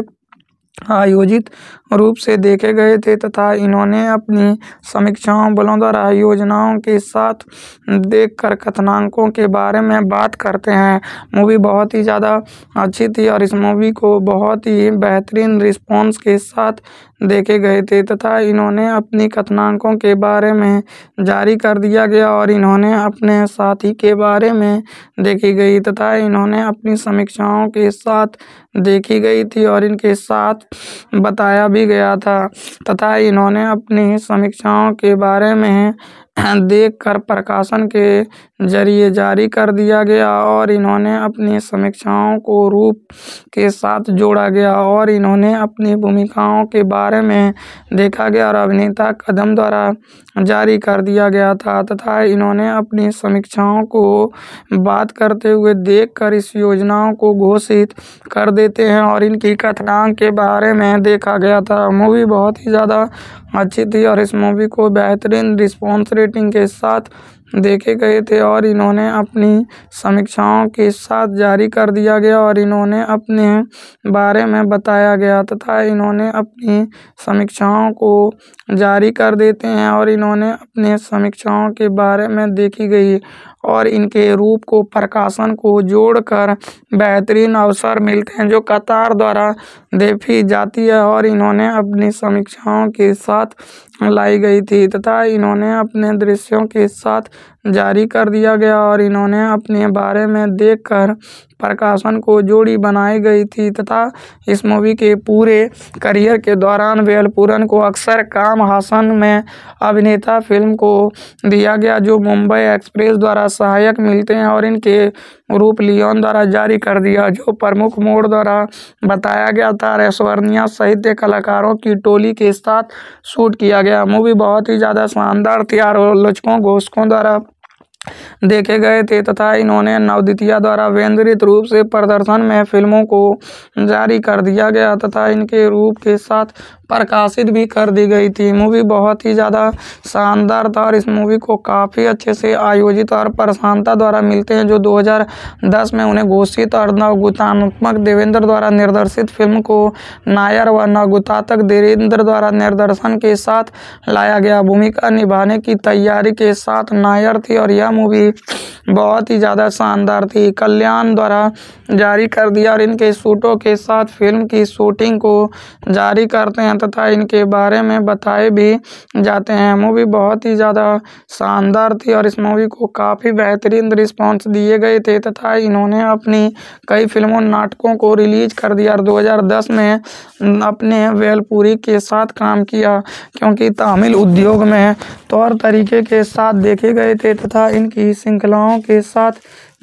आयोजित रूप से देखे गए थे तथा इन्होंने अपनी समीक्षाओं बलों द्वारा योजनाओं के साथ देखकर कथनांकों के बारे में बात करते हैं। मूवी बहुत ही ज़्यादा अच्छी थी और इस मूवी को बहुत ही बेहतरीन रिस्पॉन्स के साथ देखे गए थे तथा इन्होंने अपनी कथनांकों के बारे में जारी कर दिया गया और इन्होंने अपने साथी के बारे में देखी गई तथा इन्होंने अपनी समीक्षाओं के साथ देखी गई थी और इनके साथ बताया भी गया था तथा इन्होंने अपनी समीक्षाओं के बारे में देखकर प्रकाशन के जरिए जारी कर दिया गया और इन्होंने अपनी समीक्षाओं को रूप के साथ जोड़ा गया और इन्होंने अपनी भूमिकाओं के बारे में देखा गया और अभिनेता कदम द्वारा जारी कर दिया गया था तथा इन्होंने अपनी समीक्षाओं को बात करते हुए देखकर इस योजनाओं को घोषित कर देते हैं और इनकी कथनांक के बारे में देखा गया था। मूवी बहुत ही ज़्यादा अच्छी थी और इस मूवी को बेहतरीन रिस्पॉन्स रेटिंग के साथ देखे गए थे और इन्होंने अपनी समीक्षाओं के साथ जारी कर दिया गया और इन्होंने अपने बारे में बताया गया तथा इन्होंने अपनी समीक्षाओं को जारी कर देते हैं और इन्होंने अपने समीक्षाओं के बारे में देखी गई और इनके रूप को प्रकाशन को जोड़कर बेहतरीन अवसर मिलते हैं जो कतार द्वारा देखी जाती है और इन्होंने अपनी समीक्षाओं के साथ लाई गई थी तथा इन्होंने अपने दृश्यों के साथ जारी कर दिया गया और इन्होंने अपने बारे में देखकर प्रकाशन को जोड़ी बनाई गई थी तथा इस मूवी के पूरे करियर के दौरान वेलपुरन को अक्सर काम हासन में अभिनेता फिल्म को दिया गया जो मुंबई एक्सप्रेस द्वारा सहायक मिलते हैं और इनके रूप लियोन द्वारा जारी कर दिया जो प्रमुख मोड़ द्वारा बताया गया था। ऐश्वर्या सहित कलाकारों की टोली के साथ शूट किया गया। मूवी बहुत ही ज़्यादा शानदार थी और आलोचकों घोषकों द्वारा देखे गए थे तथा इन्होंने नवद्वितीया द्वारा केंद्रित रूप से प्रदर्शन में फिल्मों को जारी कर दिया गया तथा इनके रूप के साथ प्रकाशित भी कर दी गई थी। मूवी बहुत ही ज़्यादा शानदार था और इस मूवी को काफ़ी अच्छे से आयोजित और प्रशांता द्वारा मिलते हैं जो दो हज़ार दस में उन्हें घोषित और नवगुतात्मक देवेंद्र द्वारा निर्देशित फिल्म को नायर व नवगुतात्मक देवेंद्र द्वारा निर्देशन के साथ लाया गया। भूमिका निभाने की तैयारी के साथ नायर थी और यह मूवी बहुत ही ज़्यादा शानदार थी। कल्याण द्वारा जारी कर दिया और इनके शूटों के साथ फिल्म की शूटिंग को जारी करते हैं तथा इनके बारे में बताए भी जाते हैं। मूवी बहुत ही ज़्यादा शानदार थी और इस मूवी को काफ़ी बेहतरीन रिस्पांस दिए गए थे तथा इन्होंने अपनी कई फिल्मों नाटकों को रिलीज कर दिया और दो हज़ार दस में अपने वेलपुरी के साथ काम किया क्योंकि तमिल उद्योग में तौर तरीके के साथ देखे गए थे तथा इनकी श्रृंखलाओं के साथ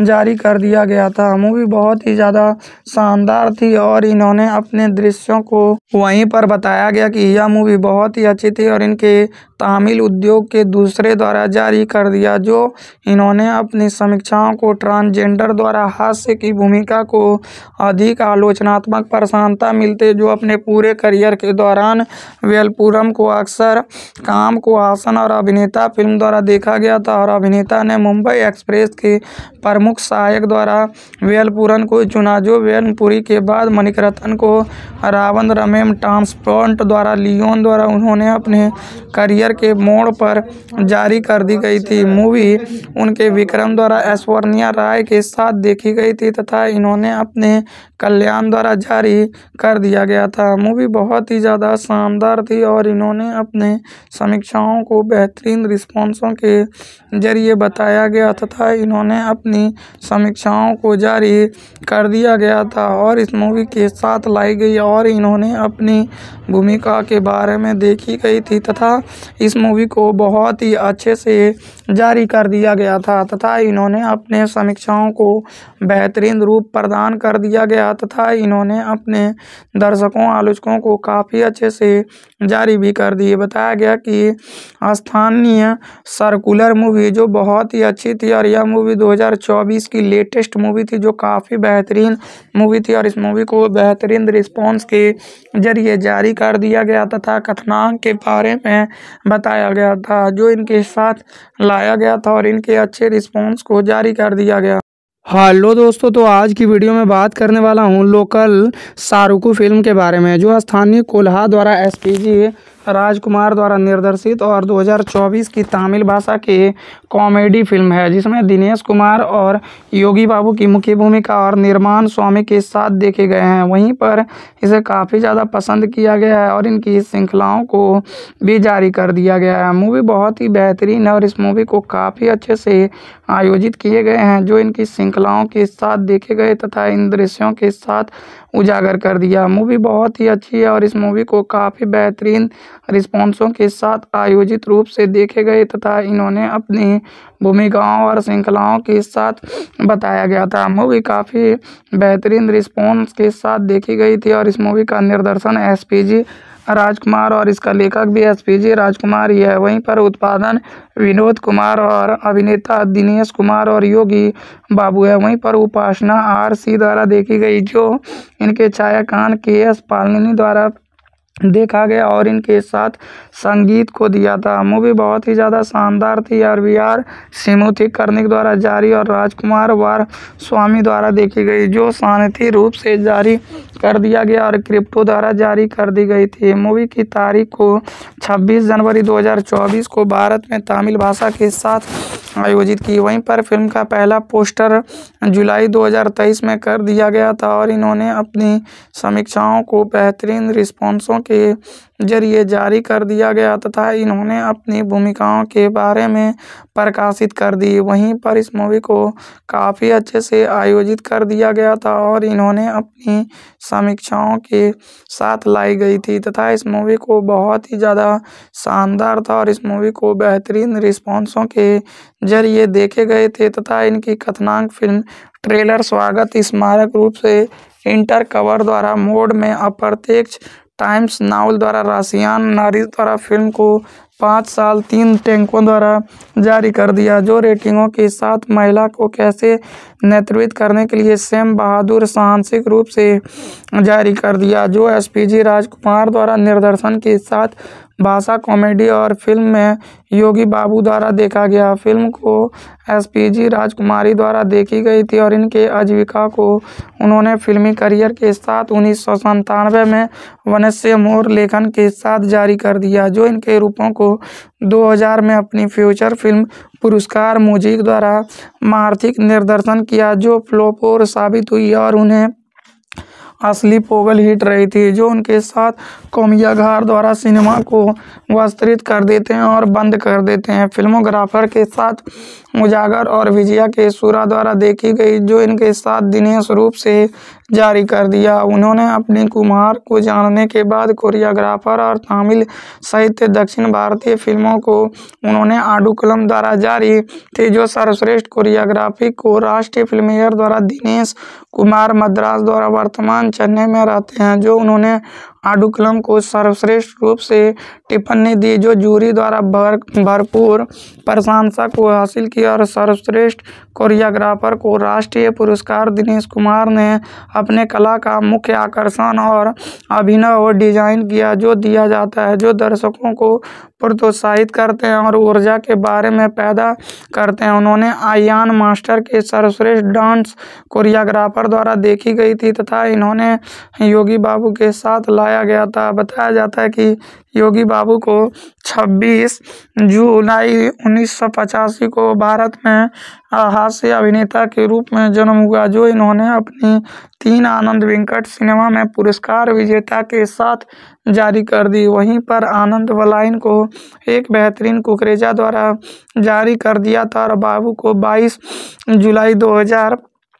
जारी कर दिया गया था। मूवी बहुत ही ज़्यादा शानदार थी और इन्होंने अपने दृश्यों को वहीं पर बताया गया कि यह मूवी बहुत ही अच्छी थी और इनके तमिल उद्योग के दूसरे द्वारा जारी कर दिया, जो इन्होंने अपनी समीक्षाओं को ट्रांसजेंडर द्वारा हास्य की भूमिका को अधिक आलोचनात्मक प्रशंसा मिलते, जो अपने पूरे करियर के दौरान वेलपुरम को अक्सर काम को आसन और अभिनेता फिल्म द्वारा देखा गया था और अभिनेता ने मुंबई एक्सप्रेस के प्रमुख सहायक द्वारा वेलपुरम को चुना, जो वेलपुरी के बाद मणिरत्नम को रावण रमेश ट्रांसपोर्ट द्वारा लियोन द्वारा उन्होंने अपने करियर के मोड़ पर जारी कर दी गई थी। मूवी उनके विक्रम द्वारा ऐश्वर्या राय के साथ देखी गई थी तथा इन्होंने अपने कल्याण द्वारा जारी कर दिया गया था। मूवी बहुत ही ज़्यादा शानदार थी और इन्होंने अपने समीक्षाओं को बेहतरीन रिस्पॉन्सों के जरिए बताया गया तथा इन्होंने अपनी समीक्षाओं को जारी कर दिया गया था और इस मूवी के साथ लाई गई और इन्होंने अपनी भूमिका के बारे में देखी गई थी तथा इस मूवी को बहुत ही अच्छे से जारी कर दिया गया था तथा इन्होंने अपने समीक्षाओं को बेहतरीन रूप प्रदान कर दिया गया तथा इन्होंने अपने दर्शकों आलोचकों को काफ़ी अच्छे से जारी भी कर दिए। बताया गया कि स्थानीय सर्कुलर मूवी जो बहुत ही अच्छी थी और यह मूवी दो हज़ार चौबीस की लेटेस्ट मूवी थी, जो काफ़ी बेहतरीन मूवी थी और इस मूवी को बेहतरीन रिस्पॉन्स के जरिए जारी कर दिया गया तथा कथनांक के बारे में बताया गया था, जो इनके साथ लाया गया था और इनके अच्छे रिस्पॉन्स को जारी कर दिया गया। हेलो दोस्तों, तो आज की वीडियो में बात करने वाला हूं लोकल सारुकू फिल्म के बारे में, जो स्थानीय कोल्हा द्वारा एसपीजी राजकुमार द्वारा निर्देशित और दो हज़ार चौबीस की तमिल भाषा की कॉमेडी फिल्म है, जिसमें दिनेश कुमार और योगी बाबू की मुख्य भूमिका और निर्माण स्वामी के साथ देखे गए हैं। वहीं पर इसे काफ़ी ज़्यादा पसंद किया गया है और इनकी श्रृंखलाओं को भी जारी कर दिया गया है। मूवी बहुत ही बेहतरीन है और इस मूवी को काफ़ी अच्छे से आयोजित किए गए हैं, जो इनकी श्रृंखलाओं के साथ देखे गए तथा इन दृश्यों के साथ उजागर कर दिया। मूवी बहुत ही अच्छी है और इस मूवी को काफ़ी बेहतरीन रिस्पॉन्सों के साथ आयोजित रूप से देखे गए तथा इन्होंने अपनी भूमिकाओं और श्रृंखलाओं के साथ बताया गया था। मूवी काफ़ी बेहतरीन रिस्पॉन्स के साथ देखी गई थी और इस मूवी का निर्देशन एसपीजी राजकुमार और इसका लेखक भी एसपीजी राजकुमार ही है। वहीं पर उत्पादन विनोद कुमार और अभिनेता दिनेश कुमार और योगी बाबू है। वहीं पर उपासना आर सी द्वारा देखी गई, जो इनके छायाकान के एस पालनी द्वारा देखा गया और इनके साथ संगीत को दिया था। मूवी बहुत ही ज़्यादा शानदार थी और वी आर सिमुथी कर्णिक द्वारा जारी और राजकुमार वार स्वामी द्वारा देखी गई, जो शांति रूप से जारी कर दिया गया और क्रिप्टो द्वारा जारी कर दी गई थी। मूवी की तारीख को छब्बीस जनवरी दो हज़ार चौबीस को भारत में तमिल भाषा के साथ आयोजित की। वहीं पर फिल्म का पहला पोस्टर जुलाई दो हज़ार तेईस में कर दिया गया था और इन्होंने अपनी समीक्षाओं को बेहतरीन रिस्पॉन्सों के जरिए जारी कर दिया गया तथा इन्होंने अपनी भूमिकाओं के बारे में प्रकाशित कर दी। वहीं पर इस मूवी को काफ़ी अच्छे से आयोजित कर दिया गया था और इन्होंने अपनी समीक्षाओं के साथ लाई गई थी तथा इस मूवी को बहुत ही ज़्यादा शानदार था और इस मूवी को बेहतरीन रिस्पॉन्सों के जरिए देखे गए थे तथा इनकी कथनांक फिल्म ट्रेलर स्वागत स्मारक रूप से इंटर कवर द्वारा मोड में अप्रत्यक्ष टाइम्स नावल द्वारा राशियान नारी द्वारा फिल्म को पाँच साल तीन टैंकों द्वारा जारी कर दिया, जो रेटिंगों के साथ महिला को कैसे नेतृत्व करने के लिए सैम बहादुर साहसिक रूप से जारी कर दिया, जो एसपीजी राजकुमार द्वारा निर्देशन के साथ भाषा कॉमेडी और फिल्म में योगी बाबू द्वारा देखा गया। फिल्म को एसपीजी राजकुमारी द्वारा देखी गई थी और इनके आजीविका को उन्होंने फिल्मी करियर के साथ उन्नीस सौ संतानवे में वनस्य मोर लेखन के साथ जारी कर दिया, जो इनके रूपों को दो हज़ार में अपनी फ्यूचर फिल्म पुरस्कार म्यूजिक द्वारा मार्थिक निर्देशन किया, जो फ्लॉप साबित हुई और उन्हें असली पोगल हिट रही थी, जो उनके साथ कोमियाघार द्वारा सिनेमा को विस्तृत कर देते हैं और बंद कर देते हैं। फिल्मोग्राफर के साथ उजागर और विजया के सुरा द्वारा देखी गई, जो इनके साथ दिनेश रूप से जारी कर दिया। उन्होंने अपनी कुमार को जानने के बाद कोरियोग्राफर और तमिल सहित दक्षिण भारतीय फिल्मों को उन्होंने आडुकलम द्वारा जारी थी, जो सर्वश्रेष्ठ कोरियोग्राफी को राष्ट्रीय फिल्मफेयर द्वारा दिनेश कुमार मद्रास द्वारा वर्तमान चेन्नई में रहते हैं, जो उन्होंने आडुकलम को सर्वश्रेष्ठ रूप से टिप्पणी दी, जो जूरी द्वारा भर भरपूर प्रशंसा को हासिल की, और सर्वश्रेष्ठ कोरियोग्राफर को राष्ट्रीय पुरस्कार दिनेश कुमार ने अपने कला का मुख्य आकर्षण और अभिनव डिजाइन किया, जो दिया जाता है, जो दर्शकों को प्रोत्साहित करते हैं और ऊर्जा के बारे में पैदा करते हैं। उन्होंने आयान मास्टर के सर्वश्रेष्ठ डांस कोरियोग्राफर द्वारा देखी गई थी तथा इन्होंने योगी बाबू के साथ लाया गया था। बताया जाता है कि योगी बाबू को छब्बीस जुलाई उन्नीस सौ पचासी को भारत में हास्य अभिनेता के रूप में जन्म हुआ, जो इन्होंने अपनी तीन आनंद वेंकट सिनेमा में पुरस्कार विजेता के साथ जारी कर दी। वहीं पर आनंद वलाइन को एक बेहतरीन कुकरेजा द्वारा जारी कर दिया था और बाबू को बाईस जुलाई दो हज़ार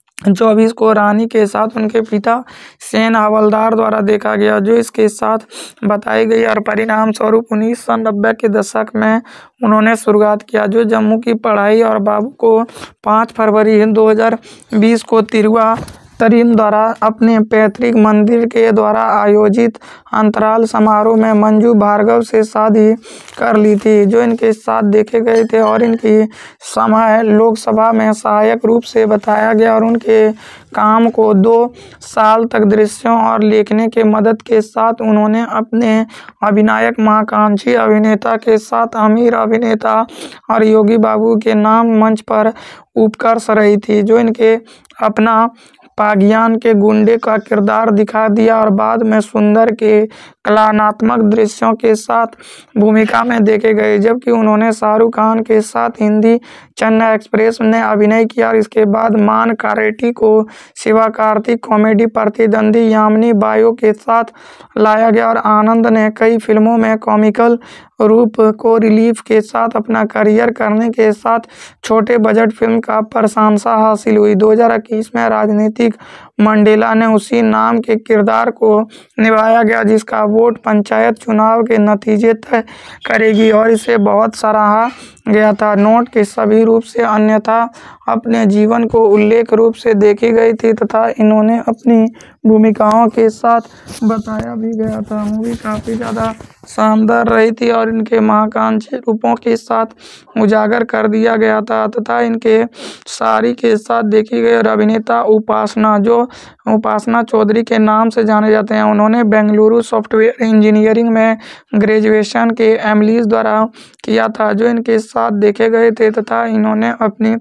चौबीस को रानी के साथ उनके पिता सेन हवलदार द्वारा देखा गया, जो इसके साथ बताई गई, और परिणाम स्वरूप उन्नीस सौ नब्बे के दशक में उन्होंने शुरुआत किया, जो जम्मू की पढ़ाई, और बाबू को पाँच फरवरी दो हज़ार बीस को तिरुआ तरीन द्वारा अपने पैतृक मंदिर के द्वारा आयोजित अंतराल समारोह में मंजू भार्गव से शादी कर ली थी, जो इनके साथ देखे गए थे, और इनकी समय लोकसभा में सहायक रूप से बताया गया, और उनके काम को दो साल तक दृश्यों और लिखने के मदद के साथ उन्होंने अपने अभिनायक महाकांक्षी अभिनेता के साथ अमीर अभिनेता और योगी बाबू के नाम मंच पर उत्कर्ष रही थी, जो इनके अपना पागियान के गुंडे का किरदार दिखा दिया और बाद में सुंदर के कलात्मक दृश्यों के साथ भूमिका में देखे गए, जबकि उन्होंने शाहरुख खान के साथ हिंदी चेन्नई एक्सप्रेस में अभिनय किया, और इसके बाद मान कारेटी को शिवा कार्तिक कॉमेडी प्रतिद्वंदी यामिनी बायो के साथ लाया गया, और आनंद ने कई फिल्मों में कॉमिकल रूप को रिलीफ के साथ अपना करियर करने के साथ छोटे बजट फिल्म का प्रशंसा हासिल हुई। दो हज़ार इक्कीस में राजनीतिक मंडेला ने उसी नाम के किरदार को निभाया गया, जिसका वोट पंचायत चुनाव के नतीजे तय करेगी, और इसे बहुत सराहा गया था। नोट के सभी रूप से अन्यथा अपने जीवन को उल्लेख रूप से देखी गई थी तथा इन्होंने अपनी भूमिकाओं के साथ बताया भी गया था। मूवी काफ़ी ज़्यादा शानदार रही थी और इनके महाकांक्षी रूपों के साथ उजागर कर दिया गया था तथा इनके सारी के साथ देखी गई। और अभिनेता उपासना, जो उपासना चौधरी के नाम से जाने जाते हैं, उन्होंने बेंगलुरु सॉफ्टवेयर इंजीनियरिंग में ग्रेजुएशन के एमलीज द्वारा किया था, जो इनके साथ देखे गए थे तथा इन्होंने अपनी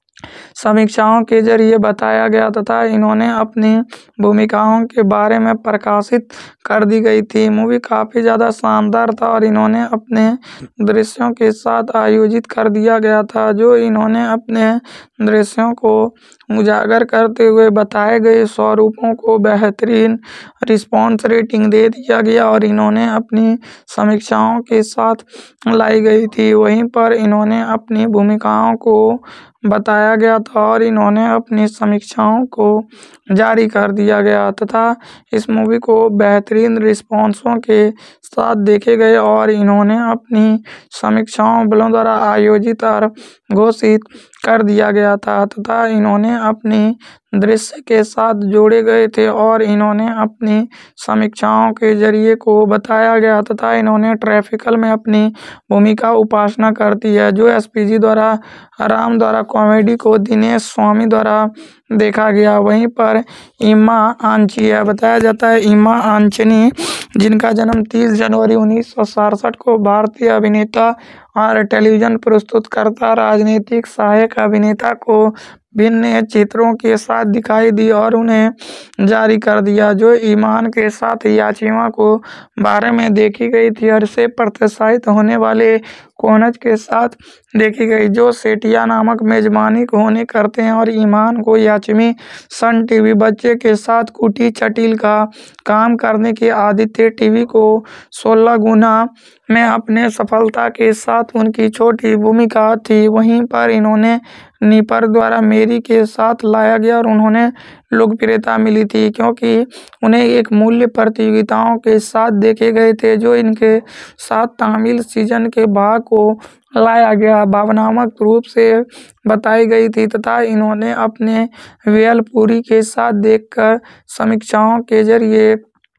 समीक्षाओं के जरिए बताया गया तथा इन्होंने अपनी भूमिकाओं के बारे में प्रकाशित कर दी गई थी। मूवी काफ़ी ज़्यादा शानदार था और इन्होंने अपने दृश्यों के साथ आयोजित कर दिया गया था, जो इन्होंने अपने दृश्यों को उजागर करते हुए बताए गए स्वरूपों को बेहतरीन रिस्पॉन्स रेटिंग दे दिया गया और इन्होंने अपनी समीक्षाओं के साथ लाई गई थी। वहीं पर इन्होंने अपनी भूमिकाओं को बताया गया था और इन्होंने अपनी समीक्षाओं को जारी कर दिया गया तथा इस मूवी को बेहतरीन रिस्पॉन्सों के साथ देखे गए और इन्होंने अपनी समीक्षाओं वालों द्वारा आयोजित और घोषित कर दिया गया था तथा इन्होंने अपनी दृश्य के साथ जोड़े गए थे और इन्होंने अपनी समीक्षाओं के जरिए को बताया गया तथा इन्होंने ट्रैफिकल में अपनी भूमिका उपासना करती है, जो एसपीजी द्वारा राम द्वारा कॉमेडी को दिनेश स्वामी द्वारा देखा गया। वहीं पर इमा आंची है, बताया जाता है इमा आंचनी, जिनका जन्म तीस जनवरी उन्नीस सौ सड़सठ को भारतीय अभिनेता और टेलीविज़न प्रस्तुतकर्ता राजनीतिक सहायक अभिनेता को भिन्न चित्रों के साथ दिखाई दी और उन्हें जारी कर दिया, जो ईमान के साथ याचिमा को बारे में देखी गई थी और से प्रोत्साहित होने वाले कोनज के साथ देखी गई, जो सेठिया नामक मेजबानी होने करते हैं और ईमान को याचमी सन टीवी बच्चे के साथ कुटी चटिल का काम करने की आदित्य टीवी को सोलह गुना में अपने सफलता के साथ उनकी छोटी भूमिका थी। वहीं पर इन्होंने निपर द्वारा मेरी के साथ लाया गया और उन्होंने लोकप्रियता मिली थी, क्योंकि उन्हें एक मूल्य प्रतियोगिताओं के साथ देखे गए थे जो इनके साथ तमिल सीजन के भाग को लाया गया भावनात्मक रूप से बताई गई थी तथा इन्होंने अपने वेलपुरी के साथ देखकर समीक्षाओं के जरिए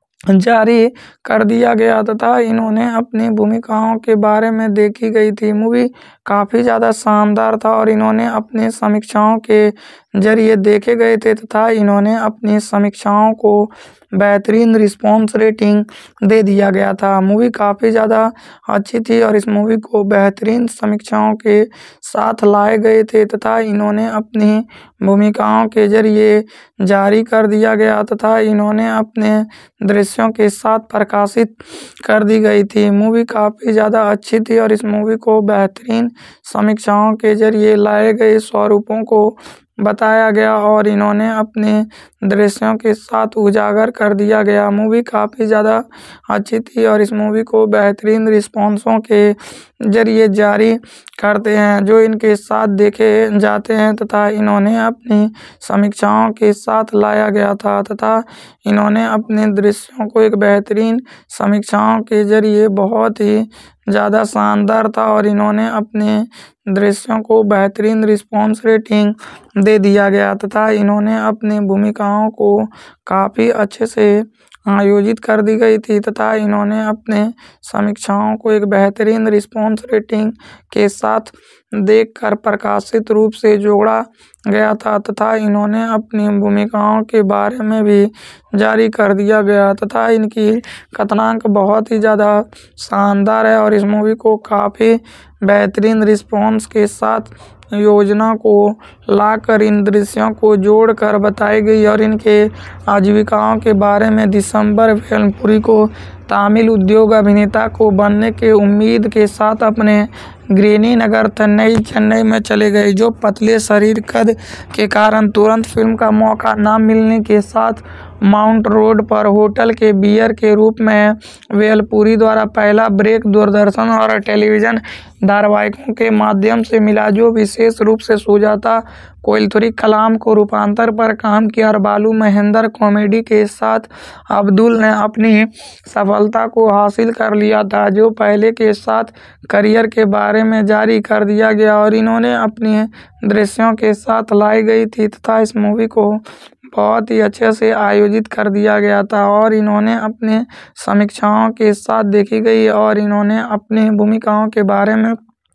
जारी कर दिया गया तथा इन्होंने अपनी भूमिकाओं के बारे में देखी गई थी। मूवी काफ़ी ज़्यादा शानदार था और इन्होंने अपनी समीक्षाओं के जरिए देखे गए थे तथा इन्होंने अपनी समीक्षाओं को बेहतरीन रिस्पॉन्स रेटिंग दे दिया गया था। मूवी काफ़ी ज़्यादा अच्छी थी और इस मूवी को बेहतरीन समीक्षाओं के साथ लाए गए थे तथा इन्होंने अपनी भूमिकाओं के जरिए जारी कर दिया गया तथा इन्होंने अपने दृश्यों के साथ प्रकाशित कर दी गई थी। मूवी काफ़ी ज़्यादा अच्छी थी और इस मूवी को बेहतरीन समीक्षाओं के जरिए लाए गए स्वरूपों को बताया गया और इन्होंने अपने दृश्यों के साथ उजागर कर दिया गया। मूवी काफ़ी ज़्यादा अच्छी थी और इस मूवी को बेहतरीन रिस्पॉन्सों के जरिए जारी करते हैं जो इनके साथ देखे जाते हैं तथा इन्होंने अपनी समीक्षाओं के साथ लाया गया था तथा इन्होंने अपने दृश्यों को एक बेहतरीन समीक्षाओं के जरिए बहुत ही ज़्यादा शानदार था और इन्होंने अपने दृश्यों को बेहतरीन रिस्पॉन्स रेटिंग दे दिया गया तथा इन्होंने अपनी भूमिकाओं को काफ़ी अच्छे से आयोजित कर दी गई थी तथा इन्होंने अपने समीक्षाओं को एक बेहतरीन रिस्पॉन्स रेटिंग के साथ देखकर प्रकाशित रूप से जोड़ा गया था तथा इन्होंने अपनी भूमिकाओं के बारे में भी जारी कर दिया गया तथा इनकी कथानक बहुत ही ज़्यादा शानदार है और इस मूवी को काफ़ी बेहतरीन रिस्पॉन्स के साथ योजना को लाकर इन दृश्यों को जोड़कर बताई गई और इनके आजीविकाओं के बारे में दिसंबर वेलपुरी को तमिल उद्योग अभिनेता को बनने के उम्मीद के साथ अपने ग्रीनी नगर चेन्नई चेन्नई में चले गए, जो पतले शरीर कद के कारण तुरंत फिल्म का मौका न मिलने के साथ माउंट रोड पर होटल के बियर के रूप में वेलपुरी द्वारा पहला ब्रेक दूरदर्शन और टेलीविज़न धारावाहिकों के माध्यम से मिला, जो विशेष रूप से सुजाता कोइलथुरी कलाम को रूपांतर पर काम किया और बालू महेंद्र कॉमेडी के साथ अब्दुल ने अपनी सफलता को हासिल कर लिया था, जो पहले के साथ करियर के बारे में जारी कर दिया गया और इन्होंने अपनी दृश्यों के साथ लाई गई थी तथा इस मूवी को बहुत ही अच्छे से आयोजित कर दिया गया था और इन्होंने अपने समीक्षाओं के साथ देखी गई और इन्होंने अपनी भूमिकाओं के बारे में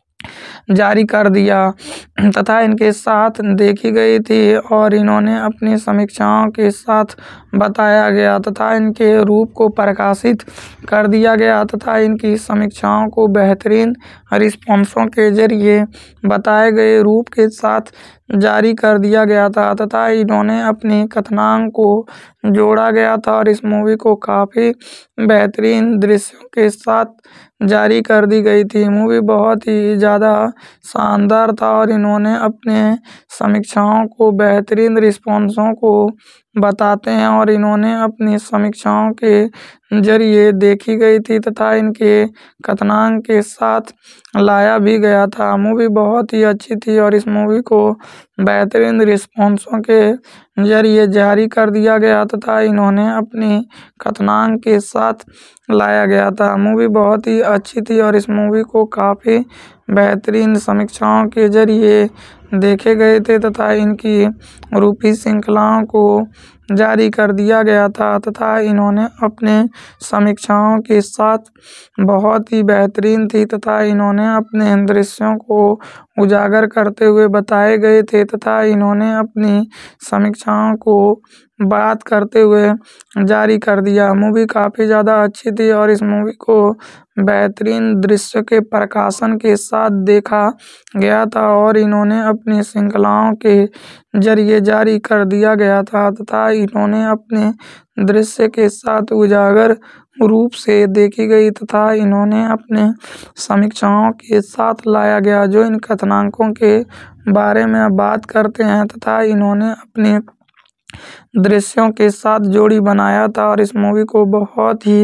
जारी कर दिया तथा इनके साथ देखी गई थी और इन्होंने अपनी समीक्षाओं के साथ बताया गया तथा इनके रूप को प्रकाशित कर दिया गया तथा इनकी समीक्षाओं को बेहतरीन रिस्पॉन्सों के जरिए बताए गए रूप के साथ जारी कर दिया गया था तथा इन्होंने अपनी कथानक को जोड़ा गया था और इस मूवी को काफ़ी बेहतरीन दृश्यों के साथ जारी कर दी गई थी। मूवी बहुत ही ज़्यादा शानदार था और इन्होंने अपने समीक्षाओं को बेहतरीन रिस्पॉन्सों को बताते हैं और इन्होंने अपनी समीक्षाओं के जरिए देखी गई थी तथा इनके कथानक के साथ लाया भी गया था। मूवी बहुत ही अच्छी थी और इस मूवी को बेहतरीन रिस्पॉन्सों के जरिए जारी कर दिया गया तथा इन्होंने अपनी कथानक के साथ लाया गया था। मूवी बहुत ही अच्छी थी और इस मूवी को काफ़ी बेहतरीन समीक्षाओं के जरिए देखे गए थे तथा इनकी रूपी श्रृंखलाओं को जारी कर दिया गया था तथा इन्होंने अपने समीक्षाओं के साथ बहुत ही बेहतरीन थी तथा इन्होंने अपने दृश्यों को उजागर करते हुए बताए गए थे तथा इन्होंने अपनी समीक्षाओं को बात करते हुए जारी कर दिया। मूवी काफ़ी ज़्यादा अच्छी थी और इस मूवी को बेहतरीन दृश्य के प्रकाशन के साथ देखा गया था और इन्होंने अपनी श्रृंखलाओं के जरिए जारी कर दिया गया था तथा इन्होंने अपने दृश्य के साथ उजागर रूप से देखी गई तथा इन्होंने अपने समीक्षाओं के साथ लाया गया, जो इन कथानकों के बारे में बात करते हैं तथा इन्होंने अपने दृश्यों के साथ जोड़ी बनाया था और इस मूवी को बहुत ही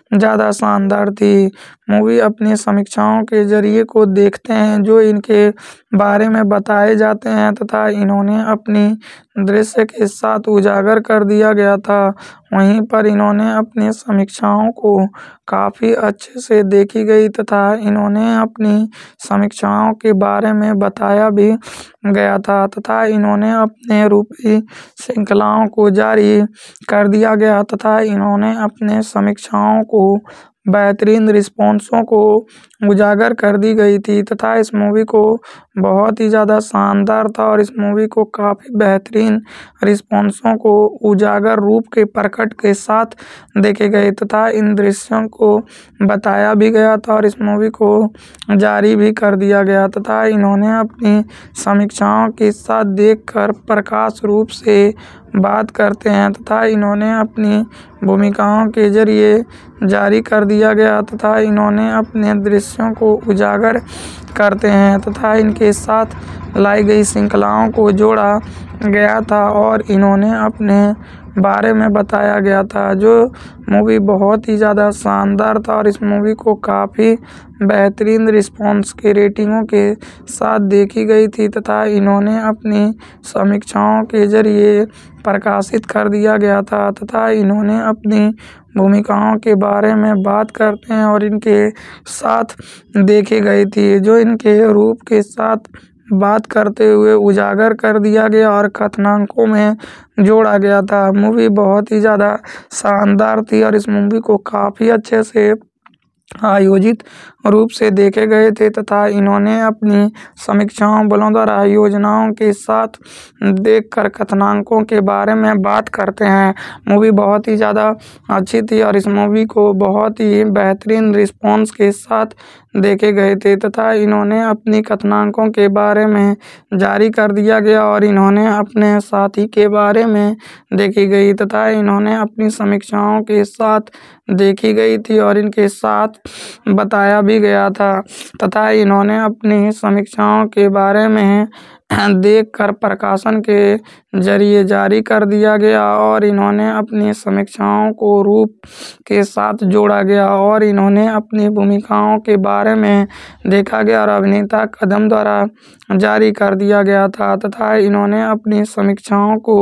ज़्यादा शानदार थी। मूवी अपनी समीक्षाओं के ज़रिए को देखते हैं जो इनके बारे में बताए जाते हैं तथा इन्होंने अपनी दृश्य के साथ उजागर कर दिया गया था। वहीं पर इन्होंने अपनी समीक्षाओं को काफ़ी अच्छे से देखी गई तथा इन्होंने अपनी समीक्षाओं के बारे में बताया भी गया था तथा इन्होंने अपने रूपी श्रृंखलाओं को जारी कर दिया गया तथा इन्होंने अपने समीक्षाओं को बेहतरीन रिस्पॉन्सों को उजागर कर दी गई थी तथा इस मूवी को बहुत ही ज़्यादा शानदार था और इस मूवी को काफ़ी बेहतरीन रिस्पॉन्सों को उजागर रूप के प्रकट के साथ देखे गए तथा इन दृश्यों को बताया भी गया था और इस मूवी को जारी भी कर दिया गया तथा इन्होंने अपनी समीक्षाओं के साथ देखकर प्रकाश रूप से बात करते हैं तथा इन्होंने अपनी भूमिकाओं के ज़रिए जारी कर दिया गया तथा इन्होंने अपने दृश्यों को उजागर करते हैं तथा इनके साथ लाई गई श्रृंखलाओं को जोड़ा गया था और इन्होंने अपने बारे में बताया गया था जो मूवी बहुत ही ज़्यादा शानदार था और इस मूवी को काफ़ी बेहतरीन रिस्पॉन्स के रेटिंगों के साथ देखी गई थी तथा इन्होंने अपनी समीक्षाओं के ज़रिए प्रकाशित कर दिया गया था तथा इन्होंने अपनी भूमिकाओं के बारे में बात करते हैं और इनके साथ देखी गई थी जो इनके रूप के साथ बात करते हुए उजागर कर दिया गया और कथनांकों में जोड़ा गया था। मूवी बहुत ही ज़्यादा शानदार थी और इस मूवी को काफ़ी अच्छे से आयोजित रूप से देखे गए थे तथा इन्होंने अपनी समीक्षाओं बलों द्वारा योजनाओं के साथ देखकर कथनांकों के बारे में बात करते हैं। मूवी बहुत ही ज़्यादा अच्छी थी और इस मूवी को बहुत ही बेहतरीन रिस्पॉन्स के साथ देखे गए थे तथा इन्होंने अपनी कथनांकों के बारे में जारी कर दिया गया और इन्होंने अपने साथी के बारे में देखी गई तथा इन्होंने अपनी समीक्षाओं के साथ देखी गई थी और इनके साथ बताया भी गया था तथा इन्होंने अपनी समीक्षाओं के बारे में देखकर प्रकाशन के ज़रिए जारी कर दिया गया और इन्होंने अपनी समीक्षाओं को रूप के साथ जोड़ा गया और इन्होंने अपनी भूमिकाओं के बारे में देखा गया और अभिनेता कदम द्वारा जारी कर दिया गया था तथा इन्होंने अपनी समीक्षाओं को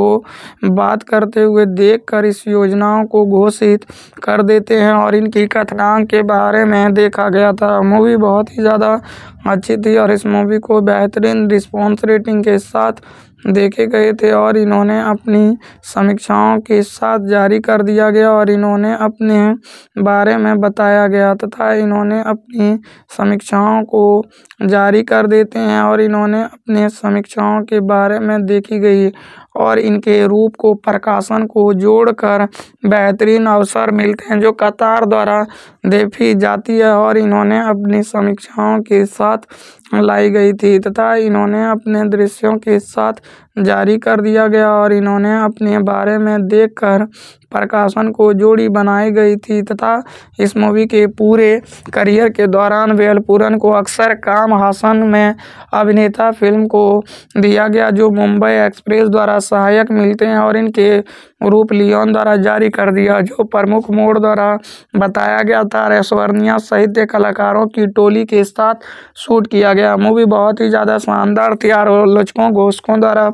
बात करते हुए देखकर इस योजनाओं को घोषित कर देते हैं और इनकी कथनांक के बारे में देखा गया था। मूवी बहुत ही ज़्यादा अच्छी थी और इस मूवी को बेहतरीन रिस्पॉन्स रेटिंग के साथ देखे गए थे और इन्होंने अपनी समीक्षाओं के साथ जारी कर दिया गया और इन्होंने अपने बारे में बताया गया तथा इन्होंने अपनी समीक्षाओं को जारी कर देते हैं और इन्होंने अपने समीक्षाओं के बारे में देखी गई और इनके रूप को प्रकाशन को जोड़कर बेहतरीन अवसर मिलते हैं जो कतार द्वारा देखी जाती है और इन्होंने अपनी समीक्षाओं के साथ लाई गई थी तथा इन्होंने अपने दृश्यों के साथ जारी कर दिया गया और इन्होंने अपने बारे में देखकर प्रकाशन को जोड़ी बनाई गई थी तथा इस मूवी के पूरे करियर के दौरान वेलपुरन को अक्सर कमल हासन में अभिनेता फिल्म को दिया गया जो मुंबई एक्सप्रेस द्वारा सहायक मिलते हैं और इनके रूप लियोन द्वारा जारी कर दिया जो प्रमुख मोड़ द्वारा बताया गया था। ऐश्वर्या सहित कलाकारों की टोली के साथ शूट किया गया। मूवी बहुत ही ज़्यादा शानदार थी और आलोचकों घोषकों द्वारा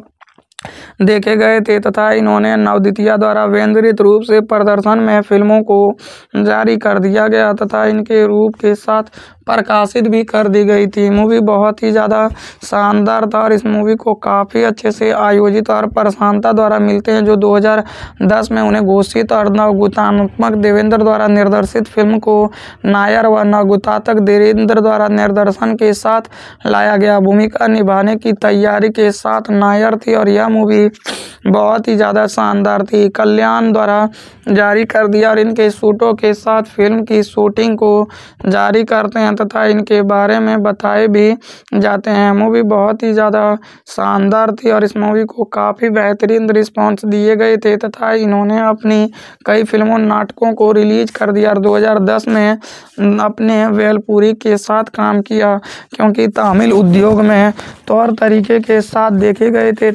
देखे गए थे तथा इन्होंने नवद्वितीया द्वारा केंद्रित रूप से प्रदर्शन में फिल्मों को जारी कर दिया गया तथा इनके रूप के साथ प्रकाशित भी कर दी गई थी। मूवी बहुत ही ज़्यादा शानदार था और इस मूवी को काफ़ी अच्छे से आयोजित और प्रशांता द्वारा मिलते हैं जो दो हज़ार दस में उन्हें घोषित और नवगुतात्मक देवेंद्र द्वारा निर्देशित फिल्म को नायर व नवगुतात्मक देवेंद्र द्वारा निर्देशन के साथ लाया गया। भूमिका निभाने की तैयारी के साथ नायर थी और यह मूवी बहुत ही ज़्यादा शानदार थी। कल्याण द्वारा जारी कर दिया और इनके शूटों के साथ फिल्म की शूटिंग को जारी करते हैं तथा इनके बारे में बताए भी जाते हैं। मूवी बहुत ही ज़्यादा शानदार थी और इस मूवी को काफ़ी बेहतरीन रिस्पांस दिए गए थे तथा इन्होंने अपनी कई फिल्मों नाटकों को रिलीज कर दिया और दो हज़ार दस में अपने वेलपुरी के साथ काम किया क्योंकि तमिल उद्योग में तौर तरीके के साथ देखे गए थे तथा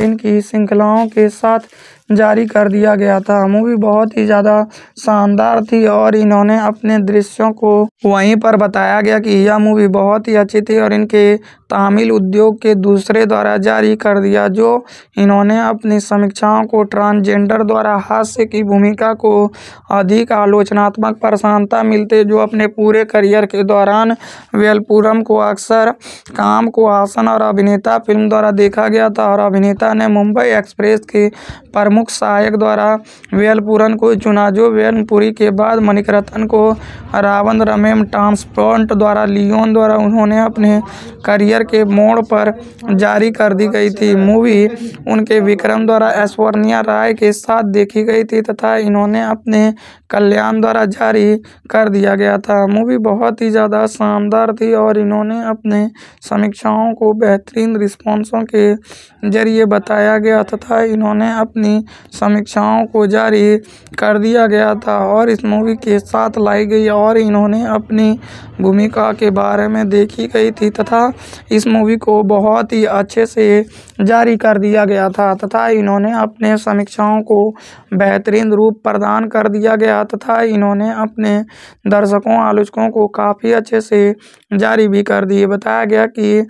इनकी श्रृंखलाओं के साथ जारी कर दिया गया था। मूवी बहुत ही ज़्यादा शानदार थी और इन्होंने अपने दृश्यों को वहीं पर बताया गया कि यह मूवी बहुत ही अच्छी थी और इनके तमिल उद्योग के दूसरे द्वारा जारी कर दिया, जो इन्होंने अपनी समीक्षाओं को ट्रांसजेंडर द्वारा हास्य की भूमिका को अधिक आलोचनात्मक प्रशंसा मिलते, जो अपने पूरे करियर के दौरान वेलपुरम को अक्सर काम को हासन और अभिनेता फिल्म द्वारा देखा गया था और अभिनेता ने मुंबई एक्सप्रेस के प्रमुख सहायक द्वारा वेलपुरम को चुना, जो वेलपुरी के बाद मणिरत्नम को रावण रमेम ट्रांसपोर्ट द्वारा लियोन द्वारा उन्होंने अपने करियर के मोड़ पर जारी कर दी गई थी। मूवी उनके विक्रम द्वारा ऐश्वर्या राय के साथ देखी गई थी तथा इन्होंने अपने कल्याण द्वारा जारी कर दिया गया था। मूवी बहुत ही ज़्यादा शानदार थी और इन्होंने अपने समीक्षाओं को बेहतरीन रिस्पॉन्सों के जरिए बताया गया तथा इन्होंने अपनी समीक्षाओं को जारी कर दिया गया था और इस मूवी के साथ लाई गई और इन्होंने अपनी भूमिका के बारे में देखी गई थी तथा इस मूवी को बहुत ही अच्छे से जारी कर दिया गया था तथा इन्होंने अपने समीक्षाओं को बेहतरीन रूप प्रदान कर दिया गया तथा इन्होंने अपने दर्शकों आलोचकों को काफ़ी अच्छे से जारी भी कर दिए। बताया गया कि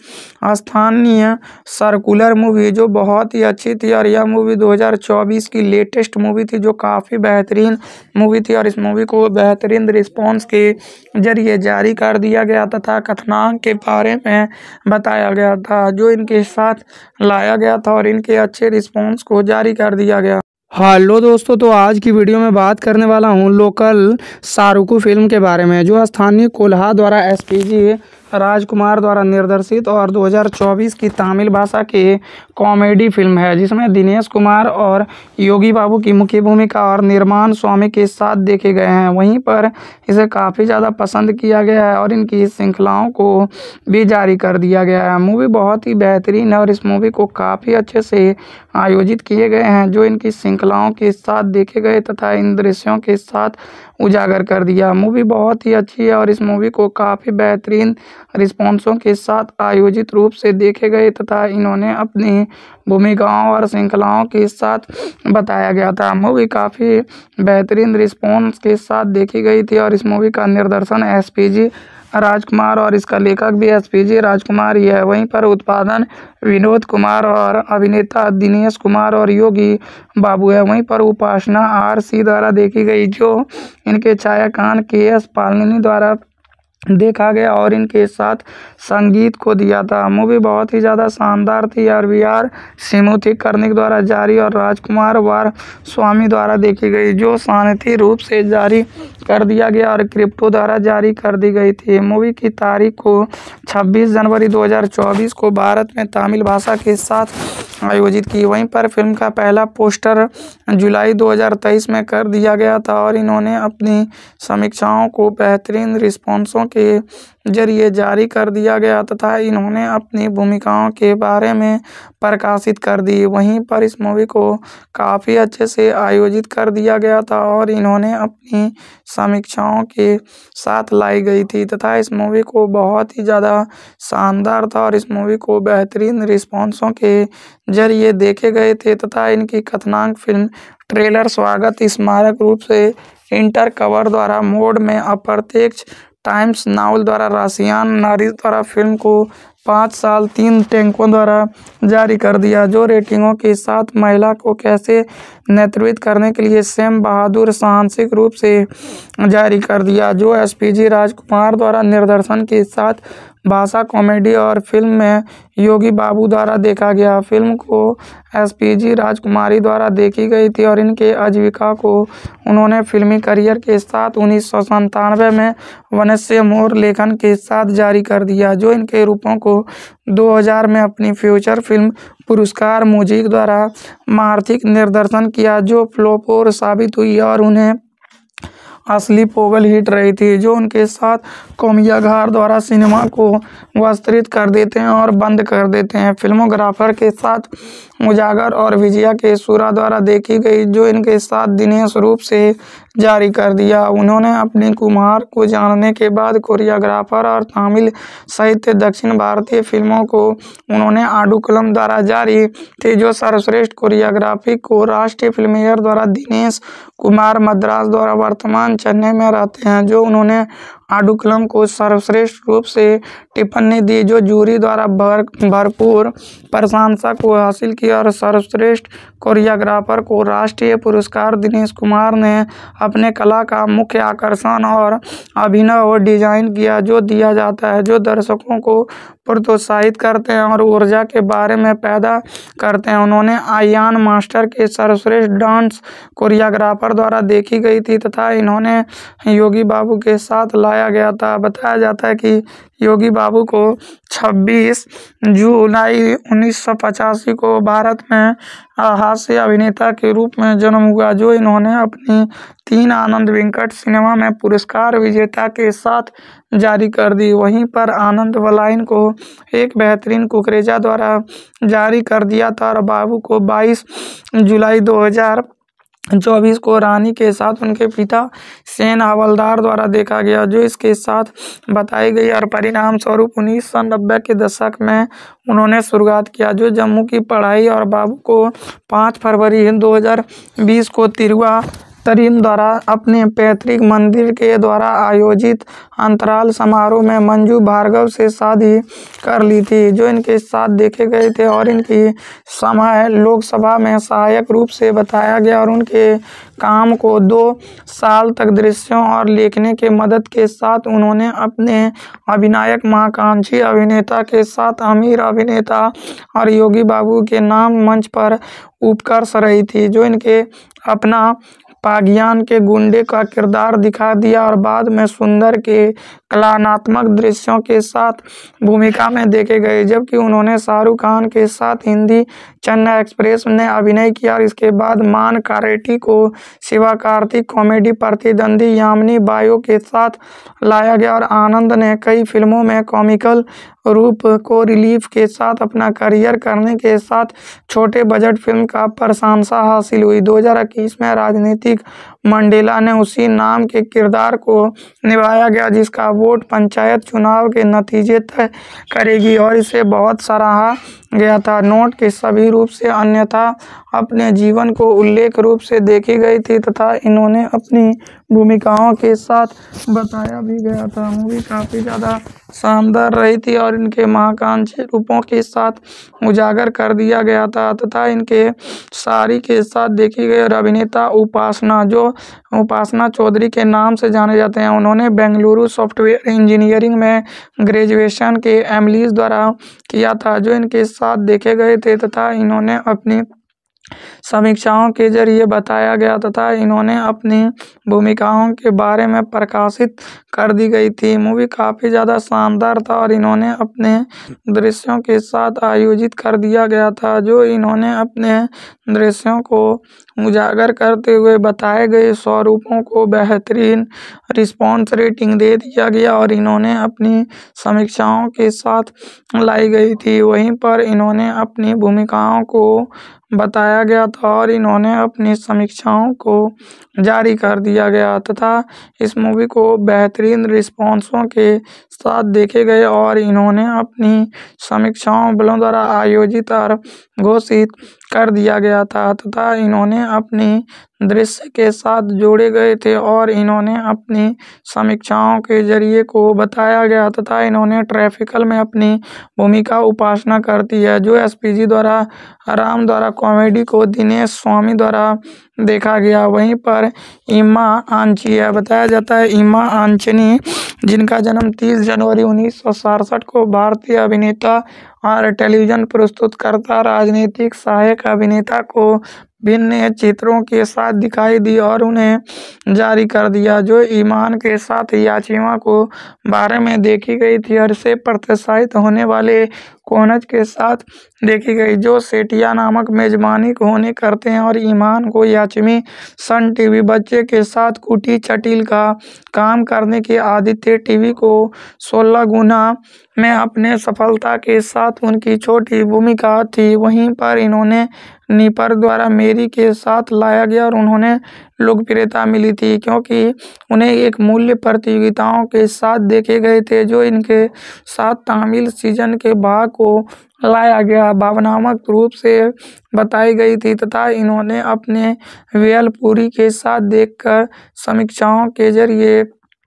स्थानीय सर्कुलर मूवी जो बहुत ही अच्छी थी और यह मूवी दो हज़ार चौबीस की लेटेस्ट मूवी थी, जो काफ़ी बेहतरीन मूवी थी और इस मूवी को बेहतरीन रिस्पॉन्स के जरिए जारी कर दिया गया तथा कथनांक के बारे में बताया गया था, जो इनके साथ लाया गया था और इनके अच्छे रिस्पॉन्स को जारी कर दिया गया। हेलो दोस्तों, तो आज की वीडियो में बात करने वाला हूं लोकल सारुकू फिल्म के बारे में, जो स्थानीय कोल्हा द्वारा एसपीजी राजकुमार द्वारा निर्देशित और दो हज़ार चौबीस की तमिल भाषा की कॉमेडी फिल्म है, जिसमें दिनेश कुमार और योगी बाबू की मुख्य भूमिका और निर्माण स्वामी के साथ देखे गए हैं। वहीं पर इसे काफ़ी ज़्यादा पसंद किया गया है और इनकी श्रृंखलाओं को भी जारी कर दिया गया है। मूवी बहुत ही बेहतरीन है और इस मूवी को काफ़ी अच्छे से आयोजित किए गए हैं, जो इनकी श्रृंखलाओं के साथ देखे गए तथा इन दृश्यों के साथ उजागर कर दिया। मूवी बहुत ही अच्छी है और इस मूवी को काफ़ी बेहतरीन रिस्पॉन्सों के साथ आयोजित रूप से देखे गए तथा इन्होंने अपनी भूमिकाओं और श्रृंखलाओं के साथ बताया गया था। मूवी काफ़ी बेहतरीन रिस्पॉन्स के साथ देखी गई थी और इस मूवी का निर्देशन एसपीजी राजकुमार और इसका लेखक भी एसपीजी राजकुमार ही है। वहीं पर उत्पादन विनोद कुमार और अभिनेता दिनेश कुमार और योगी बाबू है। वहीं पर उपासना आर सी द्वारा देखी गई, जो इनके छायाकान के एस पालनी द्वारा देखा गया और इनके साथ संगीत को दिया था। मूवी बहुत ही ज़्यादा शानदार थी और वी आर सिमुथी कर्निक द्वारा जारी और राजकुमार वार स्वामी द्वारा देखी गई, जो शांति रूप से जारी कर दिया गया और क्रिप्टो द्वारा जारी कर दी गई थी। मूवी की तारीख को छब्बीस जनवरी दो हज़ार चौबीस को भारत में तमिल भाषा के साथ आयोजित की। वहीं पर फिल्म का पहला पोस्टर जुलाई दो हज़ार तेईस में कर दिया गया था और इन्होंने अपनी समीक्षाओं को बेहतरीन रिस्पॉन्सों के जरिए जारी कर दिया गया तथा इन्होंने अपनी भूमिकाओं के बारे में प्रकाशित कर दी। वहीं पर इस मूवी को काफ़ी अच्छे से आयोजित कर दिया गया था और इन्होंने अपनी समीक्षाओं के साथ लाई गई थी तथा इस मूवी को बहुत ही ज़्यादा शानदार था और इस मूवी को बेहतरीन रिस्पॉन्सों के जरिए देखे गए थे तथा इनकी कथनांक फिल्म ट्रेलर स्वागत स्मारक रूप से इंटर कवर द्वारा मोड में अप्रत्यक्ष टाइम्स नावल द्वारा राशियान नारी द्वारा फिल्म को पाँच साल तीन टैंकों द्वारा जारी कर दिया, जो रेटिंगों के साथ महिला को कैसे नेतृत्व करने के लिए सैम बहादुर साहसिक रूप से जारी कर दिया, जो एसपीजी राजकुमार द्वारा निर्देशन के साथ भाषा कॉमेडी और फिल्म में योगी बाबू द्वारा देखा गया। फिल्म को एसपीजी राजकुमारी द्वारा देखी गई थी और इनके आजीविका को उन्होंने फिल्मी करियर के साथ उन्नीस सौ संतानवे में वनस्य मोर लेखन के साथ जारी कर दिया, जो इनके रूपों को दो हज़ार में अपनी फ्यूचर फिल्म पुरस्कार म्यूजिक द्वारा आर्थिक निर्देशन किया, जो फ्लॉप साबित हुई और उन्हें असली पोगल हिट रही थी, जो उनके साथ कोमियाघार द्वारा सिनेमा को विस्तृत कर देते हैं और बंद कर देते हैं। फिल्मोग्राफर के साथ उजागर और विजया केशुरा द्वारा देखी गई, जो इनके साथ दिनेश रूप से जारी कर दिया। उन्होंने अपने कुमार को जानने के बाद कोरियोग्राफर और तमिल सहित दक्षिण भारतीय फिल्मों को उन्होंने आडुकलम द्वारा जारी थी, जो सर्वश्रेष्ठ कोरियोग्राफी को राष्ट्रीय फिल्म फेयर द्वारा दिनेश कुमार मद्रास द्वारा वर्तमान चेन्नई में रहते हैं, जो उन्होंने आडुकलम को सर्वश्रेष्ठ रूप से टिप्पणी दी, जो जूरी द्वारा भर भरपूर प्रशंसा को हासिल किया और सर्वश्रेष्ठ कोरियोग्राफर को राष्ट्रीय पुरस्कार दिनेश कुमार ने अपने कला का मुख्य आकर्षण और अभिनव डिजाइन किया, जो दिया जाता है, जो दर्शकों को प्रोत्साहित करते हैं और ऊर्जा के बारे में पैदा करते हैं। उन्होंने आयान मास्टर के सर्वश्रेष्ठ डांस कोरियोग्राफर द्वारा देखी गई थी तथा इन्होंने योगी बाबू के साथ लाया गया था। बताया जाता है कि योगी बाबू को छब्बीस जुलाई उन्नीस सौ पचासी को भारत में हास्य अभिनेता के रूप में जन्म हुआ, जो इन्होंने अपनी तीन आनंद वेंकट सिनेमा में पुरस्कार विजेता के साथ जारी कर दी। वहीं पर आनंद वलाइन को एक बेहतरीन कुकरेजा द्वारा जारी कर दिया था और बाबू को बाईस जुलाई दो हज़ार चौबीस को रानी के साथ उनके पिता सेन हवलदार द्वारा देखा गया, जो इसके साथ बताई गई और परिणाम स्वरूप उन्नीस सौ नब्बे के दशक में उन्होंने शुरुआत किया, जो जम्मू की पढ़ाई और बाबू को पाँच फरवरी दो हज़ार बीस को तिरुआ तरीन द्वारा अपने पैतृक मंदिर के द्वारा आयोजित अंतराल समारोह में मंजू भार्गव से शादी कर ली थी, जो इनके साथ देखे गए थे और इनकी समय लोकसभा में सहायक रूप से बताया गया और उनके काम को दो साल तक दृश्यों और लिखने के मदद के साथ उन्होंने अपने अभिनायक महाकांक्षी अभिनेता के साथ अमीर अभिनेता और योगी बाबू के नाम मंच पर उपकर्ष रही थी, जो इनके अपना पागियान के गुंडे का किरदार दिखा दिया और बाद में सुंदर के कलात्मक दृश्यों के साथ भूमिका में देखे गए, जबकि उन्होंने शाहरुख खान के साथ हिंदी चेन्नई एक्सप्रेस में अभिनय किया और इसके बाद मान कारेटी को शिवा कार्तिक कॉमेडी प्रतिद्वंदी यामिनी बायो के साथ लाया गया और आनंद ने कई फिल्मों में कॉमिकल रूप को रिलीफ के साथ अपना करियर करने के साथ छोटे बजट फिल्म का प्रशंसा हासिल हुई। दो हज़ार इक्कीस में राजनीतिक मंडेला ने उसी नाम के किरदार को निभाया गया, जिसका वोट पंचायत चुनाव के नतीजे तय करेगी और इसे बहुत सराहा गया था। नोट के सभी रूप से अन्यथा अपने जीवन को उल्लेख रूप से देखी गई थी तथा इन्होंने अपनी भूमिकाओं के साथ बताया भी गया था। मूवी काफ़ी ज़्यादा शानदार रही थी और इनके महाकांक्षी रूपों के साथ उजागर कर दिया गया था तथा इनके सारी के साथ देखी गई और अभिनेता उपासना, जो उपासना चौधरी के नाम से जाने जाते हैं, उन्होंने बेंगलुरु सॉफ्टवेयर इंजीनियरिंग में ग्रेजुएशन के एमलीज द्वारा किया था, जो इनके साथ देखे गए थे तथा इन्होंने अपनी समीक्षाओं के जरिए बताया गया तथा इन्होंने अपनी भूमिकाओं के बारे में प्रकाशित कर दी गई थी। मूवी काफ़ी ज़्यादा शानदार था और इन्होंने अपने दृश्यों के साथ आयोजित कर दिया गया था, जो इन्होंने अपने दृश्यों को उजागर करते हुए बताए गए स्वरूपों को बेहतरीन रिस्पॉन्स रेटिंग दे दिया गया और इन्होंने अपनी समीक्षाओं के साथ लाई गई थी। वहीं पर इन्होंने अपनी भूमिकाओं को बताया गया था और इन्होंने अपनी समीक्षाओं को जारी कर दिया गया तथा इस मूवी को बेहतरीन रिस्पॉन्सों के साथ देखे गए और इन्होंने अपनी समीक्षाओं बलों द्वारा आयोजित और घोषित कर दिया गया था तथा इन्होंने अपनी दृश्य के साथ जोड़े गए थे और इन्होंने अपनी समीक्षाओं के जरिए को बताया गया तथा इन्होंने ट्रैफिकल में अपनी भूमिका उपासना करती है, जो एसपीजी द्वारा राम द्वारा कॉमेडी को दिनेश स्वामी द्वारा देखा गया। वहीं पर इमा आंची है, बताया जाता है इमा आंचनी, जिनका जन्म तीस जनवरी उन्नीस सौ सड़सठ को भारतीय अभिनेता और टेलीविज़न प्रस्तुतकर्ता राजनीतिक सहायक अभिनेता को भिन्न चित्रों के साथ दिखाई दी और उन्हें जारी कर दिया, जो ईमान के साथ याचिमा को बारे में देखी गई थी और इसे प्रत्याशित होने वाले कोनज के साथ देखी गई, जो सेठिया नामक मेजबानी होने करते हैं, और ईमान को याचिमी सन टीवी बच्चे के साथ कुटी चटिल का काम करने की आदित्य टीवी को सोलह गुना में अपने सफलता के साथ उनकी छोटी भूमिका थी। वहीं पर इन्होंने निपर द्वारा मेरी के साथ लाया गया और उन्होंने लोकप्रियता मिली थी क्योंकि उन्हें एक मूल्य प्रतियोगिताओं के साथ देखे गए थे, जो इनके साथ तमिल सीजन के भाग को लाया गया भावनात्मक रूप से बताई गई थी तथा इन्होंने अपने वेलपुरी के साथ देखकर समीक्षाओं के जरिए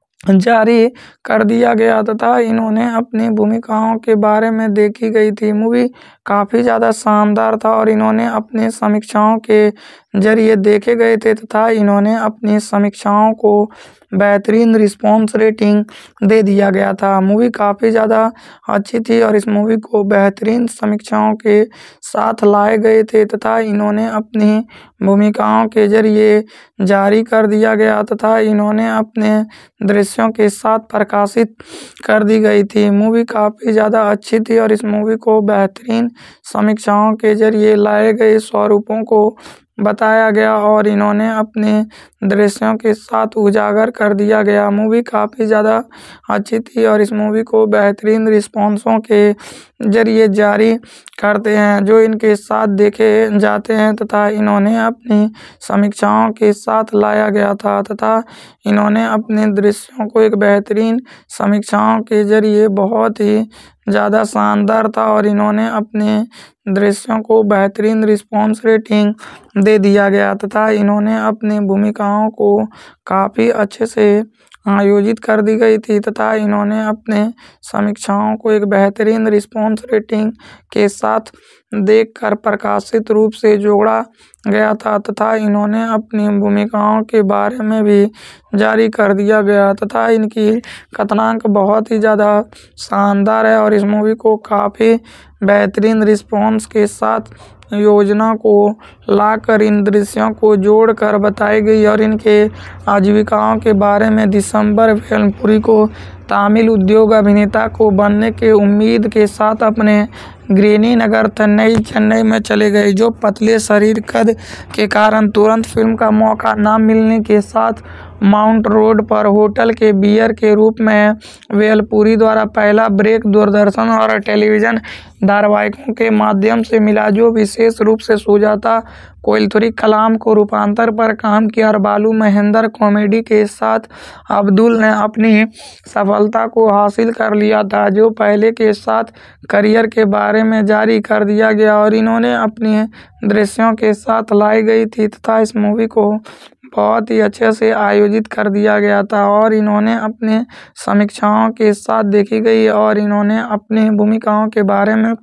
जारी कर दिया गया तथा इन्होंने अपनी भूमिकाओं के बारे में देखी गई थी। मूवी काफ़ी ज़्यादा शानदार था और इन्होंने अपने समीक्षाओं के जरिए देखे गए थे तथा इन्होंने अपनी समीक्षाओं को बेहतरीन रिस्पॉन्स रेटिंग दे दिया गया था। मूवी काफ़ी ज़्यादा अच्छी थी और इस मूवी को बेहतरीन समीक्षाओं के साथ लाए गए थे तथा इन्होंने अपनी भूमिकाओं के जरिए जारी कर दिया गया तथा इन्होंने अपने दृश्यों के साथ प्रकाशित कर दी गई थी। मूवी काफ़ी ज़्यादा अच्छी थी और इस मूवी को बेहतरीन समीक्षाओं के जरिए लाए गए स्वरूपों को बताया गया और इन्होंने अपने दृश्यों के साथ उजागर कर दिया गया। मूवी काफ़ी ज़्यादा अच्छी थी और इस मूवी को बेहतरीन रिस्पॉन्सों के जरिए जारी करते हैं, जो इनके साथ देखे जाते हैं तथा इन्होंने अपनी समीक्षाओं के साथ लाया गया था तथा इन्होंने अपने दृश्यों को एक बेहतरीन समीक्षाओं के जरिए बहुत ही ज़्यादा शानदार था और इन्होंने अपने दृश्यों को बेहतरीन रिस्पॉन्स रेटिंग दे दिया गया तथा इन्होंने अपनी भूमिकाओं को काफ़ी अच्छे से आयोजित कर दी गई थी तथा इन्होंने अपने समीक्षाओं को एक बेहतरीन रिस्पॉन्स रेटिंग के साथ देखकर प्रकाशित रूप से जोड़ा गया था तथा इन्होंने अपनी भूमिकाओं के बारे में भी जारी कर दिया गया तथा इनकी कथनांक बहुत ही ज़्यादा शानदार है और इस मूवी को काफ़ी बेहतरीन रिस्पॉन्स के साथ योजना को लाकर इन दृश्यों को जोड़कर बताई गई और इनके आजीविकाओं के बारे में दिसंबर वेलपुरी को तमिल उद्योग अभिनेता को बनने के उम्मीद के साथ अपने ग्रीनी नगर चेन्नई चेन्नई में चले गए, जो पतले शरीर कद के कारण तुरंत फिल्म का मौका न मिलने के साथ माउंट रोड पर होटल के बियर के रूप में वेलपुरी द्वारा पहला ब्रेक दूरदर्शन और टेलीविज़न धारावाहिकों के माध्यम से मिला, जो विशेष रूप से सुजाता कोइलथुरी कलाम को रूपांतर पर काम किया और बालू महेंद्र कॉमेडी के साथ अब्दुल ने अपनी सफलता को हासिल कर लिया था, जो पहले के साथ करियर के बारे में जारी कर दिया गया और इन्होंने अपनी दृश्यों के साथ लाई गई थी तथा इस मूवी को बहुत ही अच्छे से आयोजित कर दिया गया था और इन्होंने अपने समीक्षाओं के साथ देखी गई और इन्होंने अपनी भूमिकाओं के बारे में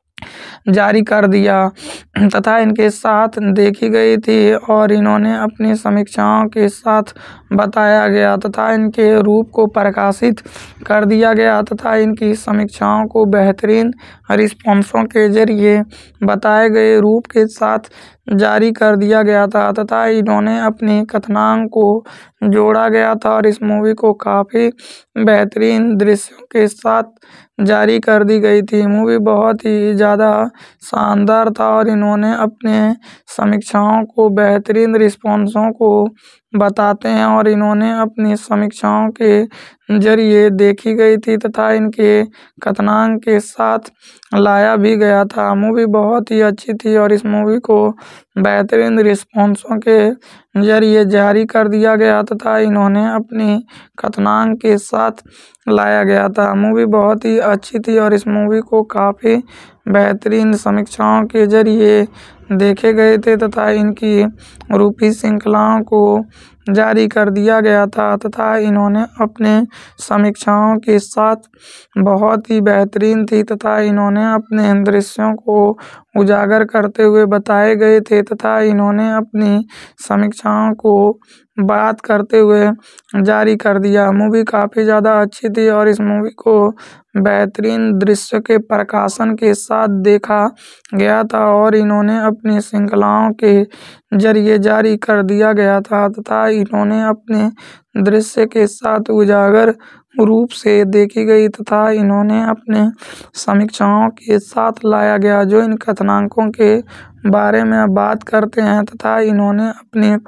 जारी कर दिया तथा इनके साथ देखी गई थी और इन्होंने अपनी समीक्षाओं के साथ बताया गया तथा इनके रूप को प्रकाशित कर दिया गया तथा इनकी समीक्षाओं को बेहतरीन रिस्पॉन्सों के जरिए बताए गए रूप के साथ जारी कर दिया गया था तथा इन्होंने अपनी कथनांक को जोड़ा गया था और इस मूवी को काफ़ी बेहतरीन दृश्यों के साथ जारी कर दी गई थी। मूवी बहुत ही ज़्यादा शानदार था और इन्होंने अपने समीक्षाओं को बेहतरीन रिस्पॉन्सों को बताते हैं और इन्होंने अपनी समीक्षाओं के जरिए देखी गई थी तथा इनके कथनांक के साथ लाया भी गया था। मूवी बहुत ही अच्छी थी और इस मूवी को बेहतरीन रिस्पॉन्सों के जरिए जारी कर दिया गया तथा इन्होंने अपनी कथनांक के साथ लाया गया था। मूवी बहुत ही अच्छी थी और इस मूवी को काफ़ी बेहतरीन समीक्षाओं के जरिए देखे गए थे तथा इनकी रूपी श्रृंखलाओं को जारी कर दिया गया था तथा इन्होंने अपने समीक्षाओं के साथ बहुत ही बेहतरीन थी तथा इन्होंने अपने दृश्यों को उजागर करते हुए बताए गए थे तथा इन्होंने अपनी समीक्षाओं को बात करते हुए जारी कर दिया। मूवी काफ़ी ज़्यादा अच्छी थी और इस मूवी को बेहतरीन दृश्य के प्रकाशन के साथ देखा गया था और इन्होंने अपनी श्रृंखलाओं के जरिए जारी कर दिया गया था तथा इन्होंने अपने दृश्य के साथ उजागर रूप से देखी गई तथा इन्होंने अपने समीक्षाओं के साथ लाया गया जो इन कथनांकों के बारे में बात करते हैं तथा इन्होंने अपने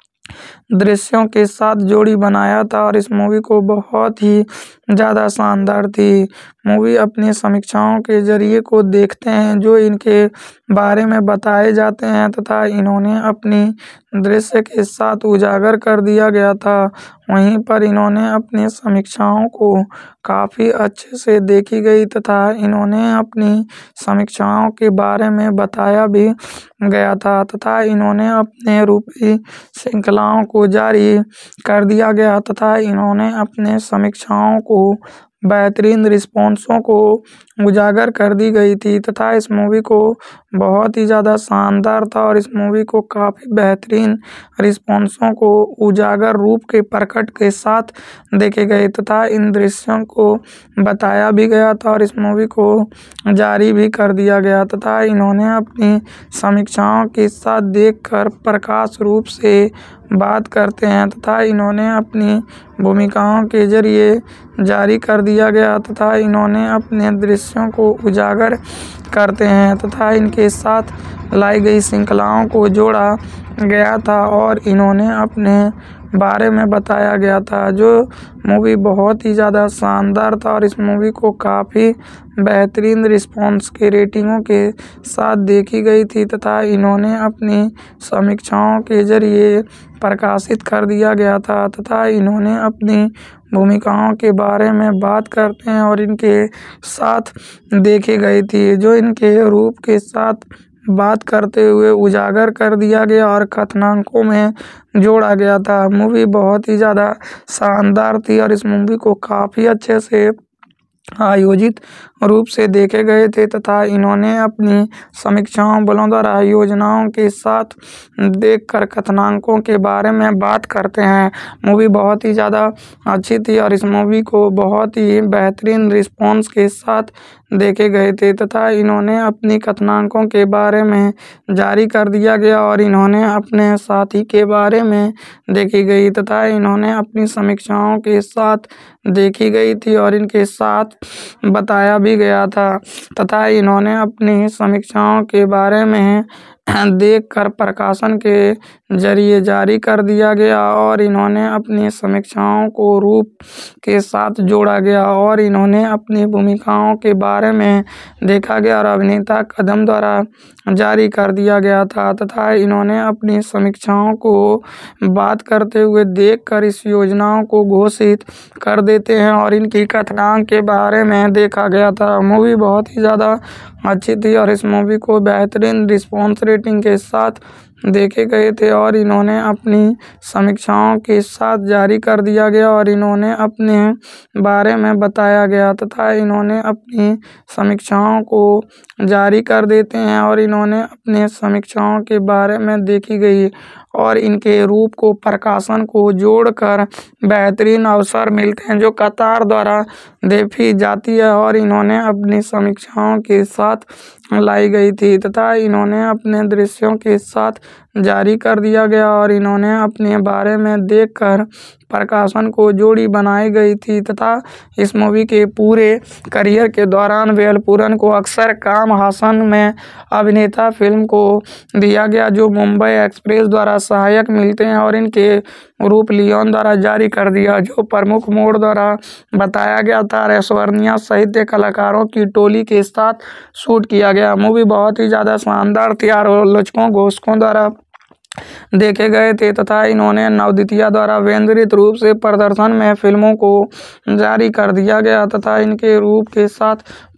दृश्यों के साथ जोड़ी बनाया था और इस मूवी को बहुत ही ज़्यादा शानदार थी। मूवी अपनी समीक्षाओं के ज़रिए को देखते हैं जो इनके बारे में बताए जाते हैं तथा इन्होंने अपनी दृश्य के साथ उजागर कर दिया गया था। वहीं पर इन्होंने अपनी समीक्षाओं को काफ़ी अच्छे से देखी गई तथा इन्होंने अपनी समीक्षाओं के बारे में बताया भी गया था तथा इन्होंने अपने रूपी श्रृंखलाओं को जारी कर दिया गया तथा इन्होंने अपने समीक्षाओं को बेहतरीन रिस्पॉन्सों को उजागर कर दी गई थी तथा इस मूवी को बहुत ही ज़्यादा शानदार था और इस मूवी को काफ़ी बेहतरीन रिस्पॉन्सों को उजागर रूप के प्रकट के साथ देखे गए तथा इन दृश्यों को बताया भी गया था और इस मूवी को जारी भी कर दिया गया तथा इन्होंने अपनी समीक्षाओं के साथ देखकर प्रकाश रूप से बात करते हैं तथा इन्होंने अपनी भूमिकाओं के जरिए जारी कर दिया गया तथा इन्होंने अपने दृश्यों को उजागर करते हैं तथा इनके साथ लाई गई श्रृंखलाओं को जोड़ा गया था और इन्होंने अपने बारे में बताया गया था जो मूवी बहुत ही ज़्यादा शानदार था और इस मूवी को काफ़ी बेहतरीन रिस्पॉन्स के रेटिंगों के साथ देखी गई थी तथा इन्होंने अपनी समीक्षाओं के ज़रिए प्रकाशित कर दिया गया था तथा इन्होंने अपनी भूमिकाओं के बारे में बात करते हैं और इनके साथ देखी गई थी जो इनके रूप के साथ बात करते हुए उजागर कर दिया गया और कथनांकों में जोड़ा गया था। मूवी बहुत ही ज़्यादा शानदार थी और इस मूवी को काफ़ी अच्छे से आयोजित रूप से देखे गए थे तथा इन्होंने अपनी समीक्षाओं बलों द्वारा योजनाओं के साथ देखकर कथनांकों के बारे में बात करते हैं। मूवी बहुत ही ज़्यादा अच्छी थी और इस मूवी को बहुत ही बेहतरीन रिस्पॉन्स के साथ देखे गए थे तथा इन्होंने अपनी कथनांकों के बारे में जारी कर दिया गया और इन्होंने अपने साथी के बारे में देखी गई तथा इन्होंने अपनी समीक्षाओं के साथ देखी गई थी और इनके साथ बताया भी गया था तथा इन्होंने अपनी समीक्षाओं के बारे में देखकर प्रकाशन के जरिए जारी कर दिया गया और इन्होंने अपनी समीक्षाओं को रूप के साथ जोड़ा गया और इन्होंने अपनी भूमिकाओं के बारे में देखा गया और अभिनेता कदम द्वारा जारी कर दिया गया था तथा इन्होंने अपनी समीक्षाओं को बात करते हुए देखकर इस योजनाओं को घोषित कर देते हैं और इनकी कथनांक के बारे में देखा गया था। मूवी बहुत ही ज़्यादा अच्छी थी और इस मूवी को बेहतरीन रिस्पॉन्स रेटिंग के साथ देखे गए थे और इन्होंने अपनी समीक्षाओं के साथ जारी कर दिया गया और इन्होंने अपने बारे में बताया गया तथा इन्होंने अपनी समीक्षाओं को जारी कर देते हैं और इन्होंने अपने समीक्षाओं के बारे में देखी गई और इनके रूप को प्रकाशन को जोड़कर बेहतरीन अवसर मिलते हैं जो कतार द्वारा देखी जाती है और इन्होंने अपनी समीक्षाओं के साथ लाई गई थी तथा इन्होंने अपने दृश्यों के साथ जारी कर दिया गया और इन्होंने अपने बारे में देखकर प्रकाशन को जोड़ी बनाई गई थी तथा इस मूवी के पूरे करियर के दौरान वेलपुरन को अक्सर कमल हासन में अभिनेता फिल्म को दिया गया जो मुंबई एक्सप्रेस द्वारा सहायक मिलते हैं और इनके रूप लियोन द्वारा जारी कर दिया जो प्रमुख मोड़ द्वारा बताया गया था। ऐश्वर्या सहित कलाकारों की टोली के साथ शूट किया गया। मूवी बहुत ही ज़्यादा शानदार थी और आलोचकों घोषकों द्वारा देखे गए थे तथा इन्होंने नवद्वितीया द्वारा केंद्रित रूप से प्रदर्शन में फिल्मों को जारी कर दिया गया तथा इनके रूप के साथ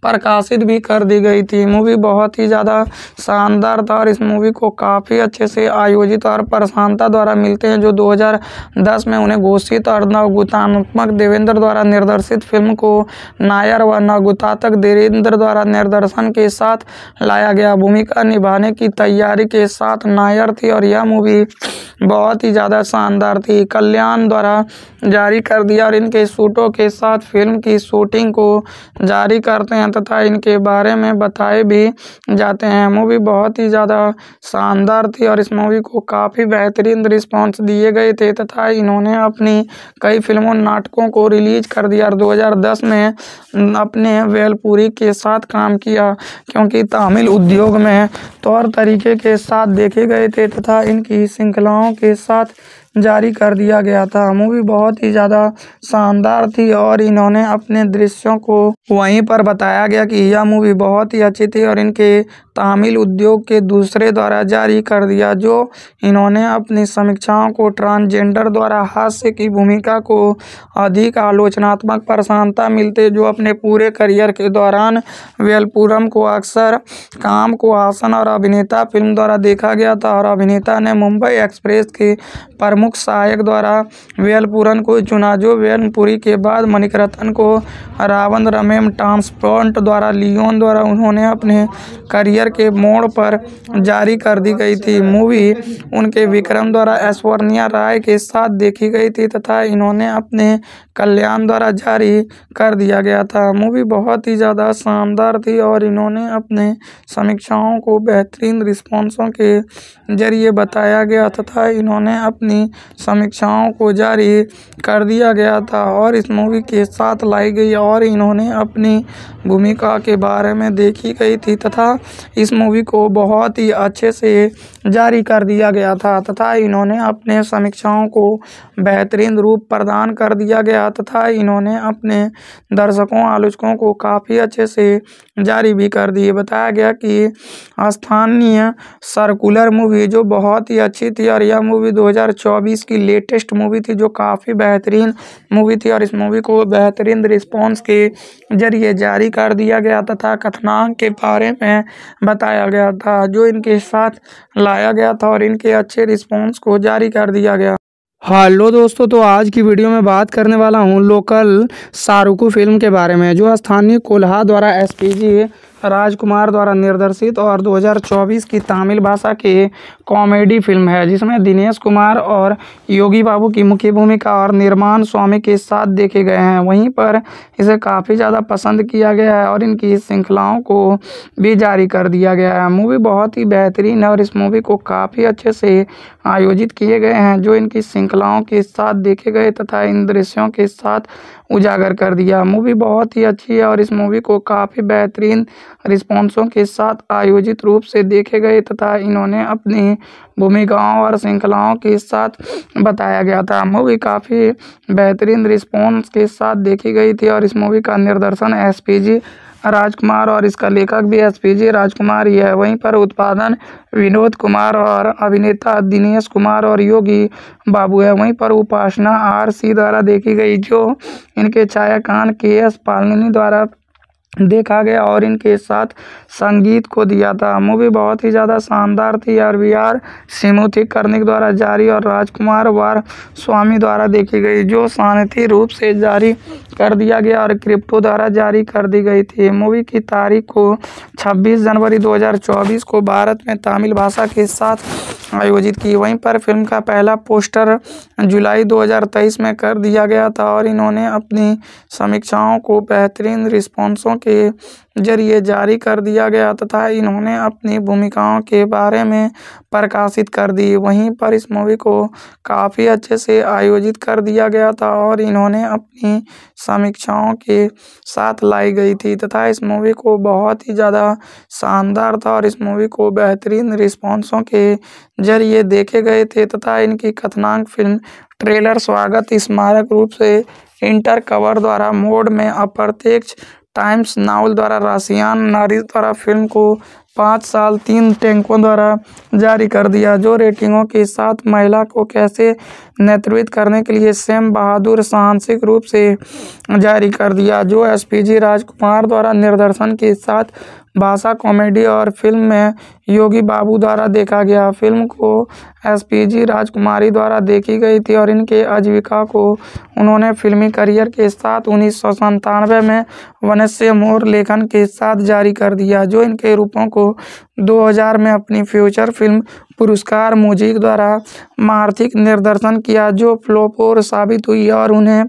प्रकाशित भी कर दी गई थी। मूवी बहुत ही ज़्यादा शानदार था और इस मूवी को काफ़ी अच्छे से आयोजित और प्रशांता द्वारा मिलते हैं, जो दो हज़ार दस में उन्हें घोषित और नवगुतात्मक देवेंद्र द्वारा निर्देशित फिल्म को नायर व नवगुतात्मक देवेंद्र द्वारा निर्देशन के साथ लाया गया। भूमिका निभाने की तैयारी के साथ नायर थी और यह मूवी बहुत ही ज़्यादा शानदार थी। कल्याण द्वारा जारी कर दिया और इनके शूटों के साथ फिल्म की शूटिंग को जारी करते हैं तथा इनके बारे में बताए भी जाते हैं। मूवी बहुत ही ज़्यादा शानदार थी और इस मूवी को काफ़ी बेहतरीन रिस्पांस दिए गए थे तथा इन्होंने अपनी कई फिल्मों नाटकों को रिलीज कर दिया और दो हज़ार दस में अपने वेलपुरी के साथ काम किया, क्योंकि तमिल उद्योग में तौर तरीके के साथ देखे गए थे तथा इनकी श्रृंखलाओं के साथ जारी कर दिया गया था। मूवी बहुत ही ज़्यादा शानदार थी और इन्होंने अपने दृश्यों को वहीं पर बताया गया कि यह मूवी बहुत ही अच्छी थी और इनके तमिल उद्योग के दूसरे द्वारा जारी कर दिया, जो इन्होंने अपनी समीक्षाओं को ट्रांसजेंडर द्वारा हास्य की भूमिका को अधिक आलोचनात्मक प्रशंसा मिलते, जो अपने पूरे करियर के दौरान वेलपुरम को अक्सर काम को आसन और अभिनेता फिल्म द्वारा देखा गया था और अभिनेता ने मुंबई एक्सप्रेस के प्रमुख सहायक द्वारा वेलपुरम को चुना, जो वेलपुरी के बाद मणिरत्नम को रावण रमेम ट्रांसपोर्ट द्वारा लियोन द्वारा उन्होंने अपने करियर के मोड़ पर जारी कर दी गई थी। मूवी उनके विक्रम द्वारा ऐश्वर्या राय के साथ देखी गई थी तथा इन्होंने अपने कल्याण द्वारा जारी कर दिया गया था। मूवी बहुत ही ज़्यादा शानदार थी और इन्होंने अपने समीक्षाओं को बेहतरीन रिस्पॉन्सों के जरिए बताया गया तथा इन्होंने अपनी समीक्षाओं को जारी कर दिया गया था और इस मूवी के साथ लाई गई और इन्होंने अपनी भूमिका के बारे में देखी गई थी तथा इस मूवी को बहुत ही अच्छे से जारी कर दिया गया था तथा इन्होंने अपने समीक्षाओं को बेहतरीन रूप प्रदान कर दिया गया तथा इन्होंने अपने दर्शकों आलोचकों को काफ़ी अच्छे से जारी भी कर दिए। बताया गया कि स्थानीय सर्कुलर मूवी जो बहुत ही अच्छी थी और यह मूवी दो हज़ार चौबीस की लेटेस्ट मूवी थी, जो काफ़ी बेहतरीन मूवी थी और इस मूवी को बेहतरीन रिस्पांस के जरिए जारी कर दिया गया तथा कथनांक के बारे में बताया गया था, जो इनके साथ लाया गया था और इनके अच्छे रिस्पांस को जारी कर दिया गया। हेलो दोस्तों, तो आज की वीडियो में बात करने वाला हूं लोकल सारुकू फिल्म के बारे में, जो स्थानीय कोल्हा द्वारा एसपीजी राजकुमार द्वारा निर्देशित और दो हज़ार चौबीस की तमिल भाषा की कॉमेडी फिल्म है, जिसमें दिनेश कुमार और योगी बाबू की मुख्य भूमिका और निर्माण स्वामी के साथ देखे गए हैं। वहीं पर इसे काफ़ी ज़्यादा पसंद किया गया है और इनकी श्रृंखलाओं को भी जारी कर दिया गया है। मूवी बहुत ही बेहतरीन है और इस मूवी को काफ़ी अच्छे से आयोजित किए गए हैं, जो इनकी श्रृंखलाओं के साथ देखे गए तथा इन दृश्यों के साथ उजागर कर दिया। मूवी बहुत ही अच्छी है और इस मूवी को काफ़ी बेहतरीन रिस्पॉन्सों के साथ आयोजित रूप से देखे गए तथा इन्होंने अपनी भूमिकाओं और श्रृंखलाओं के साथ बताया गया था। मूवी काफ़ी बेहतरीन रिस्पॉन्स के साथ देखी गई थी और इस मूवी का निर्देशन एसपीजी राजकुमार और इसका लेखक भी एसपीजी राजकुमार ही है। वहीं पर उत्पादन विनोद कुमार और अभिनेता दिनेश कुमार और योगी बाबू है। वहीं पर उपासना आर सी द्वारा देखी गई, जो इनके छायाकान के एस पालनी द्वारा देखा गया और इनके साथ संगीत को दिया था। मूवी बहुत ही ज़्यादा शानदार थी और वी आर सिमुथी कर्निक द्वारा जारी और राजकुमार वार स्वामी द्वारा देखी गई, जो शांति रूप से जारी कर दिया गया और क्रिप्टो द्वारा जारी कर दी गई थी। मूवी की तारीख को छब्बीस जनवरी दो हज़ार चौबीस को भारत में तमिल भाषा के साथ आयोजित की। वहीं पर फिल्म का पहला पोस्टर जुलाई दो हज़ार तेईस में कर दिया गया था और इन्होंने अपनी समीक्षाओं को बेहतरीन रिस्पॉन्सों के जरिए जारी कर दिया गया तथा इन्होंने अपनी भूमिकाओं के बारे में प्रकाशित कर दी। वहीं पर इस मूवी को काफ़ी अच्छे से आयोजित कर दिया गया था और इन्होंने अपनी समीक्षाओं के साथ लाई गई थी तथा इस मूवी को बहुत ही ज़्यादा शानदार था और इस मूवी को बेहतरीन रिस्पॉन्सों के जरिए देखे गए थे तथा इनकी कथनांक फिल्म ट्रेलर स्वागत स्मारक रूप से इंटर कवर द्वारा मोड में अप्रत्यक्ष टाइम्स नावल द्वारा राशियान नारी द्वारा फिल्म को पाँच साल तीन टैंकों द्वारा जारी कर दिया, जो रेटिंगों के साथ महिला को कैसे नेतृत्व करने के लिए सैम बहादुर साहसिक रूप से जारी कर दिया, जो एसपीजी राजकुमार द्वारा निर्देशन के साथ भाषा कॉमेडी और फिल्म में योगी बाबू द्वारा देखा गया। फिल्म को एसपीजी राजकुमारी द्वारा देखी गई थी और इनके आजीविका को उन्होंने फिल्मी करियर के साथ उन्नीस सौ संतानवे में वनस्य मोर लेखन के साथ जारी कर दिया, जो इनके रूपों को दो हज़ार में अपनी फ्यूचर फिल्म पुरस्कार म्यूजिक द्वारा आर्थिक निर्देशन किया, जो फ्लॉप साबित हुई और उन्हें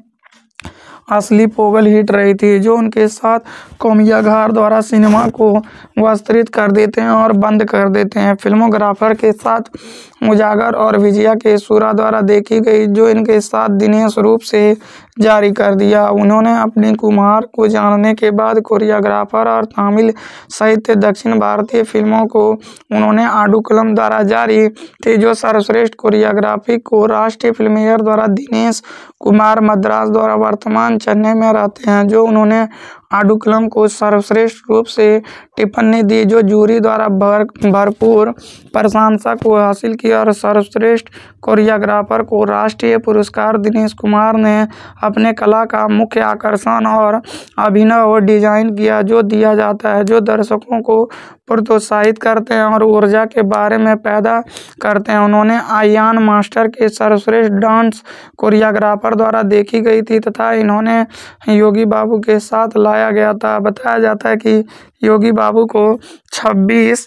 असली पोगल हिट रही थी, जो उनके साथ कौमियाघार द्वारा सिनेमा को विस्तृत कर देते हैं और बंद कर देते हैं। फिल्मोग्राफर के साथ उजागर और विजया के सूरा द्वारा देखी गई, जो इनके साथ दिनेश रूप से जारी कर दिया। उन्होंने अपनी कुमार को जानने के बाद कोरियोग्राफर और तमिल सहित दक्षिण भारतीय फिल्मों को उन्होंने आडुकलम द्वारा जारी थी, जो सर्वश्रेष्ठ कोरियोग्राफी को राष्ट्रीय फिल्मेयर द्वारा दिनेश कुमार मद्रास द्वारा वर्तमान चेन्नई में रहते हैं, जो उन्होंने आडुकलम को सर्वश्रेष्ठ रूप से टिप्पणी दी, जो जूरी द्वारा भर भरपूर प्रशंसा को हासिल किया और सर्वश्रेष्ठ कोरियोग्राफर को राष्ट्रीय पुरस्कार दिनेश कुमार ने अपने कला का मुख्य आकर्षण और अभिनव डिजाइन किया, जो दिया जाता है, जो दर्शकों को प्रोत्साहित करते हैं और ऊर्जा के बारे में पैदा करते हैं। उन्होंने आयान मास्टर के सर्वश्रेष्ठ डांस कोरियोग्राफर द्वारा देखी गई थी तथा इन्होंने योगी बाबू के साथ लाया गया था। बताया जाता है कि योगी बाबू को छब्बीस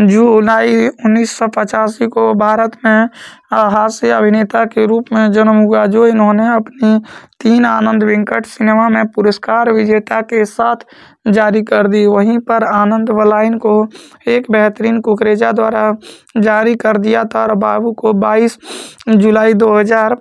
जुलाई उन्नीस सौ पचासी को भारत में हास्य अभिनेता के रूप में जन्म हुआ, जो इन्होंने अपनी तीन आनंद वेंकट सिनेमा में पुरस्कार विजेता के साथ जारी कर दी। वहीं पर आनंद वलाइन को एक बेहतरीन कुकरेजा द्वारा जारी कर दिया था और बाबू को बाईस जुलाई दो हज़ार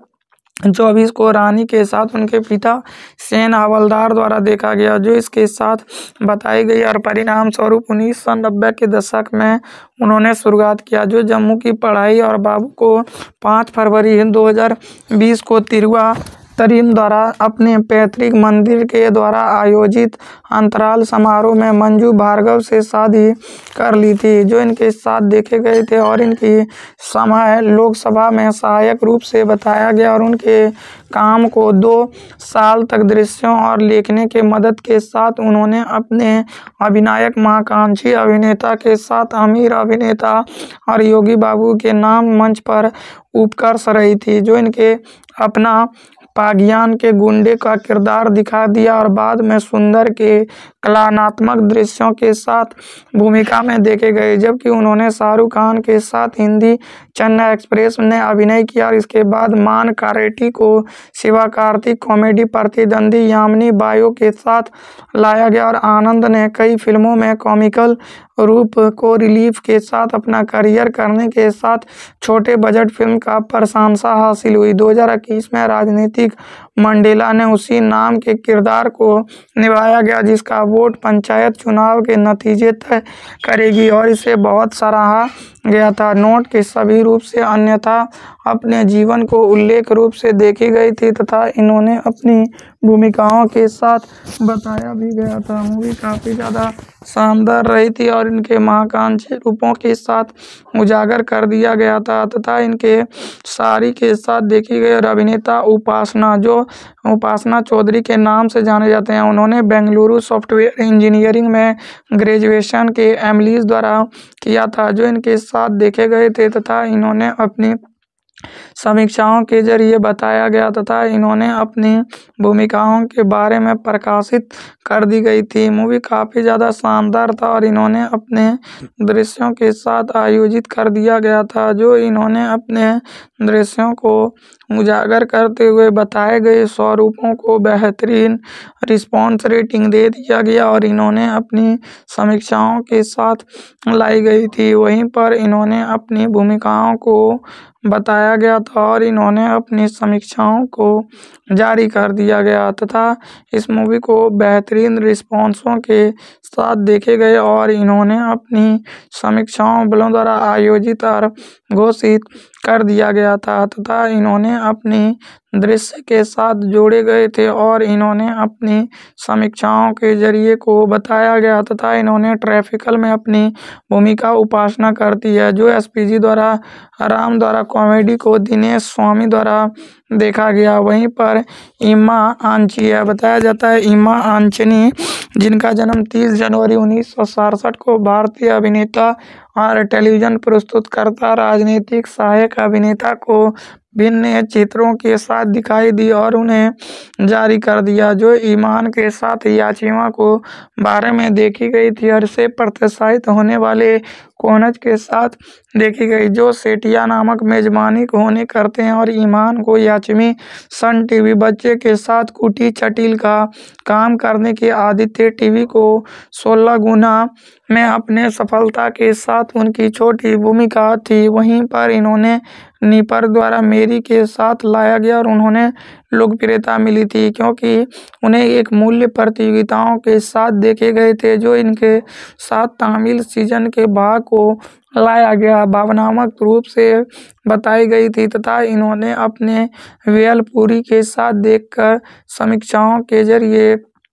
चौबीस को रानी के साथ उनके पिता सेन हवलदार द्वारा देखा गया, जो इसके साथ बताई गई और परिणाम स्वरूप उन्नीस सौ नब्बे के दशक में उन्होंने शुरुआत किया, जो जम्मू की पढ़ाई और बाबू को पाँच फरवरी दो हज़ार बीस को तिरुआ तरीन द्वारा अपने पैतृक मंदिर के द्वारा आयोजित अंतराल समारोह में मंजू भार्गव से शादी कर ली थी, जो इनके साथ देखे गए थे और इनकी समय लोकसभा में सहायक रूप से बताया गया और उनके काम को दो साल तक दृश्यों और लिखने के मदद के साथ उन्होंने अपने अभिनायक महाकांक्षी अभिनेता के साथ अमीर अभिनेता और योगी बाबू के नाम मंच पर उत्कर्ष रही थी, जो इनके अपना पागियान के गुंडे का किरदार दिखा दिया और बाद में सुंदर के कलात्मक दृश्यों के साथ भूमिका में देखे गए, जबकि उन्होंने शाहरुख खान के साथ हिंदी चेन्नई एक्सप्रेस में अभिनय किया और इसके बाद मान कारेटी को शिवा कार्तिक कॉमेडी प्रतिद्वंदी यामिनी बायो के साथ लाया गया और आनंद ने कई फिल्मों में कॉमिकल रूप को रिलीफ के साथ अपना करियर करने के साथ छोटे बजट फिल्म का प्रशंसा हासिल हुई। दो हज़ार इक्कीस में राजनीतिक मंडेला ने उसी नाम के किरदार को निभाया गया, जिसका वोट पंचायत चुनाव के नतीजे तय करेगी और इसे बहुत सराहा गया था। नोट के सभी रूप से अन्यथा अपने जीवन को उल्लेख रूप से देखी गई थी तथा इन्होंने अपनी भूमिकाओं के साथ बताया भी गया था। मूवी काफ़ी ज़्यादा शानदार रही थी और इनके महाकांक्षी रूपों के साथ उजागर कर दिया गया था तथा इनके सारी के साथ देखी गई और अभिनेता उपासना, जो उपासना चौधरी के नाम से जाने जाते हैं, उन्होंने बेंगलुरु सॉफ्टवेयर इंजीनियरिंग में ग्रेजुएशन के एमलीज द्वारा किया था, जो इनके साथ देखे गए थे तथा इन्होंने अपनी समीक्षाओं के जरिए बताया गया तथा इन्होंने अपनी भूमिकाओं के बारे में प्रकाशित कर दी गई थी। मूवी काफ़ी ज़्यादा शानदार था और इन्होंने अपने दृश्यों के साथ आयोजित कर दिया गया था, जो इन्होंने अपने दृश्यों को उजागर करते हुए बताए गए स्वरूपों को बेहतरीन रिस्पॉन्स रेटिंग दे दिया गया और इन्होंने अपनी समीक्षाओं के साथ लाई गई थी। वहीं पर इन्होंने अपनी भूमिकाओं को बताया गया था और इन्होंने अपनी समीक्षाओं को जारी कर दिया गया तथा इस मूवी को बेहतरीन रिस्पॉन्सों के साथ देखे गए और इन्होंने अपनी समीक्षाओं वालों द्वारा आयोजित और घोषित कर दिया गया था तथा इन्होंने अपनी दृश्य के साथ जोड़े गए थे और इन्होंने अपनी समीक्षाओं के जरिए को बताया गया तथा इन्होंने ट्रैफिकल में अपनी भूमिका उपासना करती है। जो एसपीजी द्वारा राम द्वारा कॉमेडी को दिनेश स्वामी द्वारा देखा गया। वहीं पर इमा आंची है, बताया जाता है इमा आंचनी, जिनका जन्म तीस जनवरी उन्नीस सौ सड़सठ को भारतीय अभिनेता और टेलीविजन प्रस्तुतकर्ता, राजनीतिक सहायक अभिनेता को भिन्न चित्रों के साथ दिखाई दी और उन्हें जारी कर दिया। जो ईमान के साथ याचिमा को बारे में देखी गई थी और इसे प्रोत्साहित होने वाले कोनज के साथ देखी गई, जो सेठिया नामक मेजबानी होने करते हैं और ईमान को याचमी सन टीवी बच्चे के साथ कुटी चटिल का काम करने की आदित्य टीवी को सोलह गुना में अपने सफलता के साथ उनकी छोटी भूमिका थी। वहीं पर इन्होंने निपर द्वारा मेरी के साथ लाया गया और उन्होंने लोकप्रियता मिली थी क्योंकि उन्हें एक मूल्य प्रतियोगिताओं के साथ देखे गए थे, जो इनके साथ तमिल सीजन के भाग को लाया गया भावनात्मक रूप से बताई गई थी तथा इन्होंने अपने वेलपुरी के साथ देखकर समीक्षाओं के जरिए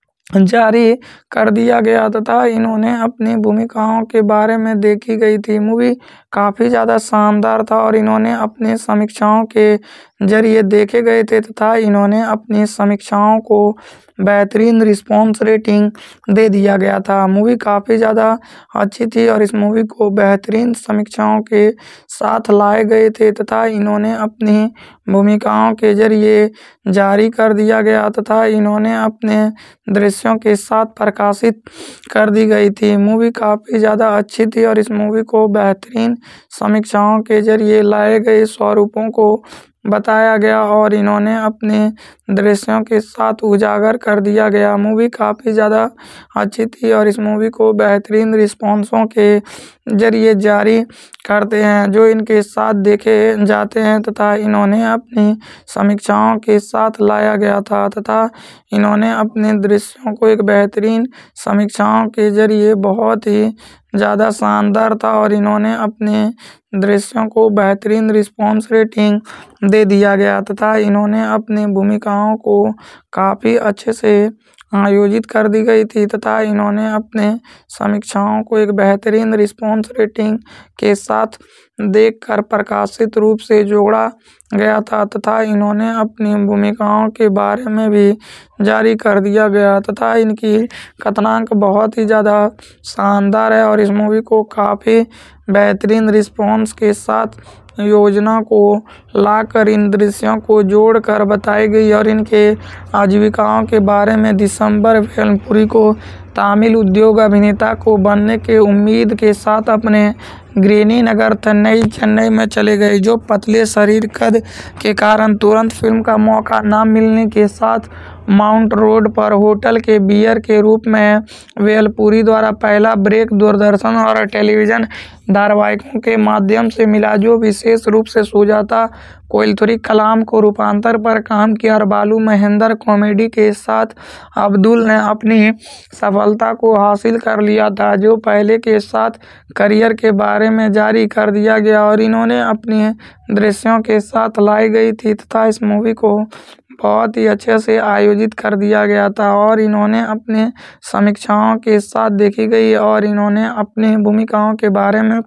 जारी कर दिया गया तथा इन्होंने अपनी भूमिकाओं के बारे में देखी गई थी। मूवी काफ़ी ज़्यादा शानदार था और इन्होंने अपनी समीक्षाओं के जरिए देखे गए थे तथा इन्होंने अपनी समीक्षाओं को बेहतरीन रिस्पॉन्स रेटिंग दे दिया गया था। मूवी काफ़ी ज़्यादा अच्छी थी और इस मूवी को बेहतरीन समीक्षाओं के साथ लाए गए थे तथा इन्होंने अपनी भूमिकाओं के जरिए जारी कर दिया गया तथा इन्होंने अपने दृश्यों के साथ प्रकाशित कर दी गई थी। मूवी काफ़ी ज़्यादा अच्छी थी और इस मूवी को बेहतरीन समीक्षाओं के जरिए लाए गए स्वरूपों को बताया गया और इन्होंने अपने दृश्यों के साथ उजागर कर दिया गया। मूवी काफ़ी ज़्यादा अच्छी थी और इस मूवी को बेहतरीन रिस्पॉन्सों के जरिए जारी करते हैं जो इनके साथ देखे जाते हैं तथा इन्होंने अपनी समीक्षाओं के साथ लाया गया था तथा इन्होंने अपने दृश्यों को एक बेहतरीन समीक्षाओं के जरिए बहुत ही ज़्यादा शानदार था और इन्होंने अपने दृश्यों को बेहतरीन रिस्पॉन्स रेटिंग दे दिया गया तथा इन्होंने अपनी भूमिकाओं को काफ़ी अच्छे से आयोजित कर दी गई थी तथा इन्होंने अपने समीक्षाओं को एक बेहतरीन रिस्पॉन्स रेटिंग के साथ देखकर प्रकाशित रूप से जोड़ा गया था तथा इन्होंने अपनी भूमिकाओं के बारे में भी जारी कर दिया गया तथा इनकी कथनांक बहुत ही ज़्यादा शानदार है और इस मूवी को काफ़ी बेहतरीन रिस्पॉन्स के साथ योजना को लाकर इन दृश्यों को जोड़कर बताई गई और इनके आजीविकाओं के बारे में दिसंबर वेलपुरी को तमिल उद्योग अभिनेता को बनने के उम्मीद के साथ अपने ग्रेनी नगर चेन्नई चेन्नई में चले गए, जो पतले शरीर कद के कारण तुरंत फिल्म का मौका न मिलने के साथ माउंट रोड पर होटल के बियर के रूप में वेलपुरी द्वारा पहला ब्रेक दूरदर्शन और टेलीविज़न धारावाहिकों के माध्यम से मिला, जो विशेष रूप से सुजाता कोइलथुरी कलाम को रूपांतर पर काम किया और बालू महेंद्र कॉमेडी के साथ अब्दुल ने अपनी सफलता को हासिल कर लिया था, जो पहले के साथ करियर के बारे में जारी कर दिया गया और इन्होंने अपनी दृश्यों के साथ लाई गई थी तथा इस मूवी को बहुत ही अच्छे से आयोजित कर दिया गया था और इन्होंने अपने समीक्षाओं के साथ देखी गई और इन्होंने अपनी भूमिकाओं के बारे में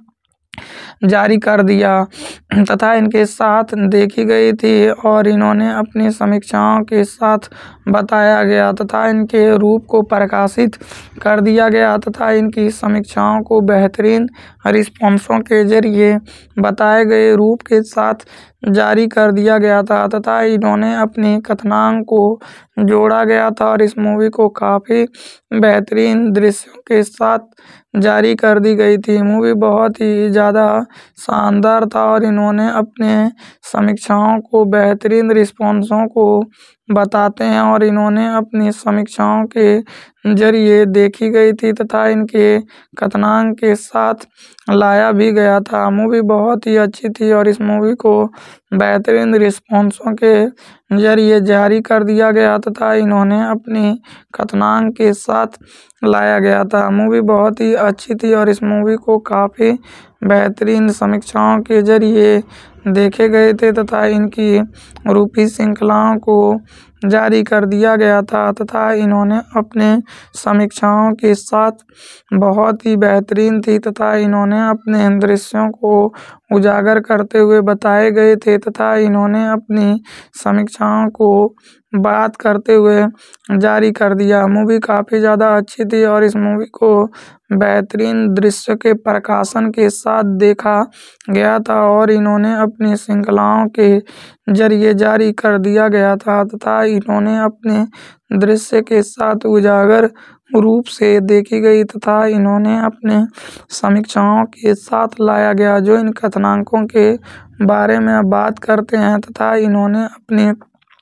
जारी कर दिया तथा इनके साथ देखी गई थी और इन्होंने अपनी समीक्षाओं के साथ बताया गया तथा इनके रूप को प्रकाशित कर दिया गया तथा इनकी समीक्षाओं को बेहतरीन रिस्पॉन्सों के जरिए बताए गए रूप के साथ जारी कर दिया गया था तथा इन्होंने अपनी कथनांक को जोड़ा गया था और इस मूवी को काफ़ी बेहतरीन दृश्यों के साथ जारी कर दी गई थी। मूवी बहुत ही ज़्यादा शानदार था और इन्होंने अपने समीक्षाओं को बेहतरीन रिस्पॉन्सों को बताते हैं और इन्होंने अपनी समीक्षाओं के जरिए देखी गई थी तथा इनके कथनांक के साथ लाया भी गया था। मूवी बहुत ही अच्छी थी और इस मूवी को बेहतरीन रिस्पॉन्सों के जरिए जारी कर दिया गया तथा इन्होंने अपनी कथनांक के साथ लाया गया था। मूवी बहुत ही अच्छी थी और इस मूवी को काफ़ी बेहतरीन समीक्षाओं के जरिए देखे गए थे तथा इनकी रूपी श्रृंखलाओं को जारी कर दिया गया था तथा इन्होंने अपने समीक्षाओं के साथ बहुत ही बेहतरीन थी तथा इन्होंने अपने दृश्यों को उजागर करते हुए बताए गए थे तथा इन्होंने अपनी समीक्षाओं को बात करते हुए जारी कर दिया। मूवी काफ़ी ज़्यादा अच्छी थी और इस मूवी को बेहतरीन दृश्य के प्रकाशन के साथ देखा गया था और इन्होंने अपनी श्रृंखलाओं के जरिए जारी कर दिया गया था तथा इन्होंने अपने दृश्य के साथ उजागर रूप से देखी गई तथा इन्होंने अपने समीक्षाओं के साथ लाया गया जो इन कथनांकों के बारे में बात करते हैं तथा इन्होंने अपने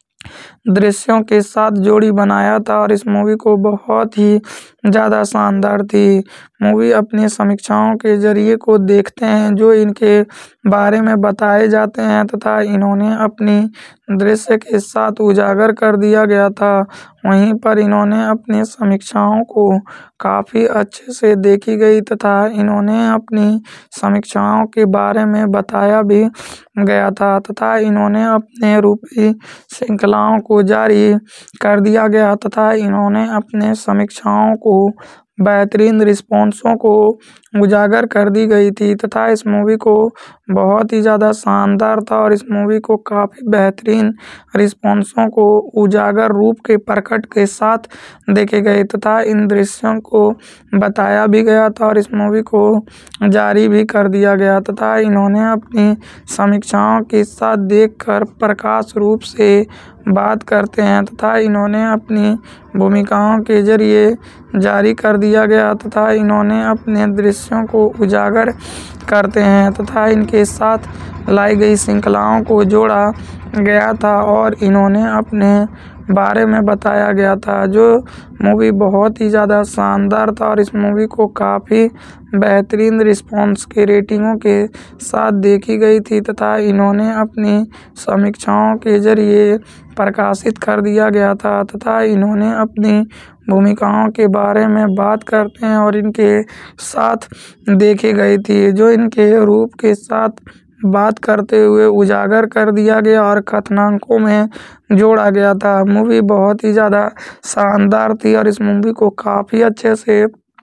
दृश्यों के साथ जोड़ी बनाया था और इस मूवी को बहुत ही ज़्यादा शानदार थी। मूवी अपनी समीक्षाओं के जरिए को देखते हैं जो इनके बारे में बताए जाते हैं तथा इन्होंने अपनी दृश्य के साथ उजागर कर दिया गया था। वहीं पर इन्होंने अपनी समीक्षाओं को काफ़ी अच्छे से देखी गई तथा इन्होंने अपनी समीक्षाओं के बारे में बताया भी गया था तथा इन्होंने अपने रूपी श्रृंखलाओं को जारी कर दिया गया तथा इन्होंने अपने समीक्षाओं को बेहतरीन रिस्पॉन्सों को उजागर कर दी गई थी तथा इस मूवी को बहुत ही ज़्यादा शानदार था और इस मूवी को काफ़ी बेहतरीन रिस्पॉन्सों को उजागर रूप के प्रकट के साथ देखे गए तथा इन दृश्यों को बताया भी गया था और इस मूवी को जारी भी कर दिया गया तथा इन्होंने अपनी समीक्षाओं के साथ देखकर प्रकाश रूप से बात करते हैं तथा इन्होंने अपनी भूमिकाओं के जरिए जारी कर दिया गया तथा इन्होंने अपने दृश्यों को उजागर करते हैं तथा इनके साथ लाई गई श्रृंखलाओं को जोड़ा गया था और इन्होंने अपने बारे में बताया गया था जो मूवी बहुत ही ज़्यादा शानदार था और इस मूवी को काफ़ी बेहतरीन रिस्पॉन्स के रेटिंगों के साथ देखी गई थी तथा इन्होंने अपनी समीक्षाओं के जरिए प्रकाशित कर दिया गया था तथा इन्होंने अपनी भूमिकाओं के बारे में बात करते हैं और इनके साथ देखी गई थी जो इनके रूप के साथ बात करते हुए उजागर कर दिया गया और कथनांकों में जोड़ा गया था। मूवी बहुत ही ज़्यादा शानदार थी और इस मूवी को काफ़ी अच्छे से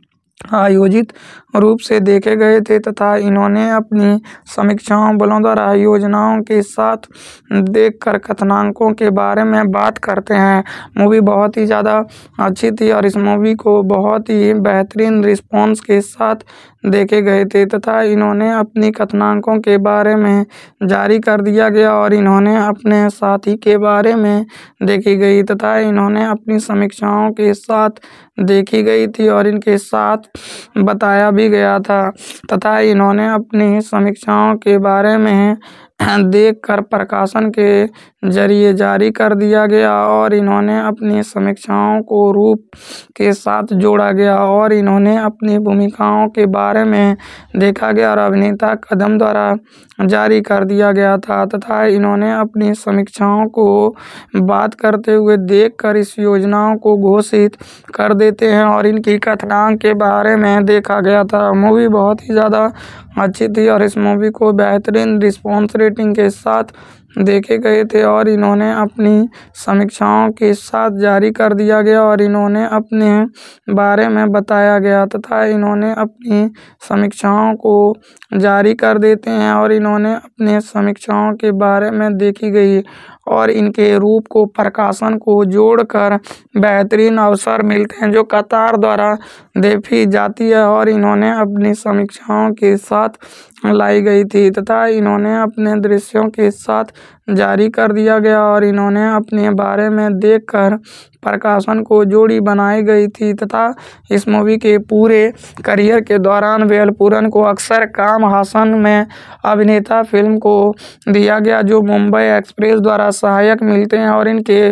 आयोजित रूप से देखे गए थे तथा इन्होंने अपनी समीक्षाओं बलों द्वारा योजनाओं के साथ देखकर कथनांकों के बारे में बात करते हैं। मूवी बहुत ही ज़्यादा अच्छी थी और इस मूवी को बहुत ही बेहतरीन रिस्पॉन्स के साथ देखे गए थे तथा इन्होंने अपनी कथनांकों के बारे में जारी कर दिया गया और इन्होंने अपने साथी के बारे में देखी गई तथा इन्होंने अपनी समीक्षाओं के साथ देखी गई थी और इनके साथ बताया भी गया था तथा इन्होंने अपनी समीक्षाओं के बारे में देखकर प्रकाशन के जरिए जारी कर दिया गया और इन्होंने अपनी समीक्षाओं को रूप के साथ जोड़ा गया और इन्होंने अपनी भूमिकाओं के बारे में देखा गया और अभिनेता कदम द्वारा जारी कर दिया गया था तथा इन्होंने अपनी समीक्षाओं को बात करते हुए देखकर इस योजनाओं को घोषित कर देते हैं और इनकी कथनांक के बारे में देखा गया था। मूवी बहुत ही ज़्यादा अच्छी थी और इस मूवी को बेहतरीन रिस्पॉन्स रेटिंग के साथ देखे गए थे और इन्होंने अपनी समीक्षाओं के साथ जारी कर दिया गया और इन्होंने अपने बारे में बताया गया तथा इन्होंने अपनी समीक्षाओं को जारी कर देते हैं और इन्होंने अपने समीक्षाओं के बारे में देखी गई और इनके रूप को प्रकाशन को जोड़कर बेहतरीन अवसर मिलते हैं जो कतार द्वारा देखी जाती है और इन्होंने अपनी समीक्षाओं के साथ लाई गई थी तथा इन्होंने अपने दृश्यों के साथ जारी कर दिया गया और इन्होंने अपने बारे में देखकर प्रकाशन को जोड़ी बनाई गई थी तथा इस मूवी के पूरे करियर के दौरान वेलपुरन को अक्सर कम हासन में अभिनेता फिल्म को दिया गया जो मुंबई एक्सप्रेस द्वारा सहायक मिलते हैं और इनके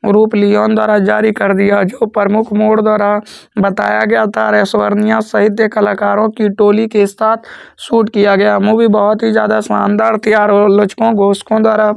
रूप लियोन द्वारा जारी कर दिया, जो प्रमुख मोड द्वारा बताया गया था। ऐश्वर्या सहित कलाकारों की टोली के साथ शूट किया गया। मूवी बहुत ही ज़्यादा शानदार थी और आलोचकों घोषकों द्वारा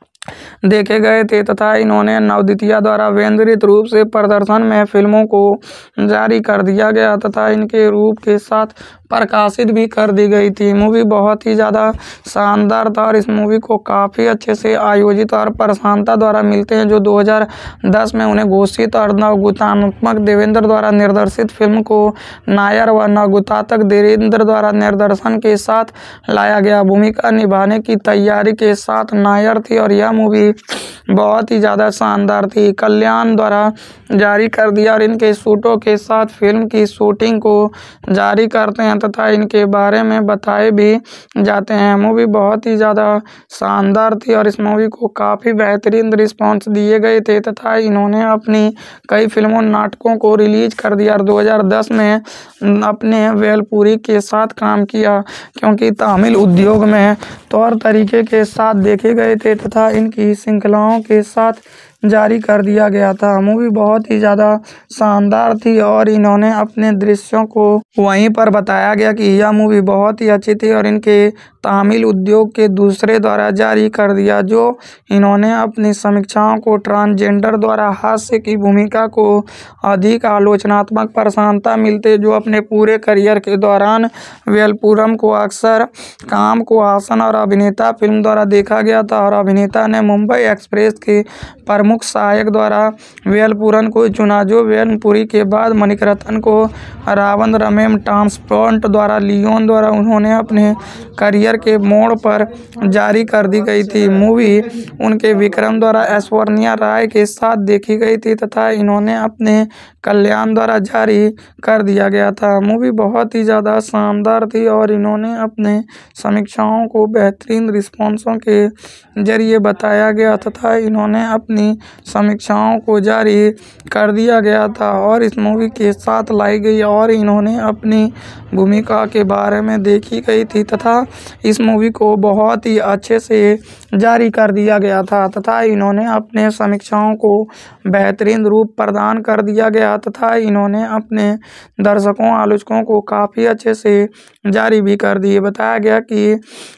देखे गए थे तथा इन्होंने नवदीतिया द्वारा केंद्रित रूप से प्रदर्शन में फिल्मों को जारी कर दिया गया तथा इनके रूप के साथ प्रकाशित भी कर दी गई थी। मूवी बहुत ही ज़्यादा शानदार था और इस मूवी को काफ़ी अच्छे से आयोजित और प्रशंसा द्वारा मिलते हैं, जो दो हज़ार दस में उन्हें घोषित और नवगुतात्मक देवेंद्र द्वारा निर्देशित फिल्म को नायर व नवगुतात्मक देवेंद्र द्वारा निर्देशन के साथ लाया गया। भूमिका निभाने की तैयारी के साथ नायर थी और यह मूवी बहुत ही ज़्यादा शानदार थी। कल्याण द्वारा जारी कर दिया और इनके शूटों के साथ फिल्म की शूटिंग को जारी करते हैं तथा इनके बारे में बताए भी जाते हैं। मूवी बहुत ही ज़्यादा शानदार थी और इस मूवी को काफ़ी बेहतरीन रिस्पांस दिए गए थे तथा इन्होंने अपनी कई फिल्मों नाटकों को रिलीज कर दिया और दो हज़ार दस में अपने वेलपुरी के साथ काम किया, क्योंकि तमिल उद्योग में तौर तरीके के साथ देखे गए थे तथा इनकी श्रृंखलाओं के साथ जारी कर दिया गया था। मूवी बहुत ही ज़्यादा शानदार थी और इन्होंने अपने दृश्यों को वहीं पर बताया गया कि यह मूवी बहुत ही अच्छी थी और इनके तमिल उद्योग के दूसरे द्वारा जारी कर दिया, जो इन्होंने अपनी समीक्षाओं को ट्रांसजेंडर द्वारा हास्य की भूमिका को अधिक आलोचनात्मक प्रशंसा मिलते, जो अपने पूरे करियर के दौरान वेलपुरम को अक्सर काम को हासन और अभिनेता फिल्म द्वारा देखा गया था और अभिनेता ने मुंबई एक्सप्रेस के प्रमुख सहायक द्वारा वेलपुरम को चुना, जो वेलपुरी के बाद मणिरत्न को रावण रमेम ट्रांसप्लांट द्वारा लियोन द्वारा उन्होंने अपने करियर के मोड़ पर जारी कर दी गई थी। मूवी उनके विक्रम द्वारा ऐश्वर्या राय के साथ देखी गई थी तथा इन्होंने अपने कल्याण द्वारा जारी कर दिया गया था। मूवी बहुत ही ज़्यादा शानदार थी और इन्होंने अपने समीक्षाओं को बेहतरीन रिस्पॉन्सों के जरिए बताया गया तथा इन्होंने अपनी समीक्षाओं को जारी कर दिया गया था और इस मूवी के साथ लाई गई और इन्होंने अपनी भूमिका के बारे में देखी गई थी तथा इस मूवी को बहुत ही अच्छे से जारी कर दिया गया था तथा इन्होंने अपने समीक्षाओं को बेहतरीन रूप प्रदान कर दिया गया तथा इन्होंने अपने दर्शकों आलोचकों को काफ़ी अच्छे से जारी भी कर दिए। बताया गया कि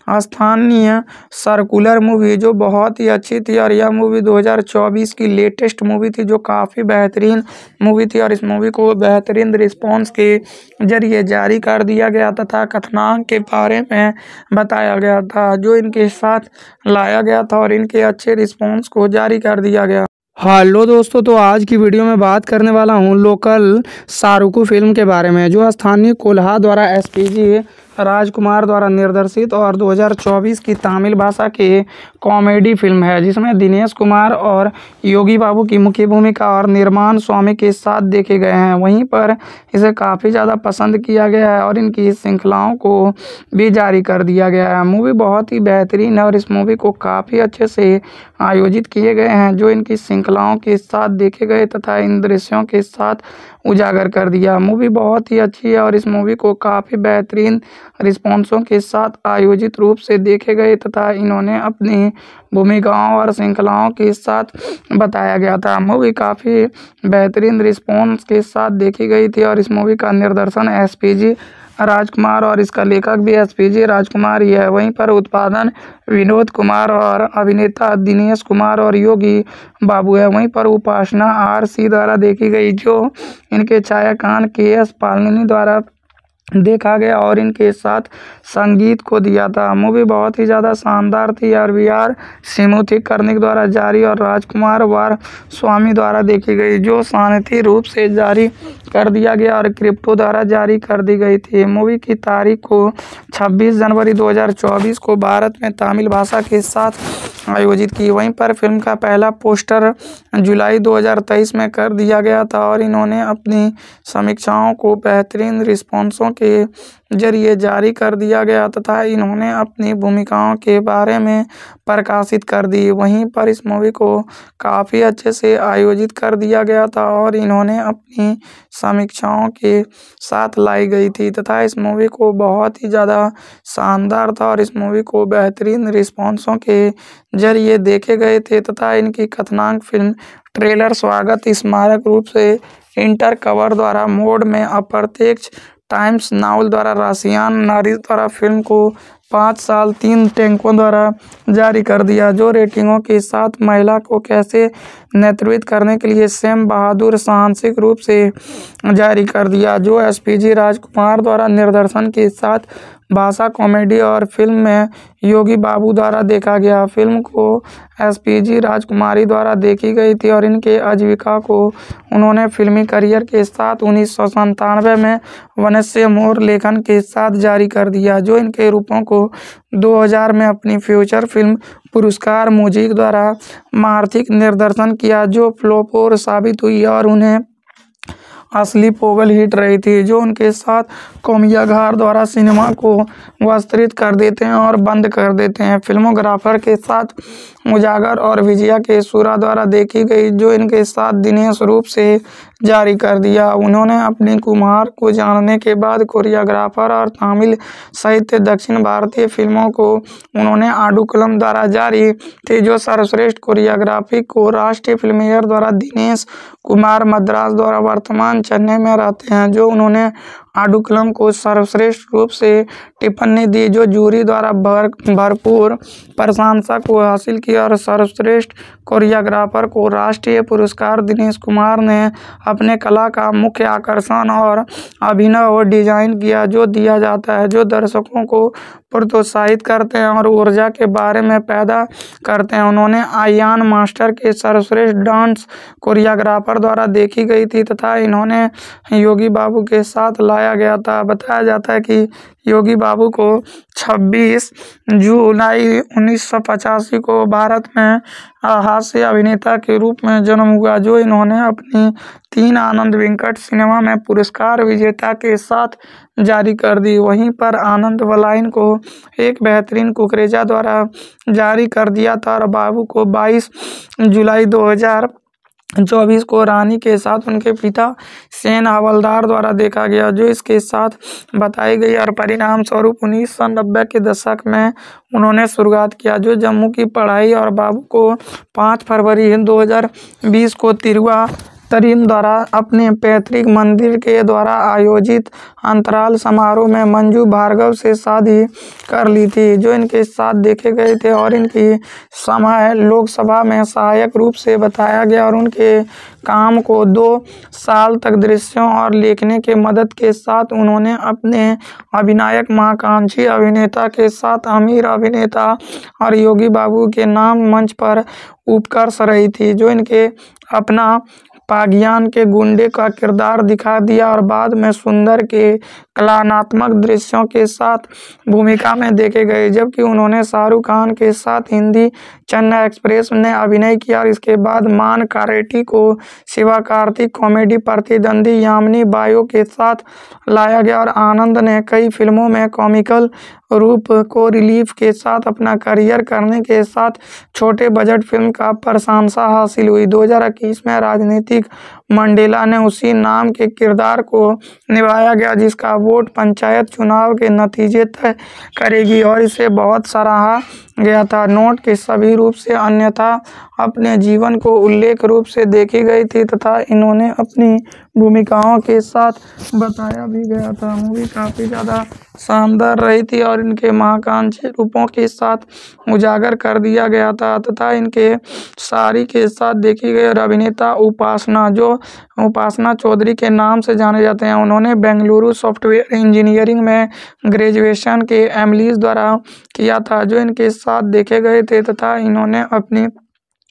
स्थानीय सर्कुलर मूवी जो बहुत ही अच्छी थी और यह मूवी दो हज़ार चौबीस की लेटेस्ट मूवी थी, जो काफ़ी बेहतरीन मूवी थी और इस मूवी को बेहतरीन रिस्पांस के जरिए जारी कर दिया गया तथा कथनांक के बारे में बताया गया था, जो इनके साथ लाया गया था और इनके अच्छे रिस्पांस को जारी कर दिया गया। हेलो दोस्तों, तो आज की वीडियो में बात करने वाला हूं लोकल सारुकू फिल्म के बारे में, जो स्थानीय कोल्हा द्वारा एसपीजी राजकुमार द्वारा निर्देशित और दो हज़ार चौबीस की तमिल भाषा की कॉमेडी फिल्म है, जिसमें दिनेश कुमार और योगी बाबू की मुख्य भूमिका और निर्माण स्वामी के साथ देखे गए हैं। वहीं पर इसे काफ़ी ज़्यादा पसंद किया गया है और इनकी श्रृंखलाओं को भी जारी कर दिया गया है। मूवी बहुत ही बेहतरीन है और इस मूवी को काफ़ी अच्छे से आयोजित किए गए हैं, जो इनकी श्रृंखलाओं के साथ देखे गए तथा इन दृश्यों के साथ उजागर कर दिया। मूवी बहुत ही अच्छी है और इस मूवी को काफ़ी बेहतरीन रिस्पॉन्सों के साथ आयोजित रूप से देखे गए तथा इन्होंने अपनी भूमिकाओं और श्रृंखलाओं के साथ बताया गया था। मूवी काफ़ी बेहतरीन रिस्पॉन्स के साथ देखी गई थी और इस मूवी का निर्देशन एसपीजी राजकुमार और इसका लेखक भी एसपीजी राजकुमार ही है। वहीं पर उत्पादन विनोद कुमार और अभिनेता दिनेश कुमार और योगी बाबू है। वहीं पर उपासना आर सी द्वारा देखी गई, जो इनके छायाकान के एस पालनी द्वारा देखा गया और इनके साथ संगीत को दिया था। मूवी बहुत ही ज़्यादा शानदार थी और वी आर सिमुथी कर्निक द्वारा जारी और राजकुमार वार स्वामी द्वारा देखी गई, जो शांति रूप से जारी कर दिया गया और क्रिप्टो द्वारा जारी कर दी गई थी। मूवी की तारीख को छब्बीस जनवरी दो हज़ार चौबीस को भारत में तमिल भाषा के साथ आयोजित की। वहीं पर फिल्म का पहला पोस्टर जुलाई दो हज़ार तेईस में कर दिया गया था और इन्होंने अपनी समीक्षाओं को बेहतरीन रिस्पॉन्सों के जरिए जारी कर दिया गया तथा इन्होंने अपनी भूमिकाओं के बारे में प्रकाशित कर दी। वहीं पर इस मूवी को काफ़ी अच्छे से आयोजित कर दिया गया था और इन्होंने अपनी समीक्षाओं के साथ लाई गई थी तथा इस मूवी को बहुत ही ज़्यादा शानदार था और इस मूवी को बेहतरीन रिस्पॉन्सों के जरिए देखे गए थे तथा इनकी कथनांक फिल्म ट्रेलर स्वागत स्मारक रूप से इंटर कवर द्वारा मोड में अप्रत्यक्ष टाइम्स नाउ द्वारा रसियान नारी द्वारा फिल्म को पाँच साल तीन टैंकों द्वारा जारी कर दिया, जो रेटिंगों के साथ महिला को कैसे नेतृत्व करने के लिए सैम बहादुर साहसिक रूप से जारी कर दिया, जो एसपीजी राजकुमार द्वारा निर्देशन के साथ भाषा कॉमेडी और फिल्म में योगी बाबू द्वारा देखा गया। फिल्म को एसपीजी राजकुमारी द्वारा देखी गई थी और इनके आजीविका को उन्होंने फिल्मी करियर के साथ उन्नीस सौ संतानवे में वनस्य मोर लेखन के साथ जारी कर दिया, जो इनके रूपों को दो हज़ार में अपनी फ्यूचर फिल्म पुरस्कार म्यूजिक द्वारा आर्थिक निर्देशन किया, जो फ्लॉप साबित हुई और उन्हें असली पोगल हिट रही थी, जो उनके साथ कौमियाघार द्वारा सिनेमा को विस्तृत कर देते हैं और बंद कर देते हैं। फिल्मोग्राफर के साथ उजागर और विजया के सूरा द्वारा देखी गई, जो इनके साथ दिनेश रूप से जारी कर दिया। उन्होंने अपने कुमार को जानने के बाद कोरियोग्राफर और तमिल सहित दक्षिण भारतीय फिल्मों को उन्होंने आडुकलम द्वारा जारी थी, जो सर्वश्रेष्ठ कोरियोग्राफी को राष्ट्रीय फिल्मेयर द्वारा दिनेश कुमार मद्रास द्वारा वर्तमान चेन्नई में रहते हैं, जो उन्होंने आडुकलम को सर्वश्रेष्ठ रूप से टिप्पणी दी, जो जूरी द्वारा भर भरपूर प्रशंसा को हासिल किया और सर्वश्रेष्ठ कोरियोग्राफर को राष्ट्रीय पुरस्कार दिनेश कुमार ने अपने कला का मुख्य आकर्षण और अभिनव डिजाइन किया, जो दिया जाता है, जो दर्शकों को प्रोत्साहित करते हैं और ऊर्जा के बारे में पैदा करते हैं। उन्होंने आयान मास्टर के सर्वश्रेष्ठ डांस कोरियोग्राफर द्वारा देखी गई थी तथा इन्होंने योगी बाबू के साथ लाया गया था। बताया जाता है कि योगी बाबू को छब्बीस जुलाई उन्नीस सौ पचासी को भारत में हास्य अभिनेता के रूप में जन्म हुआ, जो इन्होंने अपनी तीन आनंद वेंकट सिनेमा में पुरस्कार विजेता के साथ जारी कर दी। वहीं पर आनंद वलाइन को एक बेहतरीन कुकरेजा द्वारा जारी कर दिया था और बाबू को बाईस जुलाई दो हज़ार चौबीस को रानी के साथ उनके पिता सेन हवलदार द्वारा देखा गया, जो इसके साथ बताई गई और परिणाम स्वरूप उन्नीस सौ नब्बे के दशक में उन्होंने शुरुआत किया, जो जम्मू की पढ़ाई और बाबू को पाँच फरवरी दो हज़ार बीस को तिरुआ तरीन द्वारा अपने पैतृक मंदिर के द्वारा आयोजित अंतराल समारोह में मंजू भार्गव से शादी कर ली थी, जो इनके साथ देखे गए थे और इनकी समय लोकसभा में सहायक रूप से बताया गया और उनके काम को दो साल तक दृश्यों और लिखने के मदद के साथ उन्होंने अपने अभिनायक महाकांक्षी अभिनेता के साथ अमीर अभिनेता और योगी बाबू के नाम मंच पर उपकर्ष रही थी, जो इनके अपना पागियान के गुंडे का किरदार दिखा दिया और बाद में सुंदर के कलात्मक दृश्यों के साथ भूमिका में देखे गए, जबकि उन्होंने शाहरुख खान के साथ हिंदी चेन्नई एक्सप्रेस में अभिनय किया और इसके बाद मान कारेटी को शिवा कार्तिक कॉमेडी प्रतिद्वंदी यामिनी बायो के साथ लाया गया और आनंद ने कई फिल्मों में कॉमिकल रूप को रिलीफ के साथ अपना करियर करने के साथ छोटे बजट फिल्म का प्रशंसा हासिल हुई। दो हज़ार इक्कीस में राजनीतिक मंडेला ने उसी नाम के किरदार को निभाया गया, जिसका वोट पंचायत चुनाव के नतीजे तय करेगी और इसे बहुत सराहा गया था। नोट के सभी रूप से अन्यथा अपने जीवन को उल्लेख रूप से देखी गई थी तथा इन्होंने अपनी भूमिकाओं के साथ बताया भी गया था। मूवी काफ़ी ज़्यादा शानदार रही थी और इनके महाकांक्षी रूपों के साथ उजागर कर दिया गया था तथा इनके सारी के साथ देखी गई और अभिनेता उपासना, जो उपासना चौधरी के नाम से जाने जाते हैं, उन्होंने बेंगलुरु सॉफ्टवेयर इंजीनियरिंग में ग्रेजुएशन के एमलीज द्वारा किया था, जो इनके साथ देखे गए थे तथा इन्होंने अपनी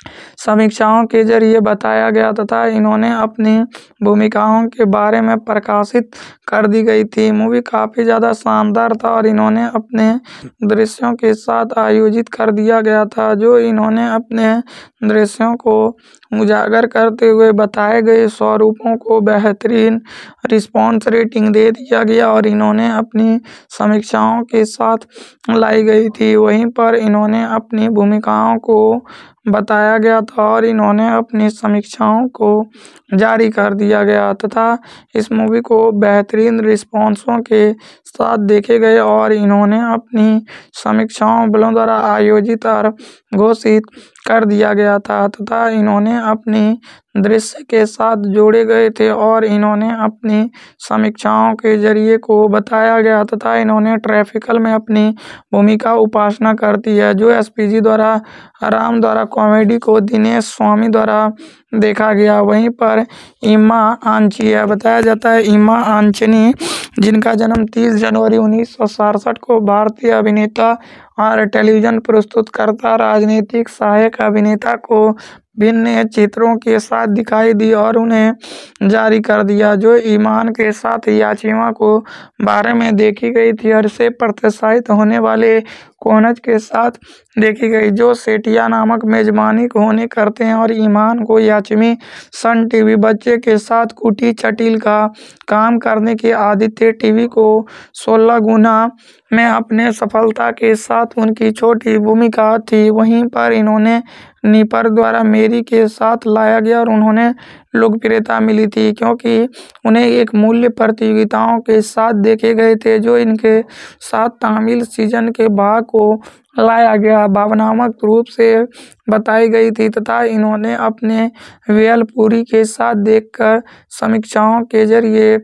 समीक्षाओं के जरिए बताया गया तथा इन्होंने अपनी भूमिकाओं के बारे में प्रकाशित कर दी गई थी। मूवी काफ़ी ज़्यादा शानदार था और इन्होंने अपने दृश्यों के साथ आयोजित कर दिया गया था, जो इन्होंने अपने दृश्यों को उजागर करते हुए बताए गए स्वरूपों को बेहतरीन रिस्पॉन्स रेटिंग दे दिया गया और इन्होंने अपनी समीक्षाओं के साथ लाई गई थी। वहीं पर इन्होंने अपनी भूमिकाओं को बताया गया था और इन्होंने अपनी समीक्षाओं को जारी कर दिया गया तथा इस मूवी को बेहतरीन रिस्पॉन्सों के साथ देखे गए और इन्होंने अपनी समीक्षाओं वालों द्वारा आयोजित और घोषित कर दिया गया था तथा इन्होंने अपनी दृश्य के साथ जोड़े गए थे और इन्होंने अपनी समीक्षाओं के जरिए को बताया गया तथा इन्होंने ट्रैफिकल में अपनी भूमिका उपासना करती है, जो एसपीजी द्वारा राम द्वारा कॉमेडी को दिनेश स्वामी द्वारा देखा गया। वहीं पर इमा आंची है, बताया जाता है इमा आंचनी, जिनका जन्म तीस जनवरी उन्नीस सौ सड़सठ को भारतीय अभिनेता और टेलीविज़न प्रस्तुतकर्ता, राजनीतिक सहायक अभिनेता को भिन्न चित्रों के साथ दिखाई दी और उन्हें जारी कर दिया, जो ईमान के साथ याचिमा को बारे में देखी गई थी और इसे प्रत्याशित होने वाले कोनज के साथ देखी गई, जो सेठिया नामक मेजबानी होने करते हैं और ईमान को याचमी सन टीवी बच्चे के साथ कुटी चटिल का काम करने की आदित्य टीवी को सोलह गुना में अपने सफलता के साथ उनकी छोटी भूमिका थी। वहीं पर इन्होंने निपर द्वारा मेरी के साथ लाया गया और उन्होंने लोकप्रियता मिली थी क्योंकि उन्हें एक मूल्य प्रतियोगिताओं के साथ देखे गए थे, जो इनके साथ तमिल सीजन के भाग को लाया गया भावनात्मक रूप से बताई गई थी तथा इन्होंने अपने वेलपुरी के साथ देखकर समीक्षाओं के जरिए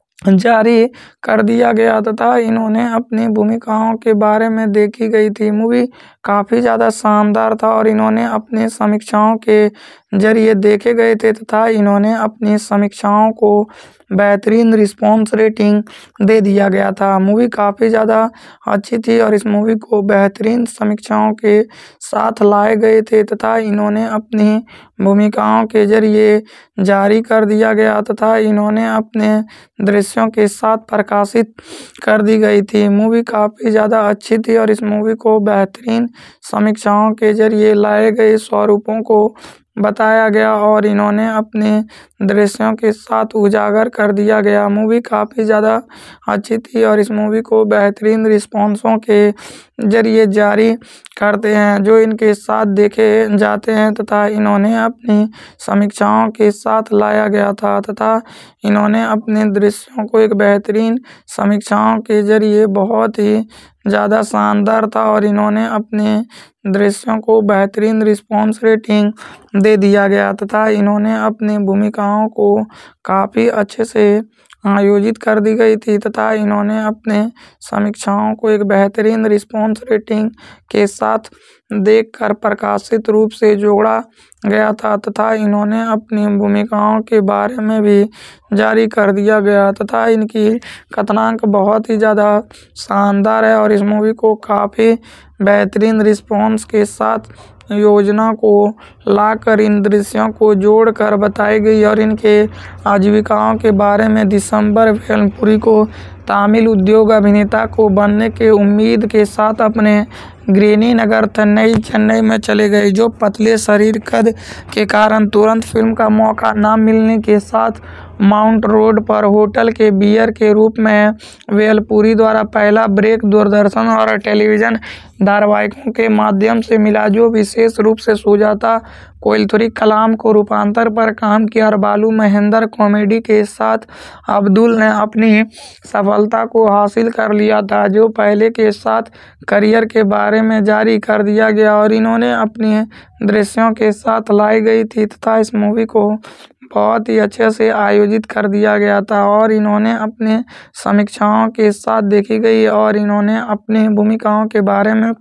जारी कर दिया गया तथा इन्होंने अपनी भूमिकाओं के बारे में देखी गई थी। मूवी काफ़ी ज़्यादा शानदार था और इन्होंने अपने समीक्षाओं के जरिए देखे गए थे तथा इन्होंने अपनी समीक्षाओं को बेहतरीन रिस्पॉन्स रेटिंग दे दिया गया था। मूवी काफ़ी ज़्यादा अच्छी थी और इस मूवी को बेहतरीन समीक्षाओं के साथ लाए गए थे तथा इन्होंने अपनी भूमिकाओं के जरिए जारी कर दिया गया तथा इन्होंने अपने दृश्यों के साथ प्रकाशित कर दी गई थी। मूवी काफ़ी ज़्यादा अच्छी थी और इस मूवी को बेहतरीन समीक्षाओं के जरिए लाए गए स्वरूपों को बताया गया और इन्होंने अपने दृश्यों के साथ उजागर कर दिया गया। मूवी काफ़ी ज़्यादा अच्छी थी और इस मूवी को बेहतरीन रिस्पॉन्सों के जरिए जारी करते हैं, जो इनके साथ देखे जाते हैं तथा इन्होंने अपनी समीक्षाओं के साथ लाया गया था तथा इन्होंने अपने दृश्यों को एक बेहतरीन समीक्षाओं के जरिए बहुत ही ज़्यादा शानदार था और इन्होंने अपने दृश्यों को बेहतरीन रिस्पॉन्स रेटिंग दे दिया गया तथा इन्होंने अपनी भूमिकाओं को काफ़ी अच्छे से आयोजित कर दी गई थी तथा इन्होंने अपने समीक्षाओं को एक बेहतरीन रिस्पॉन्स रेटिंग के साथ देखकर प्रकाशित रूप से जोड़ा गया था तथा इन्होंने अपनी भूमिकाओं के बारे में भी जारी कर दिया गया तथा इनकी कथनांक बहुत ही ज़्यादा शानदार है और इस मूवी को काफ़ी बेहतरीन रिस्पॉन्स के साथ योजना को लाकर इन दृश्यों को जोड़कर बताई गई और इनके आजीविकाओं के बारे में दिसंबर वेलपुरी को तमिल उद्योग अभिनेता को बनने के उम्मीद के साथ अपने ग्रेनी नगर चेन्नई चेन्नई में चले गए, जो पतले शरीर कद के कारण तुरंत फिल्म का मौका न मिलने के साथ माउंट रोड पर होटल के बियर के रूप में वेलपुरी द्वारा पहला ब्रेक दूरदर्शन और टेलीविज़न धारावाहिकों के माध्यम से मिला, जो विशेष रूप से सुजाता कोइलथुरी कलाम को रूपांतर पर काम किया और बालू महेंद्र कॉमेडी के साथ अब्दुल ने अपनी सफलता को हासिल कर लिया था, जो पहले के साथ करियर के बारे में जारी कर दिया गया और इन्होंने अपनी दृश्यों के साथ लाई गई थी तथा इस मूवी को बहुत ही अच्छे से आयोजित कर दिया गया था और इन्होंने अपने समीक्षाओं के साथ देखी गई और इन्होंने अपनी भूमिकाओं के बारे में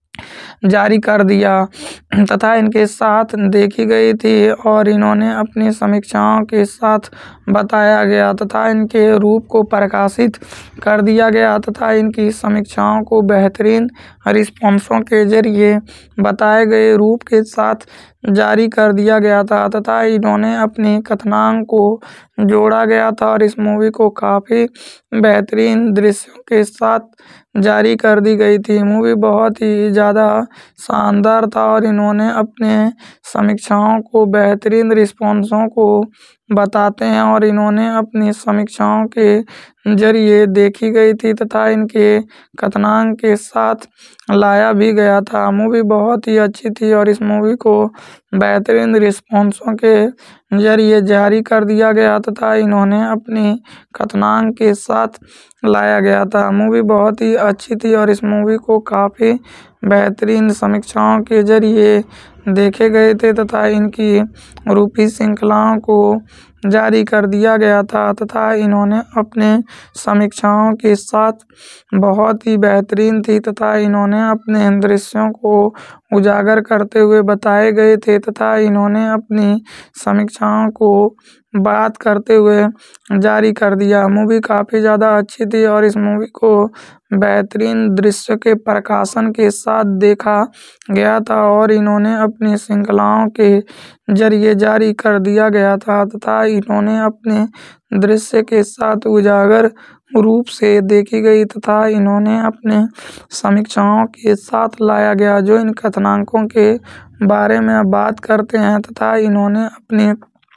जारी कर दिया तथा इनके साथ देखी गई थी और इन्होंने अपनी समीक्षाओं के साथ बताया गया तथा इनके रूप को प्रकाशित कर दिया गया तथा इनकी समीक्षाओं को बेहतरीन रिस्पॉन्सों के जरिए बताए गए रूप के साथ जारी कर दिया गया था तथा इन्होंने अपने कथनांक को जोड़ा गया था और इस मूवी को काफ़ी बेहतरीन दृश्यों के साथ जारी कर दी गई थी। मूवी बहुत ही ज़्यादा शानदार था और इन्होंने अपने समीक्षाओं को बेहतरीन रिस्पॉन्सों को बताते हैं और इन्होंने अपनी समीक्षाओं के ज़रिए देखी गई थी तथा इनके कथनांक के साथ लाया भी गया था। मूवी बहुत ही अच्छी थी और इस मूवी को बेहतरीन रिस्पॉन्सों के ज़रिए जारी कर दिया गया तथा इन्होंने अपनी कथनांक के साथ लाया गया था। मूवी बहुत ही अच्छी थी और इस मूवी को काफ़ी बेहतरीन समीक्षाओं के ज़रिए देखे गए थे तथा इनकी रूपी श्रृंखलाओं को जारी कर दिया गया था तथा इन्होंने अपने समीक्षाओं के साथ बहुत ही बेहतरीन थी तथा इन्होंने अपने दृश्यों को उजागर करते हुए बताए गए थे तथा इन्होंने अपनी समीक्षाओं को बात करते हुए जारी कर दिया। मूवी काफ़ी ज़्यादा अच्छी थी और इस मूवी को बेहतरीन दृश्य के प्रकाशन के साथ देखा गया था और इन्होंने अपनी श्रृंखलाओं के ज़रिए जारी कर दिया गया था तथा इन्होंने अपने दृश्य के साथ उजागर रूप से देखी गई तथा इन्होंने अपने समीक्षाओं के साथ लाया गया जो इन कथनांकों के बारे में बात करते हैं तथा इन्होंने अपने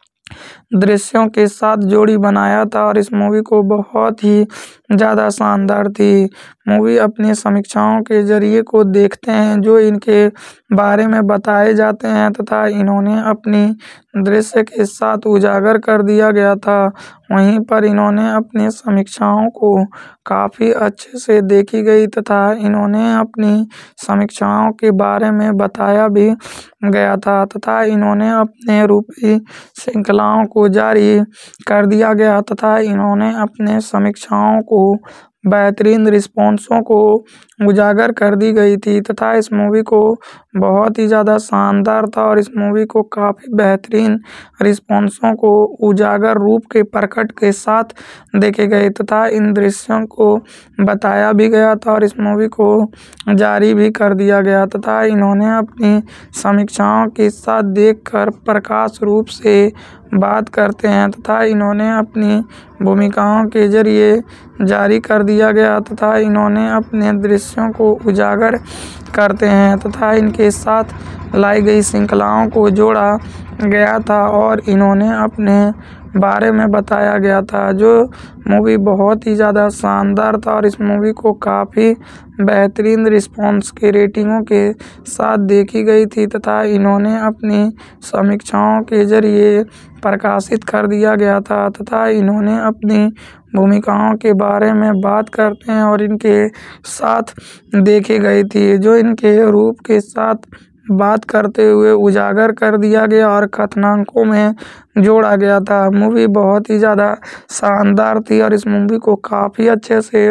दृश्यों के साथ जोड़ी बनाया था और इस मूवी को बहुत ही ज़्यादा शानदार थी। मूवी अपनी समीक्षाओं के ज़रिए को देखते हैं जो इनके बारे में बताए जाते हैं तथा इन्होंने अपनी दृश्य के साथ उजागर कर दिया गया था। वहीं पर इन्होंने अपनी समीक्षाओं को काफ़ी अच्छे से देखी गई तथा इन्होंने अपनी समीक्षाओं के बारे में बताया भी गया था तथा इन्होंने अपने रूपी श्रृंखलाओं को जारी कर दिया गया तथा इन्होंने अपने समीक्षाओं को बेहतरीन रिस्पॉन्सों को उजागर कर दी गई थी तथा इस मूवी को बहुत ही ज़्यादा शानदार था और इस मूवी को काफ़ी बेहतरीन रिस्पॉन्सों को उजागर रूप के प्रकट के साथ देखे गए तथा इन दृश्यों को बताया भी गया था और इस मूवी को जारी भी कर दिया गया तथा इन्होंने अपनी समीक्षाओं के साथ देखकर प्रकाश रूप से बात करते हैं तथा इन्होंने अपनी भूमिकाओं के ज़रिए जारी कर दिया गया तथा इन्होंने अपने दृश्यों को उजागर करते हैं तथा इनके साथ लाई गई श्रृंखलाओं को जोड़ा गया था और इन्होंने अपने बारे में बताया गया था जो मूवी बहुत ही ज़्यादा शानदार था और इस मूवी को काफ़ी बेहतरीन रिस्पॉन्स के रेटिंगों के साथ देखी गई थी तथा इन्होंने अपनी समीक्षाओं के ज़रिए प्रकाशित कर दिया गया था तथा इन्होंने अपनी भूमिकाओं के बारे में बात करते हैं और इनके साथ देखी गई थी जो इनके रूप के साथ बात करते हुए उजागर कर दिया गया और कथनांकों में जोड़ा गया था। मूवी बहुत ही ज़्यादा शानदार थी और इस मूवी को काफ़ी अच्छे से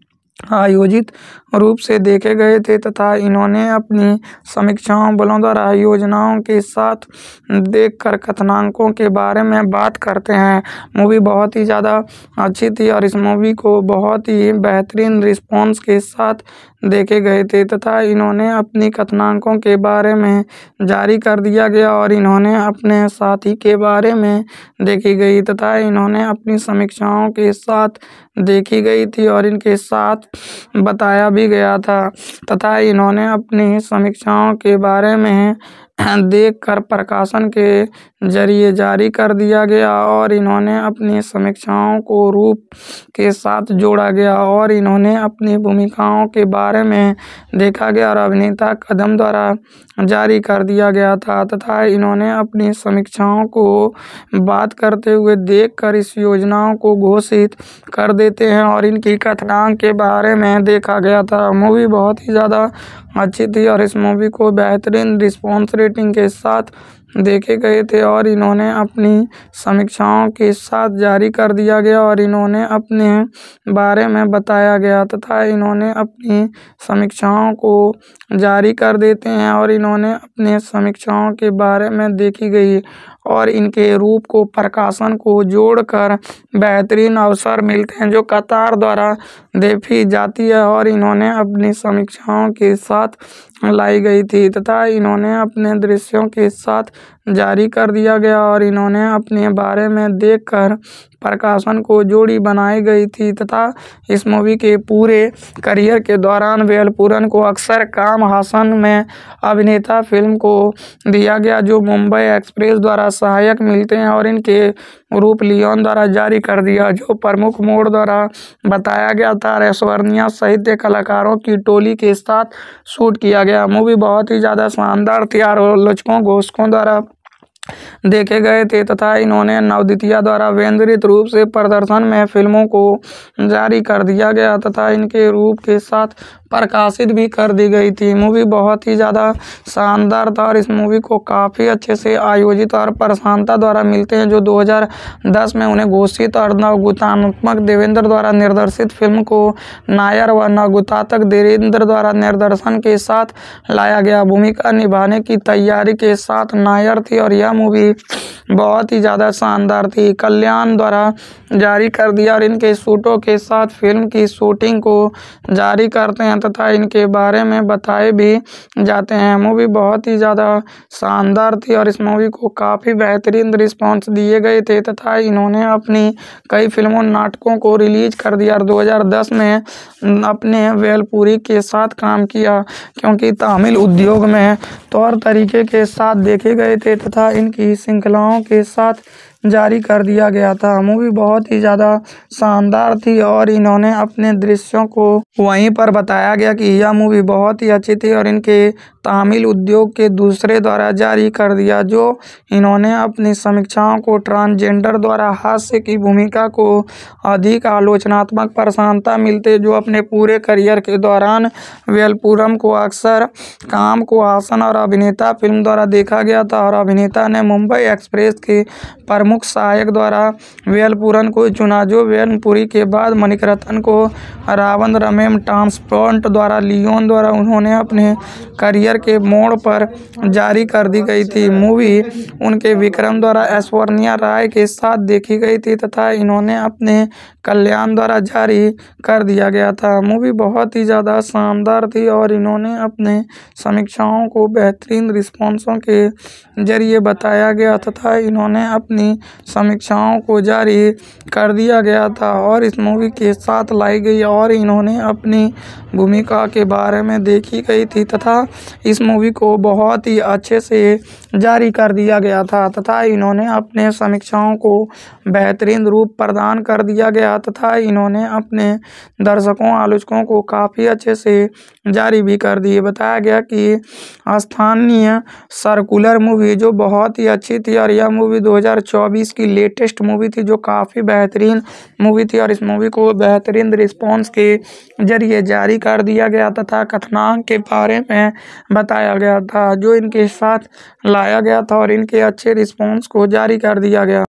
आयोजित रूप से देखे गए थे तथा इन्होंने अपनी समीक्षाओं बलों द्वारा योजनाओं के साथ देखकर कथनांकों के बारे में बात करते हैं। मूवी बहुत ही ज़्यादा अच्छी थी और इस मूवी को बहुत ही बेहतरीन रिस्पॉन्स के साथ देखे गए थे तथा इन्होंने अपनी कथनांकों के बारे में जारी कर दिया गया और इन्होंने अपने साथी के बारे में देखी गई तथा इन्होंने अपनी समीक्षाओं के साथ देखी गई थी और इनके साथ बताया भी गया था तथा इन्होंने अपनी समीक्षाओं के बारे में देखकर प्रकाशन के ज़रिए जारी कर दिया गया और इन्होंने अपनी समीक्षाओं को रूप के साथ जोड़ा गया और इन्होंने अपनी भूमिकाओं के बारे में देखा गया और अभिनेता कदम द्वारा जारी कर दिया गया था तथा इन्होंने अपनी समीक्षाओं को बात करते हुए देखकर इस योजनाओं को घोषित कर देते हैं और इनकी कथनांक के बारे में देखा गया था। मूवी बहुत ही ज़्यादा अच्छी थी और इस मूवी को बेहतरीन रिस्पॉन्स रेटिंग के साथ देखे गए थे और इन्होंने अपनी समीक्षाओं के साथ जारी कर दिया गया और इन्होंने अपने बारे में बताया गया तथा इन्होंने अपनी समीक्षाओं को जारी कर देते हैं और इन्होंने अपने समीक्षाओं के बारे में देखी गई और इनके रूप को प्रकाशन को जोड़कर बेहतरीन अवसर मिलते हैं जो कतार द्वारा देखी जाती है और इन्होंने अपनी समीक्षाओं के साथ लाई गई थी तथा इन्होंने अपने दृश्यों के साथ जारी कर दिया गया और इन्होंने अपने बारे में देखकर प्रकाशन को जोड़ी बनाई गई थी तथा इस मूवी के पूरे करियर के दौरान वेलपुरन को अक्सर काम हासन में अभिनेता फिल्म को दिया गया जो मुंबई एक्सप्रेस द्वारा सहायक मिलते हैं और इनके रूप लियोन द्वारा जारी कर दिया जो प्रमुख मोड द्वारा बताया गया था। ऐश्वर्या साहित्य कलाकारों की टोली के साथ शूट किया गया। मूवी बहुत ही ज़्यादा शानदार थी और आलोचकों घोषकों द्वारा देखे गए थे तथा इन्होंने नवद्वितीया द्वारा केंद्रित रूप से प्रदर्शन में फिल्मों को जारी कर दिया गया तथा इनके रूप के साथ प्रकाशित भी कर दी गई थी। मूवी बहुत ही ज़्यादा शानदार था और इस मूवी को काफ़ी अच्छे से आयोजित और प्रशांता द्वारा मिलते हैं जो दो हज़ार दस में उन्हें घोषित और नवगुतात्मक देवेंद्र द्वारा निर्देशित फिल्म को नायर व नवगुतात्मक देवेंद्र द्वारा निर्देशन के साथ लाया गया। भूमिका निभाने की तैयारी के साथ नायर थी और यह मूवी बहुत ही ज़्यादा शानदार थी। कल्याण द्वारा जारी कर दिया और इनके शूटों के साथ फिल्म की शूटिंग को जारी करते हैं तथा इनके बारे में बताए भी जाते हैं। मूवी बहुत ही ज़्यादा शानदार थी और इस मूवी को काफ़ी बेहतरीन रिस्पांस दिए गए थे तथा इन्होंने अपनी कई फिल्मों नाटकों को रिलीज कर दिया और दो हज़ार दस में अपने वेलपुरी के साथ काम किया क्योंकि तमिल उद्योग में तौर तरीके के साथ देखे गए थे तथा इनकी श्रृंखलाओं के साथ जारी कर दिया गया था। मूवी बहुत ही ज़्यादा शानदार थी और इन्होंने अपने दृश्यों को वहीं पर बताया गया कि यह मूवी बहुत ही अच्छी थी और इनके तमिल उद्योग के दूसरे द्वारा जारी कर दिया जो इन्होंने अपनी समीक्षाओं को ट्रांसजेंडर द्वारा हास्य की भूमिका को अधिक आलोचनात्मक प्रशंसा मिलते जो अपने पूरे करियर के दौरान वेलपुरम को अक्सर काम को हासन और अभिनेता फिल्म द्वारा देखा गया था और अभिनेता ने मुंबई एक्सप्रेस के प्रमुख सहायक द्वारा वेलपुरन को चुना जो वेलपुरी के बाद मणिरत्न को रावण रमेम ट्रांसपोर्ट द्वारा लियोन द्वारा उन्होंने अपने करियर के मोड़ पर जारी कर दी गई थी। मूवी उनके विक्रम द्वारा ऐश्वर्या राय के साथ देखी गई थी तथा इन्होंने अपने कल्याण द्वारा जारी कर दिया गया था। मूवी बहुत ही ज़्यादा शानदार थी और इन्होंने अपने समीक्षाओं को बेहतरीन रिस्पॉन्सों के जरिए बताया गया तथा इन्होंने अपनी समीक्षाओं को जारी कर दिया गया था और इस मूवी के साथ लाई गई और इन्होंने अपनी भूमिका के बारे में देखी गई थी तथा इस मूवी को बहुत ही अच्छे से जारी कर दिया गया था तथा इन्होंने अपने समीक्षाओं को बेहतरीन रूप प्रदान कर दिया गया तथा इन्होंने अपने दर्शकों आलोचकों को काफ़ी अच्छे से जारी भी कर दिए। बताया गया कि स्थानीय सर्कुलर मूवी जो बहुत ही अच्छी थी और यह मूवी दो हज़ार चौबीस की लेटेस्ट मूवी थी जो काफ़ी बेहतरीन मूवी थी और इस मूवी को बेहतरीन रिस्पॉन्स के जरिए जारी कर दिया गया तथा कथनांक के बारे में बताया गया था जो इनके साथ लाया गया था और इनके अच्छे रिस्पॉन्स को जारी कर दिया गया।